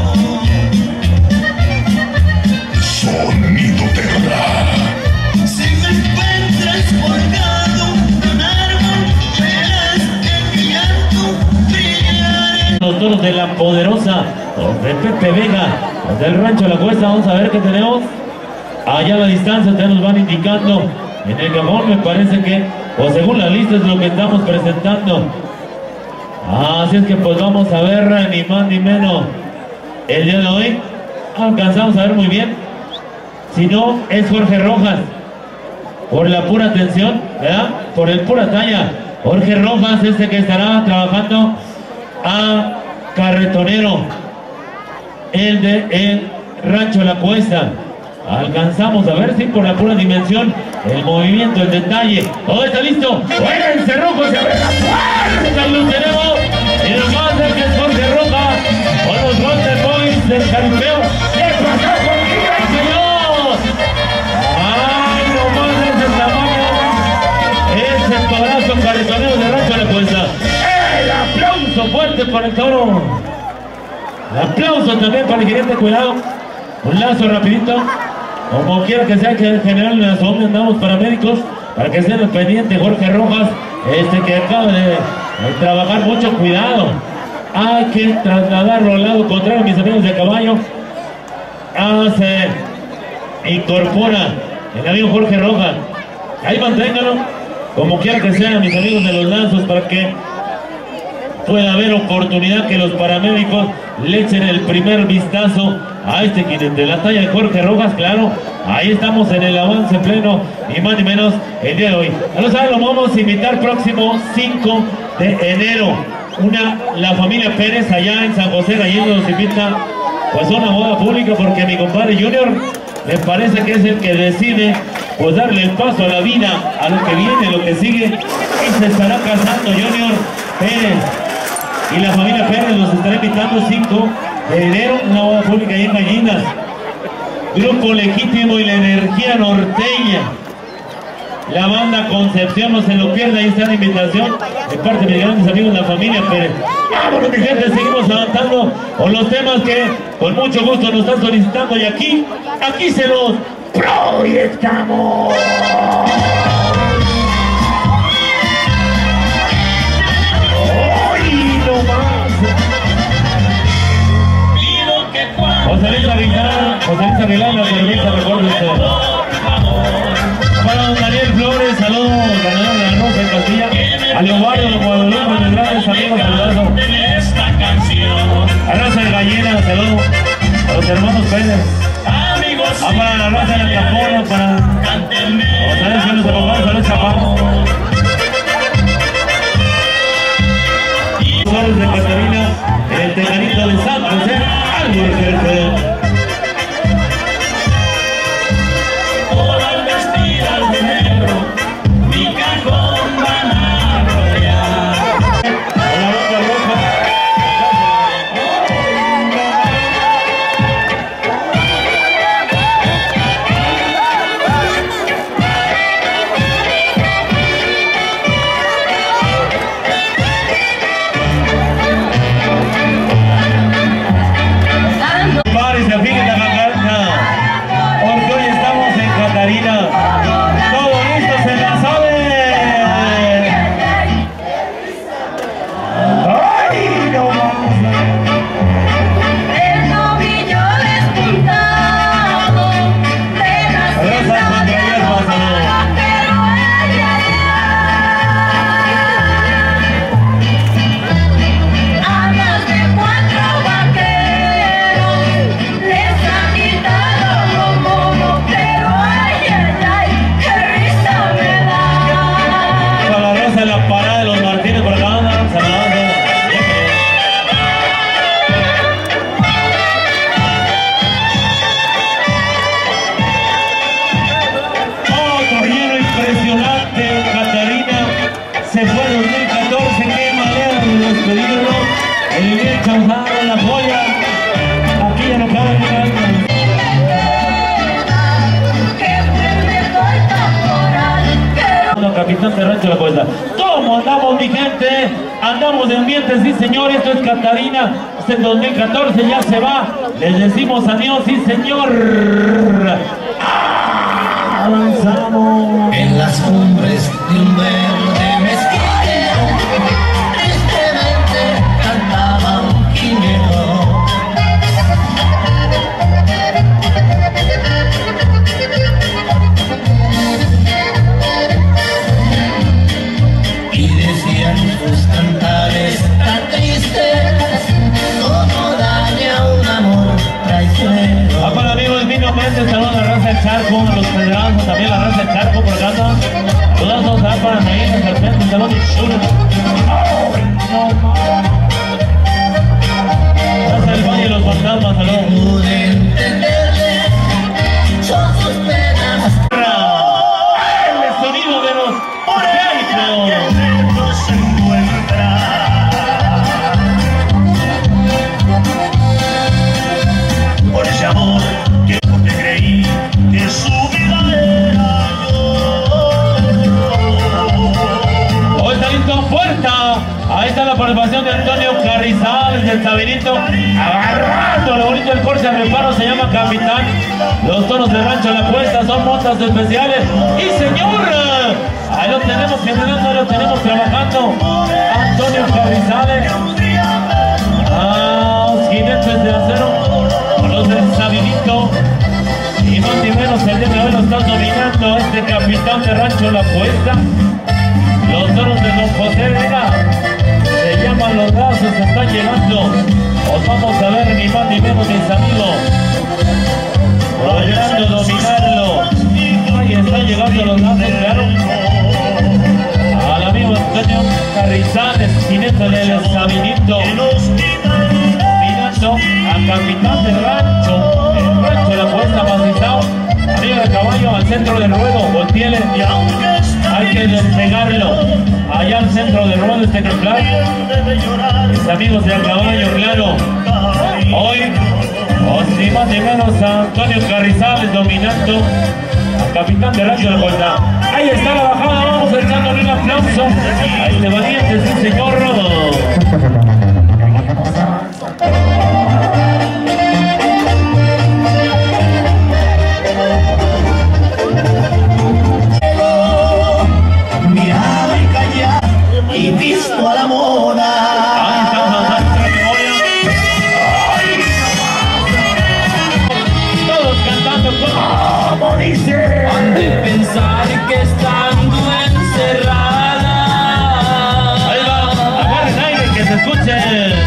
Speaker 5: Sonido Terra.
Speaker 6: Si me encuentras colgado de un árbol, verás en mi llanto brillar.
Speaker 3: Los toros de la poderosa de Pepe Vega, del Rancho La Cuesta. Vamos a ver qué tenemos. Allá a la distancia ya nos van indicando. En el cajón me parece que, o según la lista, es lo que estamos presentando. Así es que pues vamos a ver, ni más ni menos. El día de hoy alcanzamos a ver muy bien. Si no, es Jorge Rojas. Por la pura atención, ¿verdad? Por el pura talla. Jorge Rojas, este que estará trabajando a carretonero. El de el Rancho La Cuesta. Alcanzamos a ver si por la pura dimensión, el movimiento, el detalle. Todo está listo. ¡Jueguen cerrojos! ¡Se abre la puerta! ¡Lo tenemos! Y nos va a hacer que es Jorge Rojas con los Golden Boys del Caripeo. ¿Qué pasó conmigo, señor? ¡Ay, nomás de ese tamaño! Es el torazo carretonero de Rancho La Cuesta. ¡El aplauso fuerte para el toro! El aplauso también para el gerente, cuidado. Un lazo rapidito. Como quiera que sea, que en general en la zona andamos paramédicos para que estén al pendiente. Jorge Rojas, este que acaba de, de trabajar mucho, cuidado. Hay que trasladarlo al lado contrario, mis amigos de caballo. Ah, se incorpora el amigo Jorge Rojas. Ahí manténganlo, como quiera que sea, mis amigos de los lazos, para que pueda haber oportunidad que los paramédicos le echen el primer vistazo a este quien de la talla de Jorge Rojas, claro. Ahí estamos en el avance pleno, ni más ni menos el día de hoy. A los saben, lo vamos a invitar próximo cinco de enero. Una, la familia Pérez allá en San José Gallego nos invita pues a una boda pública porque mi compadre Junior me parece que es el que decide pues darle el paso a la vida, a lo que viene, lo que sigue, y se estará casando Junior Pérez. Y la familia Pérez nos estará invitando cinco de enero, una boda pública ahí en Gallinas. Grupo Legítimo y la Energía Norteña. La banda Concepción, no se lo pierda, ahí está la invitación de parte de mis grandes amigos de la familia Pérez. Vámonos mi gente, seguimos avanzando con los temas que con mucho gusto nos están solicitando y aquí, aquí se los proyectamos. ¡Ay, no más! José Luis Aguilar, José Luis Aguilar, la cerveza, recuerden ustedes. Para don Daniel Flores, saludos, ganador de la Rosa de Castilla. A Leobardo de Guadalupe, mis grandes amigos, saludazo. A Raza de Gallina, saludos. A los hermanos Pérez. Ah, para la Raza de la Capona, para... Vamos a ver si nos acompañan, saludos Chapamos. Flores de Catarina, en el Tejanito de San José, algo de jefe. Capitán de Rancho La Puesta. ¿Cómo andamos mi gente? Andamos de ambiente, sí señor, esto es Catarina, este es dos mil catorce, ya se va, les decimos adiós, sí señor. Avanzamos.
Speaker 10: En las cumbres de un verde mezquite, tristemente cantaba un jinero. Sus cantares tan tristes, como daña un amor traicionero.
Speaker 3: Ah, para amigos de Vino Méndez, saludos a la Raza del Charco, a los federados, también la Raza del Charco por acá. Todos ah, para Naín, Serpente, saludos y chulos. Raza del Valle y los fantasmas, saludos.
Speaker 10: Pude entenderle, son sus penas.
Speaker 3: El sonido de los orgánicos.
Speaker 1: Por ese amor que no te creí que su vida era yo.
Speaker 3: Hoy está listo Puerta. Ahí está la participación de Antonio Carrizal del Sabinito. Agarrando lo bonito del Porsche al reparo, se llama Capitán. Los toros de Rancho La Puesta son motas especiales. Y señor, ahí lo tenemos generando, ahí lo tenemos trabajando. Antonio Carrizal. Ah, los jinetes de acero. Los del Sabinito. Y más ni menos el día de hoy lo están dominando este Capitán de Rancho La Puesta. Los toros de Don José Vega. Se llama suban los brazos, están llegando. Os vamos a ver ni más ni menos, mis amigos. Logrando dominarlo. Ahí están llegando los brazos, claro. Al amigo Antonio Carrizales, jinete del Sabinito. Mirando a capitán del rancho, el rancho de la Puesta Macizao. Amigo de caballo al centro del ruedo, volteele. Hay que despegarlo. Allá al centro del ruedo este ejemplar. Mis amigos de a caballo, claro. Hoy, os ni más ni menos a Antonio Carrizales dominando al capitán del rancho de la Puesta. Ahí está la bajada, vamos echándole un aplauso a este valiente, sí señor.
Speaker 10: Mirado y callado y visto a la mona.
Speaker 3: Ahí está nuestra memoria. Todos cantando como dice.
Speaker 6: Han de pensar que estando encerrada.
Speaker 3: Ahí va, agarren aire que se escuche.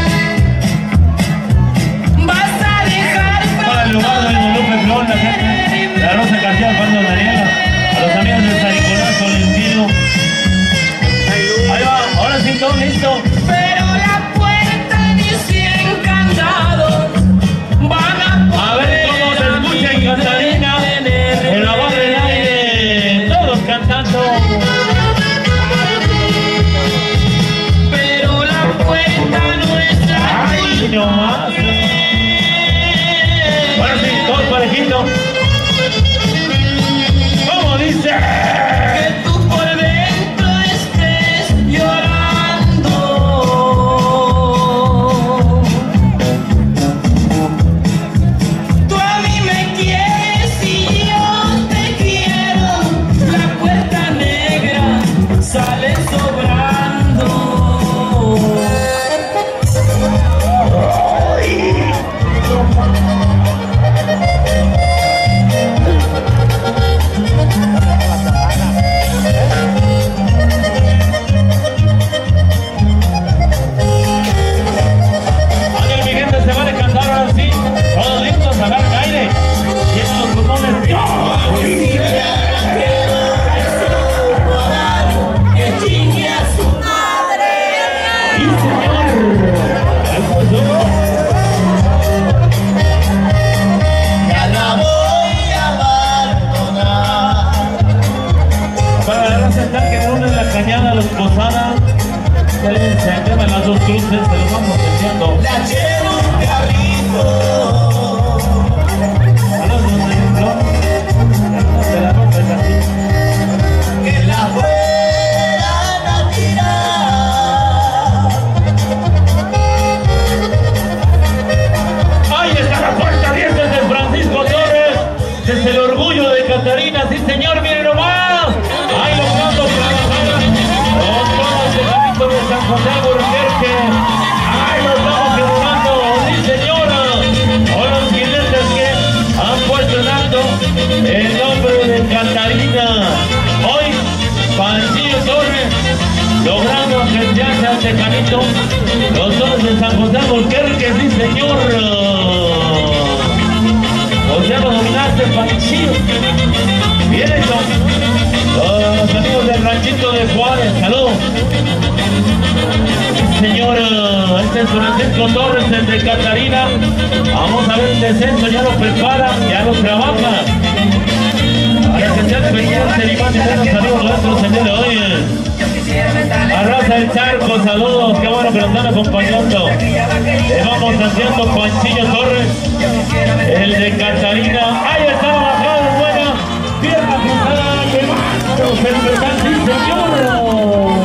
Speaker 6: Vas a dejar
Speaker 3: Para el lugar del Lupe Flor, la gente, la Rosa García, Pando Daniela, a los amigos de San Nicolás, Tolentino. Ahí va, ahora sí todo listo.
Speaker 6: pero la puerta dice encantado. Van a
Speaker 3: A ver cómo se escucha en Catarina, en la voz del aire, todos cantando.
Speaker 6: pero la puerta no es la
Speaker 3: Ay, no más. Ahora sí, todos parejitos. ¿Cómo dice?
Speaker 6: que tú por dentro estés llorando. Tú a mí me quieres y yo te quiero. La puerta negra sale sobrando.
Speaker 3: A ver, mi gente, se van a cantar ahora sí. Todos listos, agarren aire. Llenos los pulmones.
Speaker 6: Que chingue a su madre.
Speaker 3: ¡Sí, señor!
Speaker 10: Ya la voy a abandonar.
Speaker 3: Para la raza está que reúne la cañada, los posadas. Se les queman las dos cruces, se los vamos diciendo.
Speaker 10: La llevo un carrito.
Speaker 3: A los dos de flor, se la rompe así.
Speaker 10: Que la fueran a tirar.
Speaker 3: Ahí está la puerta abierta de Francisco Torres, desde el orgullo de Catarina, sí señor, miren nomás. Ahí logrando trabajar con todo el tejadito de San José Burquerque. Ahí lo estamos firmando, sí señor. Con los jinetes que han puesto en alto el nombre de Catarina. Hoy, Panchillo Torres, logrando enfrentarse al tejadito, los dos de San José Burquerque, sí señor. O sea, lo dominaste, Panchillo. Bien hecho. Todos los amigos del ranchito de Juárez, saludos. Señor, este es Francisco Torres, el de Catarina. Vamos a ver el descenso, ya lo prepara, ya lo trabaja. Para que sea experiencia, ni más ni menos, amigos nuestros el día de hoy. Arrasa el charco, saludos, qué bueno que nos están acompañando. Le vamos haciendo Panchillo Torres, el de Catarina. Ahí está la bajada, buena, pierna cruzada, que vamos, el sí señor.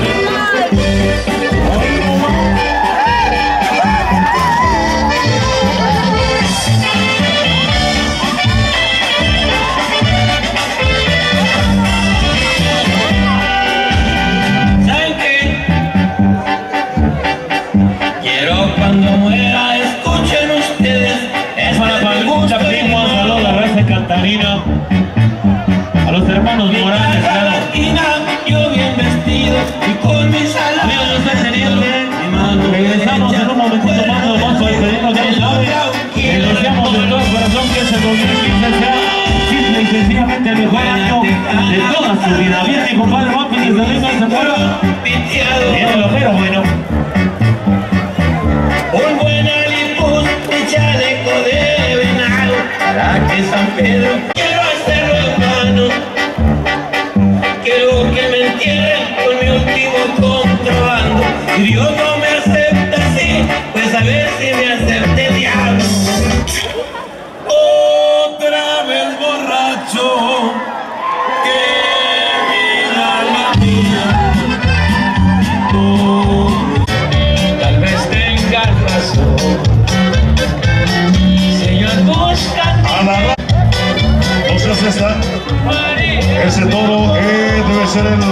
Speaker 6: Cuando muera, escuchen ustedes.
Speaker 3: Es para Palgucha, primo, saludos a la raza de Catarina. A los hermanos Morales, claro.
Speaker 6: Yo bien vestido y con mis alas.
Speaker 3: Amigos, no estén teniendo mejor año de toda su vida. Bien, mi compadre, vamos desde arriba se mueva. Viene el ojero, bueno.
Speaker 6: Un buen alipuz de chaleco de venado para que San Pedro quiero hacerlo en mano. Quiero que me entierren con mi último contrabando. Si Dios no me acepta así, pues a ver si me acepta el diablo. Otra vez borracho, que vida la mía. Oh, tal vez tengas razón. Señor, busca.
Speaker 2: A la ra- no seas esta. Ese toro eh, debe ser el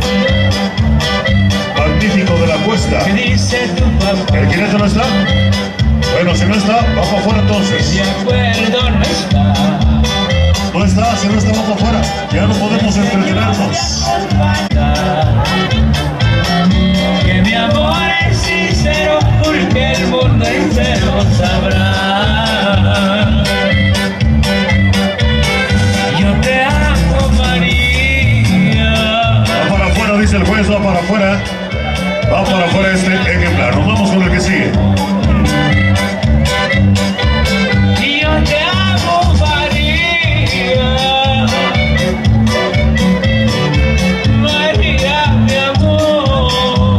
Speaker 2: magnífico de la cuesta.
Speaker 6: ¿Qué dice tu papá?
Speaker 2: ¿El jinete no está? Bueno, si no está, va para afuera entonces.
Speaker 6: De acuerdo no está.
Speaker 2: No está, si no está, va para afuera. Ya no podemos entretenernos.
Speaker 6: Que mi amor es sincero, porque el mundo entero sabrá. Yo te amo, María.
Speaker 2: Va para afuera, dice el juez, va para afuera. Va para afuera este ejemplar. Nos vamos con el que sigue.
Speaker 6: Y yo te amo, María. María, mi amor.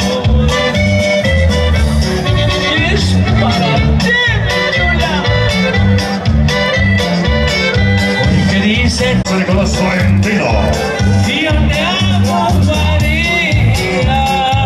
Speaker 6: Es para ti, mi chula. Porque dice
Speaker 2: Nicolás Florentino.
Speaker 6: y yo te amo, María.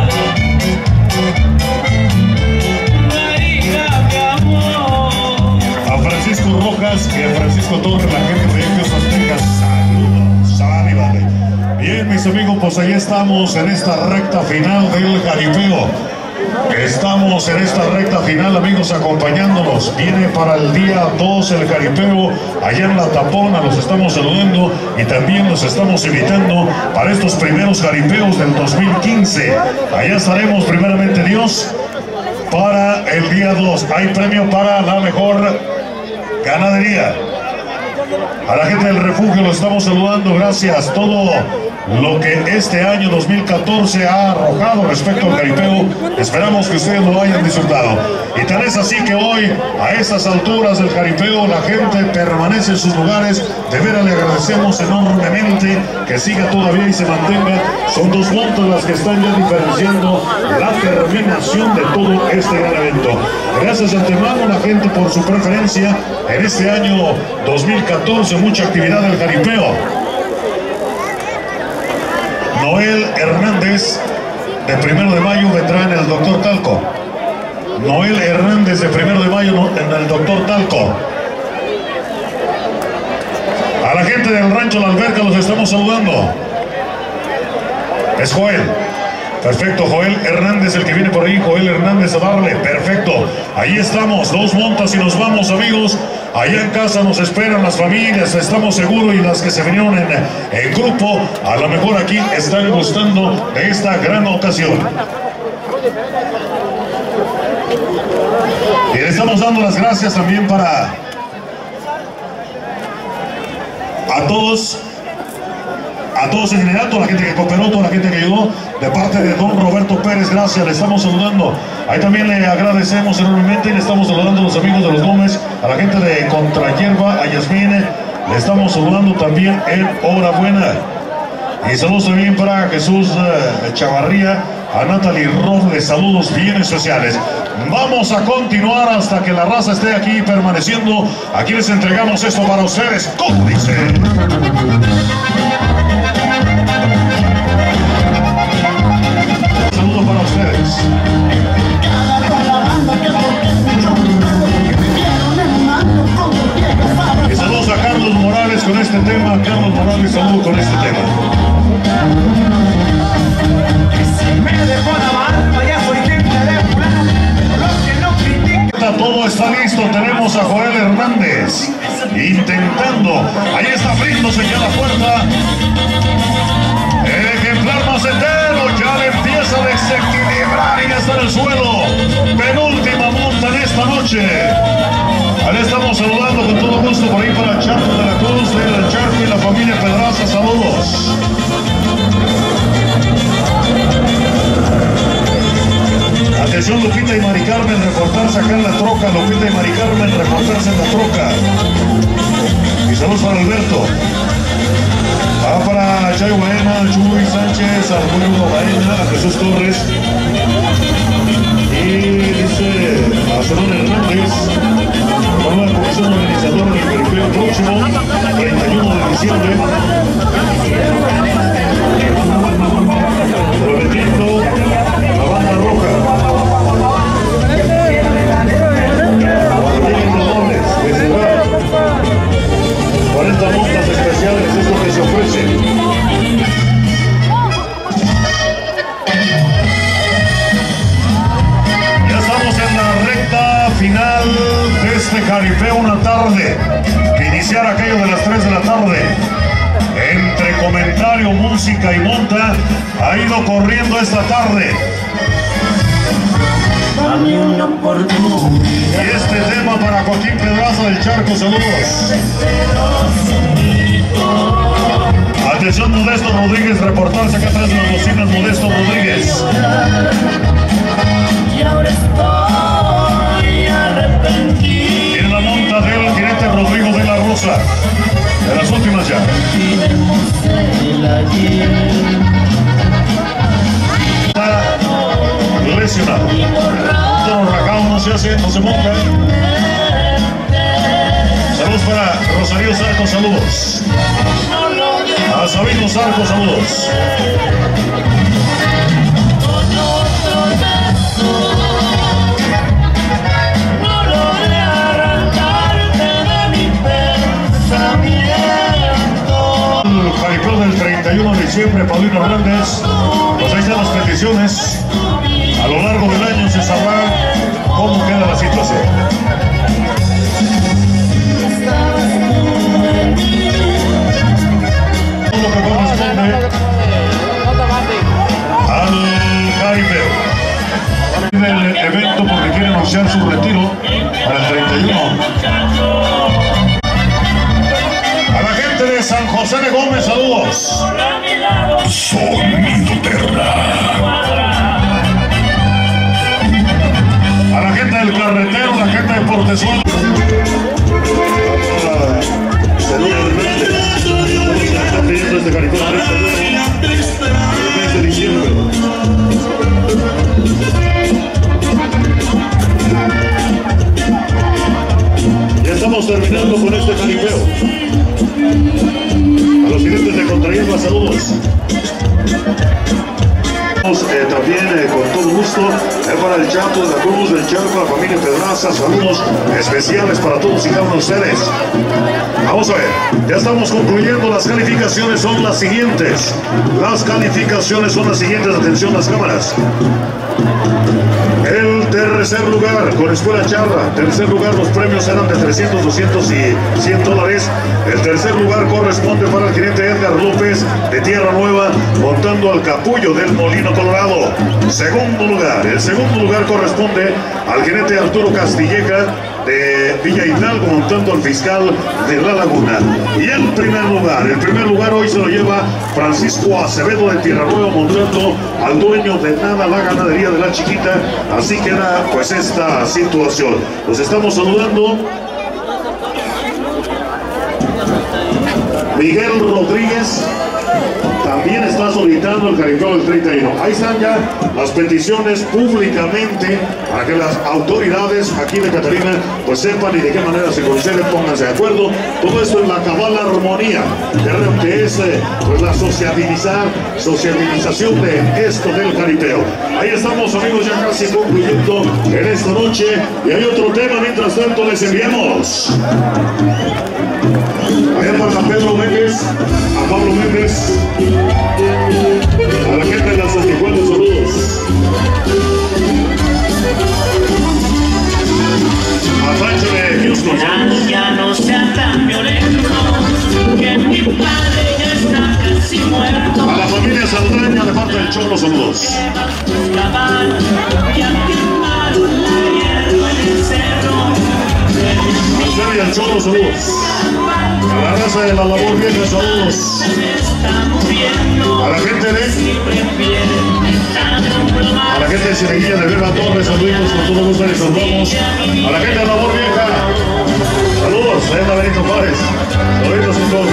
Speaker 6: María, mi amor.
Speaker 2: A Francisco Rojas y a Francisco Torres, la gente de Ellos Aztecas. Saludos, sal y vale. Bien, mis amigos, pues ahí estamos en esta recta final del jaripeo. Estamos en esta recta final, amigos, acompañándonos. Viene para el día dos el jaripeo allá en La Tapona. Los estamos saludando y también los estamos invitando para estos primeros jaripeos del dos mil quince. Allá estaremos, primeramente Dios, para el día dos. Hay premio para la mejor ganadería. A la gente del refugio lo estamos saludando, gracias. Todo lo que este año dos mil catorce ha arrojado respecto al jaripeo, esperamos que ustedes lo hayan disfrutado. Y tal es así que hoy, a estas alturas del jaripeo, la gente permanece en sus lugares. De veras le agradecemos enormemente que siga todavía y se mantenga. Son dos montas las que están ya diferenciando la terminación de todo este gran evento. Gracias de antemano a la gente por su preferencia en este año dos mil catorce, mucha actividad del jaripeo. Noel Hernández, de Primero de Mayo, vendrá en el Doctor Talco. Noel Hernández, de Primero de Mayo, en el Doctor Talco. A la gente del Rancho La Alberca los estamos saludando. Es Joel. Perfecto, Joel Hernández, el que viene por ahí, Joel Hernández a darle, perfecto. Ahí estamos, dos montas y nos vamos, amigos. Allá en casa nos esperan las familias, estamos seguros, y las que se vinieron en, en grupo, a lo mejor aquí están gustando de esta gran ocasión. Y le estamos dando las gracias también para a todos. A todos en general, toda la gente que cooperó, toda la gente que ayudó, de parte de don Roberto Pérez, gracias, le estamos saludando. Ahí también le agradecemos enormemente y le estamos saludando a los amigos de los Gómez, a la gente de Contrahierba, a Yasmine, le estamos saludando también en Hora Buena. Y saludos también para Jesús uh, Chavarría, a Natalie Robles, saludos bien especiales. Vamos a continuar hasta que la raza esté aquí permaneciendo. Aquí les entregamos esto para ustedes, como dice. Saludos para ustedes. Y saludos a Carlos Morales con este tema. Carlos Morales, saludos con este tema.
Speaker 6: Me dejó la barba, ya soy gente de fulano, pero los que no critican.
Speaker 2: Todo está listo, tenemos a Joel Hernández intentando, ahí está abriéndose ya la puerta. El ejemplar macetero ya le empieza a desequilibrar y ya está en el suelo. Penúltima monta en esta noche. Ahí estamos saludando con todo gusto por ahí para Charco de la Cruz, de la Charco y la familia Pedraza. Lupita y Mari Carmen, reportarse en la troca. Y saludos para Alberto. Va para Chay Baena, Chuy Sánchez, Arturo Baena, Jesús Torres. Y dice a Zenón Hernández, con la comisión organizadora del Caripeo próximo, treinta y uno de diciembre. Prometiendo la banda roja. cuarenta montas especiales es lo que se ofrece. Ya estamos en la recta final de este Caripeo, una tarde que iniciar aquello de las tres de la tarde. Entre comentario, música y monta ha ido corriendo esta tarde. Y este tema para Joaquín Pedraza del Charco, saludos. Atención, Modesto Rodríguez, reportarse acá atrás de las bocinas, Modesto Rodríguez.
Speaker 6: Y ahora estoy arrepentido.
Speaker 2: En la monta del jinete Rodrigo de la Rosa. De las últimas ya. Está lesionado. Todo rajado no se hace, no se monta. Saludos para Rosario Zarco, saludos. A Sabino Zarco, saludos. El Caripeo del treinta y uno de diciembre, Paulino Hernández. Pues ahí están las peticiones. A lo largo del año se sabrá cómo queda la situación. Todo lo que corresponde al Caripeo. El evento porque quiere anunciar su retiro para el treinta y uno. A la gente de San José de Gómez, saludos. Sonido Terra. A la gente del Carretero, la gente de Portezuelo. Saludos Hernández. Está pidiendo este Caripeo treinta y uno el mes de diciembre. Ya estamos terminando con este Caripeo. A los clientes de Contrahierba, saludos. Eh, también eh, con todo gusto eh, para el Chato de la Cruz, del Charco, la familia Pedraza, saludos especiales para todos y cada uno de ustedes. Vamos a ver, ya estamos concluyendo, las calificaciones son las siguientes. Las calificaciones son las siguientes, atención las cámaras. El tercer lugar con Escuela Charra, tercer lugar los premios eran de trescientos, doscientos y cien dólares. El tercer lugar corresponde para el jinete Edgar López de Tierra Nueva montando al capullo del Molino Colorado. Segundo lugar, el segundo lugar corresponde al jinete Arturo Castilleja de Villa Hidalgo montando al fiscal de La Laguna. Y el primer lugar, el primer lugar hoy se lo lleva Francisco Acevedo de Tierra Nueva montando al dueño de Nada la Ganadería de la Chiquita. Así queda pues esta situación. Los estamos saludando. Miguel Rodríguez también está solicitando el Caripeo del treinta y uno. Ahí están ya las peticiones públicamente para que las autoridades aquí de Catarina pues sepan y de qué manera se concede, pónganse de acuerdo. Todo esto en la cabal armonía, que es eh, pues la sociabilizar, sociabilización de esto del Caripeo. Ahí estamos, amigos, ya casi concluyendo en esta noche. Y hay otro tema, mientras tanto les enviamos allá para Pedro Méndez, a Pablo Méndez, a la gente de las Santijuelas, saludos. A Pancho de Houston, saludos.
Speaker 6: Ya no sea tan violento, que mi padre ya está casi muerto.
Speaker 2: A la familia Saldaña de parte del Cholo, saludos. A y al Cholo, saludos. A la raza de la labor vieja, saludos. A la gente de a A la gente de Cineguilla de Beba Torres, saludos, con todo gusto les saludamos. A la gente de Labor Vieja, saludos, ahí anda Benito Juárez. Saludos con todo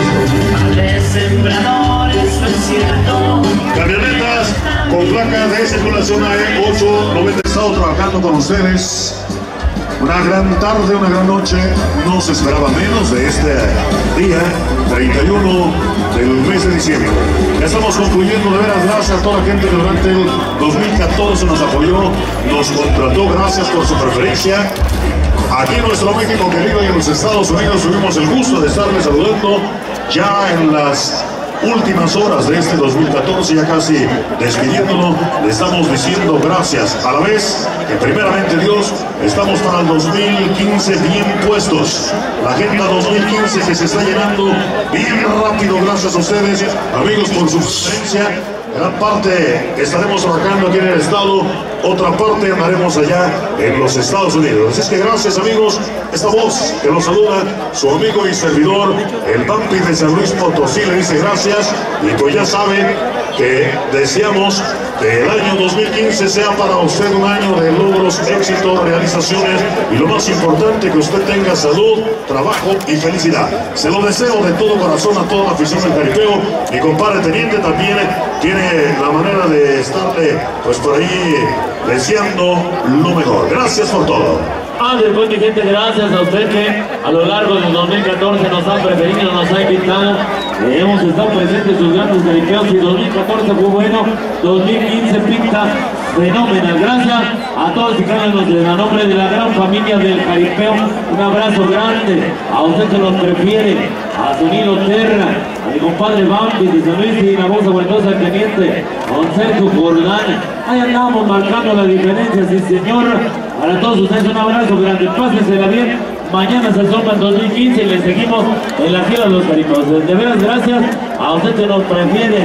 Speaker 2: gusto. Camionetas con placa de circulación A E ocho noventa, he estado trabajando con ustedes. Una gran tarde, una gran noche, no se esperaba menos de este día, treinta y uno del mes de diciembre. Ya estamos concluyendo, de veras, gracias a toda la gente que durante el dos mil catorce nos apoyó, nos contrató, gracias por su preferencia. Aquí en nuestro México querido y en los Estados Unidos tuvimos el gusto de estarles saludando ya en las últimas horas de este dos mil catorce, ya casi despidiéndonos. Le estamos diciendo gracias, a la vez que primeramente Dios, estamos para el dos mil quince bien puestos. La agenda dos mil quince que se está llenando bien rápido, gracias a ustedes, amigos, por su presencia. Gran parte estaremos trabajando aquí en el estado, otra parte andaremos allá en los Estados Unidos. Así es que gracias, amigos. Esta voz que nos saluda, su amigo y servidor, el Vampi de San Luis Potosí, le dice gracias. Y pues ya saben que deseamos que el año dos mil quince sea para usted un año de logros, éxitos, realizaciones y lo más importante, que usted tenga salud, trabajo y felicidad. Se lo deseo de todo corazón a toda la afición del Jaripeo. Mi compadre Teniente también tiene la manera de estarle pues por ahí deseando lo mejor. Gracias por todo.
Speaker 3: Ándale, pues mi gente, gracias a usted que a lo largo del dos mil catorce nos ha preferido, nos ha invitado. Eh, hemos estado presentes en sus grandes jaripeos y dos mil catorce fue bueno, dos mil quince pinta fenomenal. Gracias a todos y cada uno de la nombre de la gran familia del Jaripeo. Un abrazo grande a usted que nos prefiere, a Sonido Terra, a mi compadre Vampi de San Luis y la voz aguantosa del teniente, don Sergio Jordán. Ahí andamos marcando la diferencia, sí señor. Para todos ustedes un abrazo grande, pásensela bien. Mañana se asoma el dos mil quince y le seguimos en la gira de los Jaripos. De veras, gracias a usted que nos prefiere,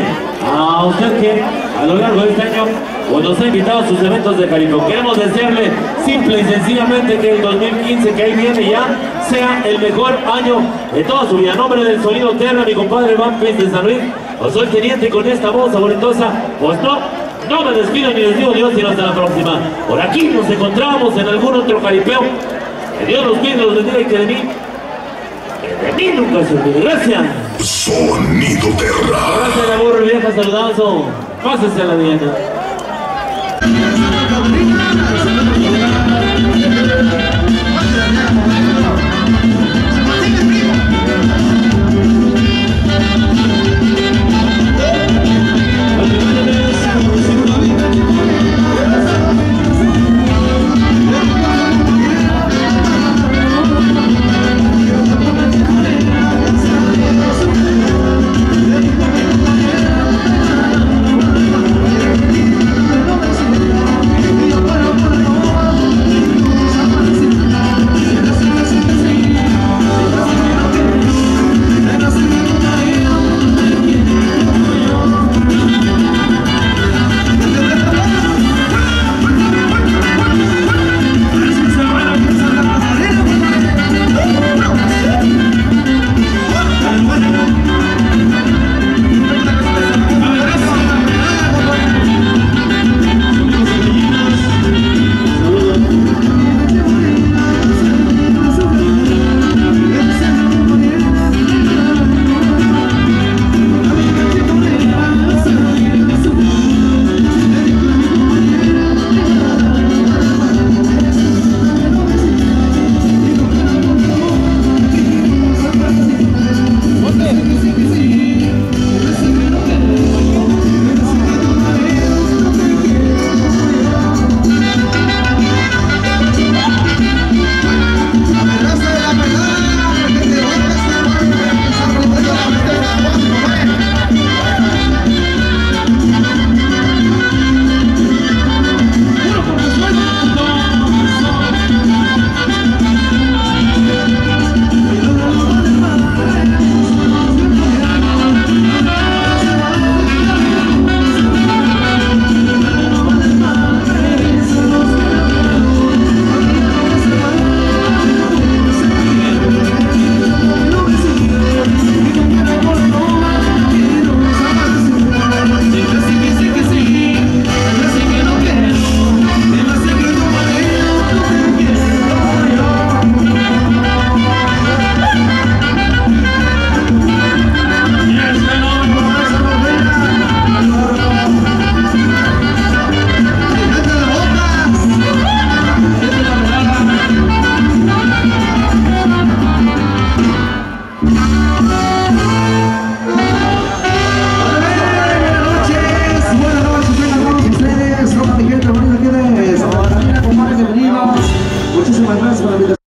Speaker 3: a usted que a lo largo de este año pues, nos ha invitado a sus eventos de Jaripeo. Queremos desearle simple y sencillamente que el dos mil quince que ahí viene ya sea el mejor año de toda su vida. En nombre del Sonido Terra, mi compadre Vampis de San Luis, pues soy teniente con esta voz saborentosa, pues no. No me despido ni les digo Dios, sino hasta la próxima. Por aquí nos encontramos en algún otro jaripeo. Que Dios los cuide, los bendiga y que de mí, que de mí nunca se olvide. Gracias.
Speaker 2: Sonido Terra.
Speaker 3: Gracias, amor, vieja, saludazo. Pásensela bien.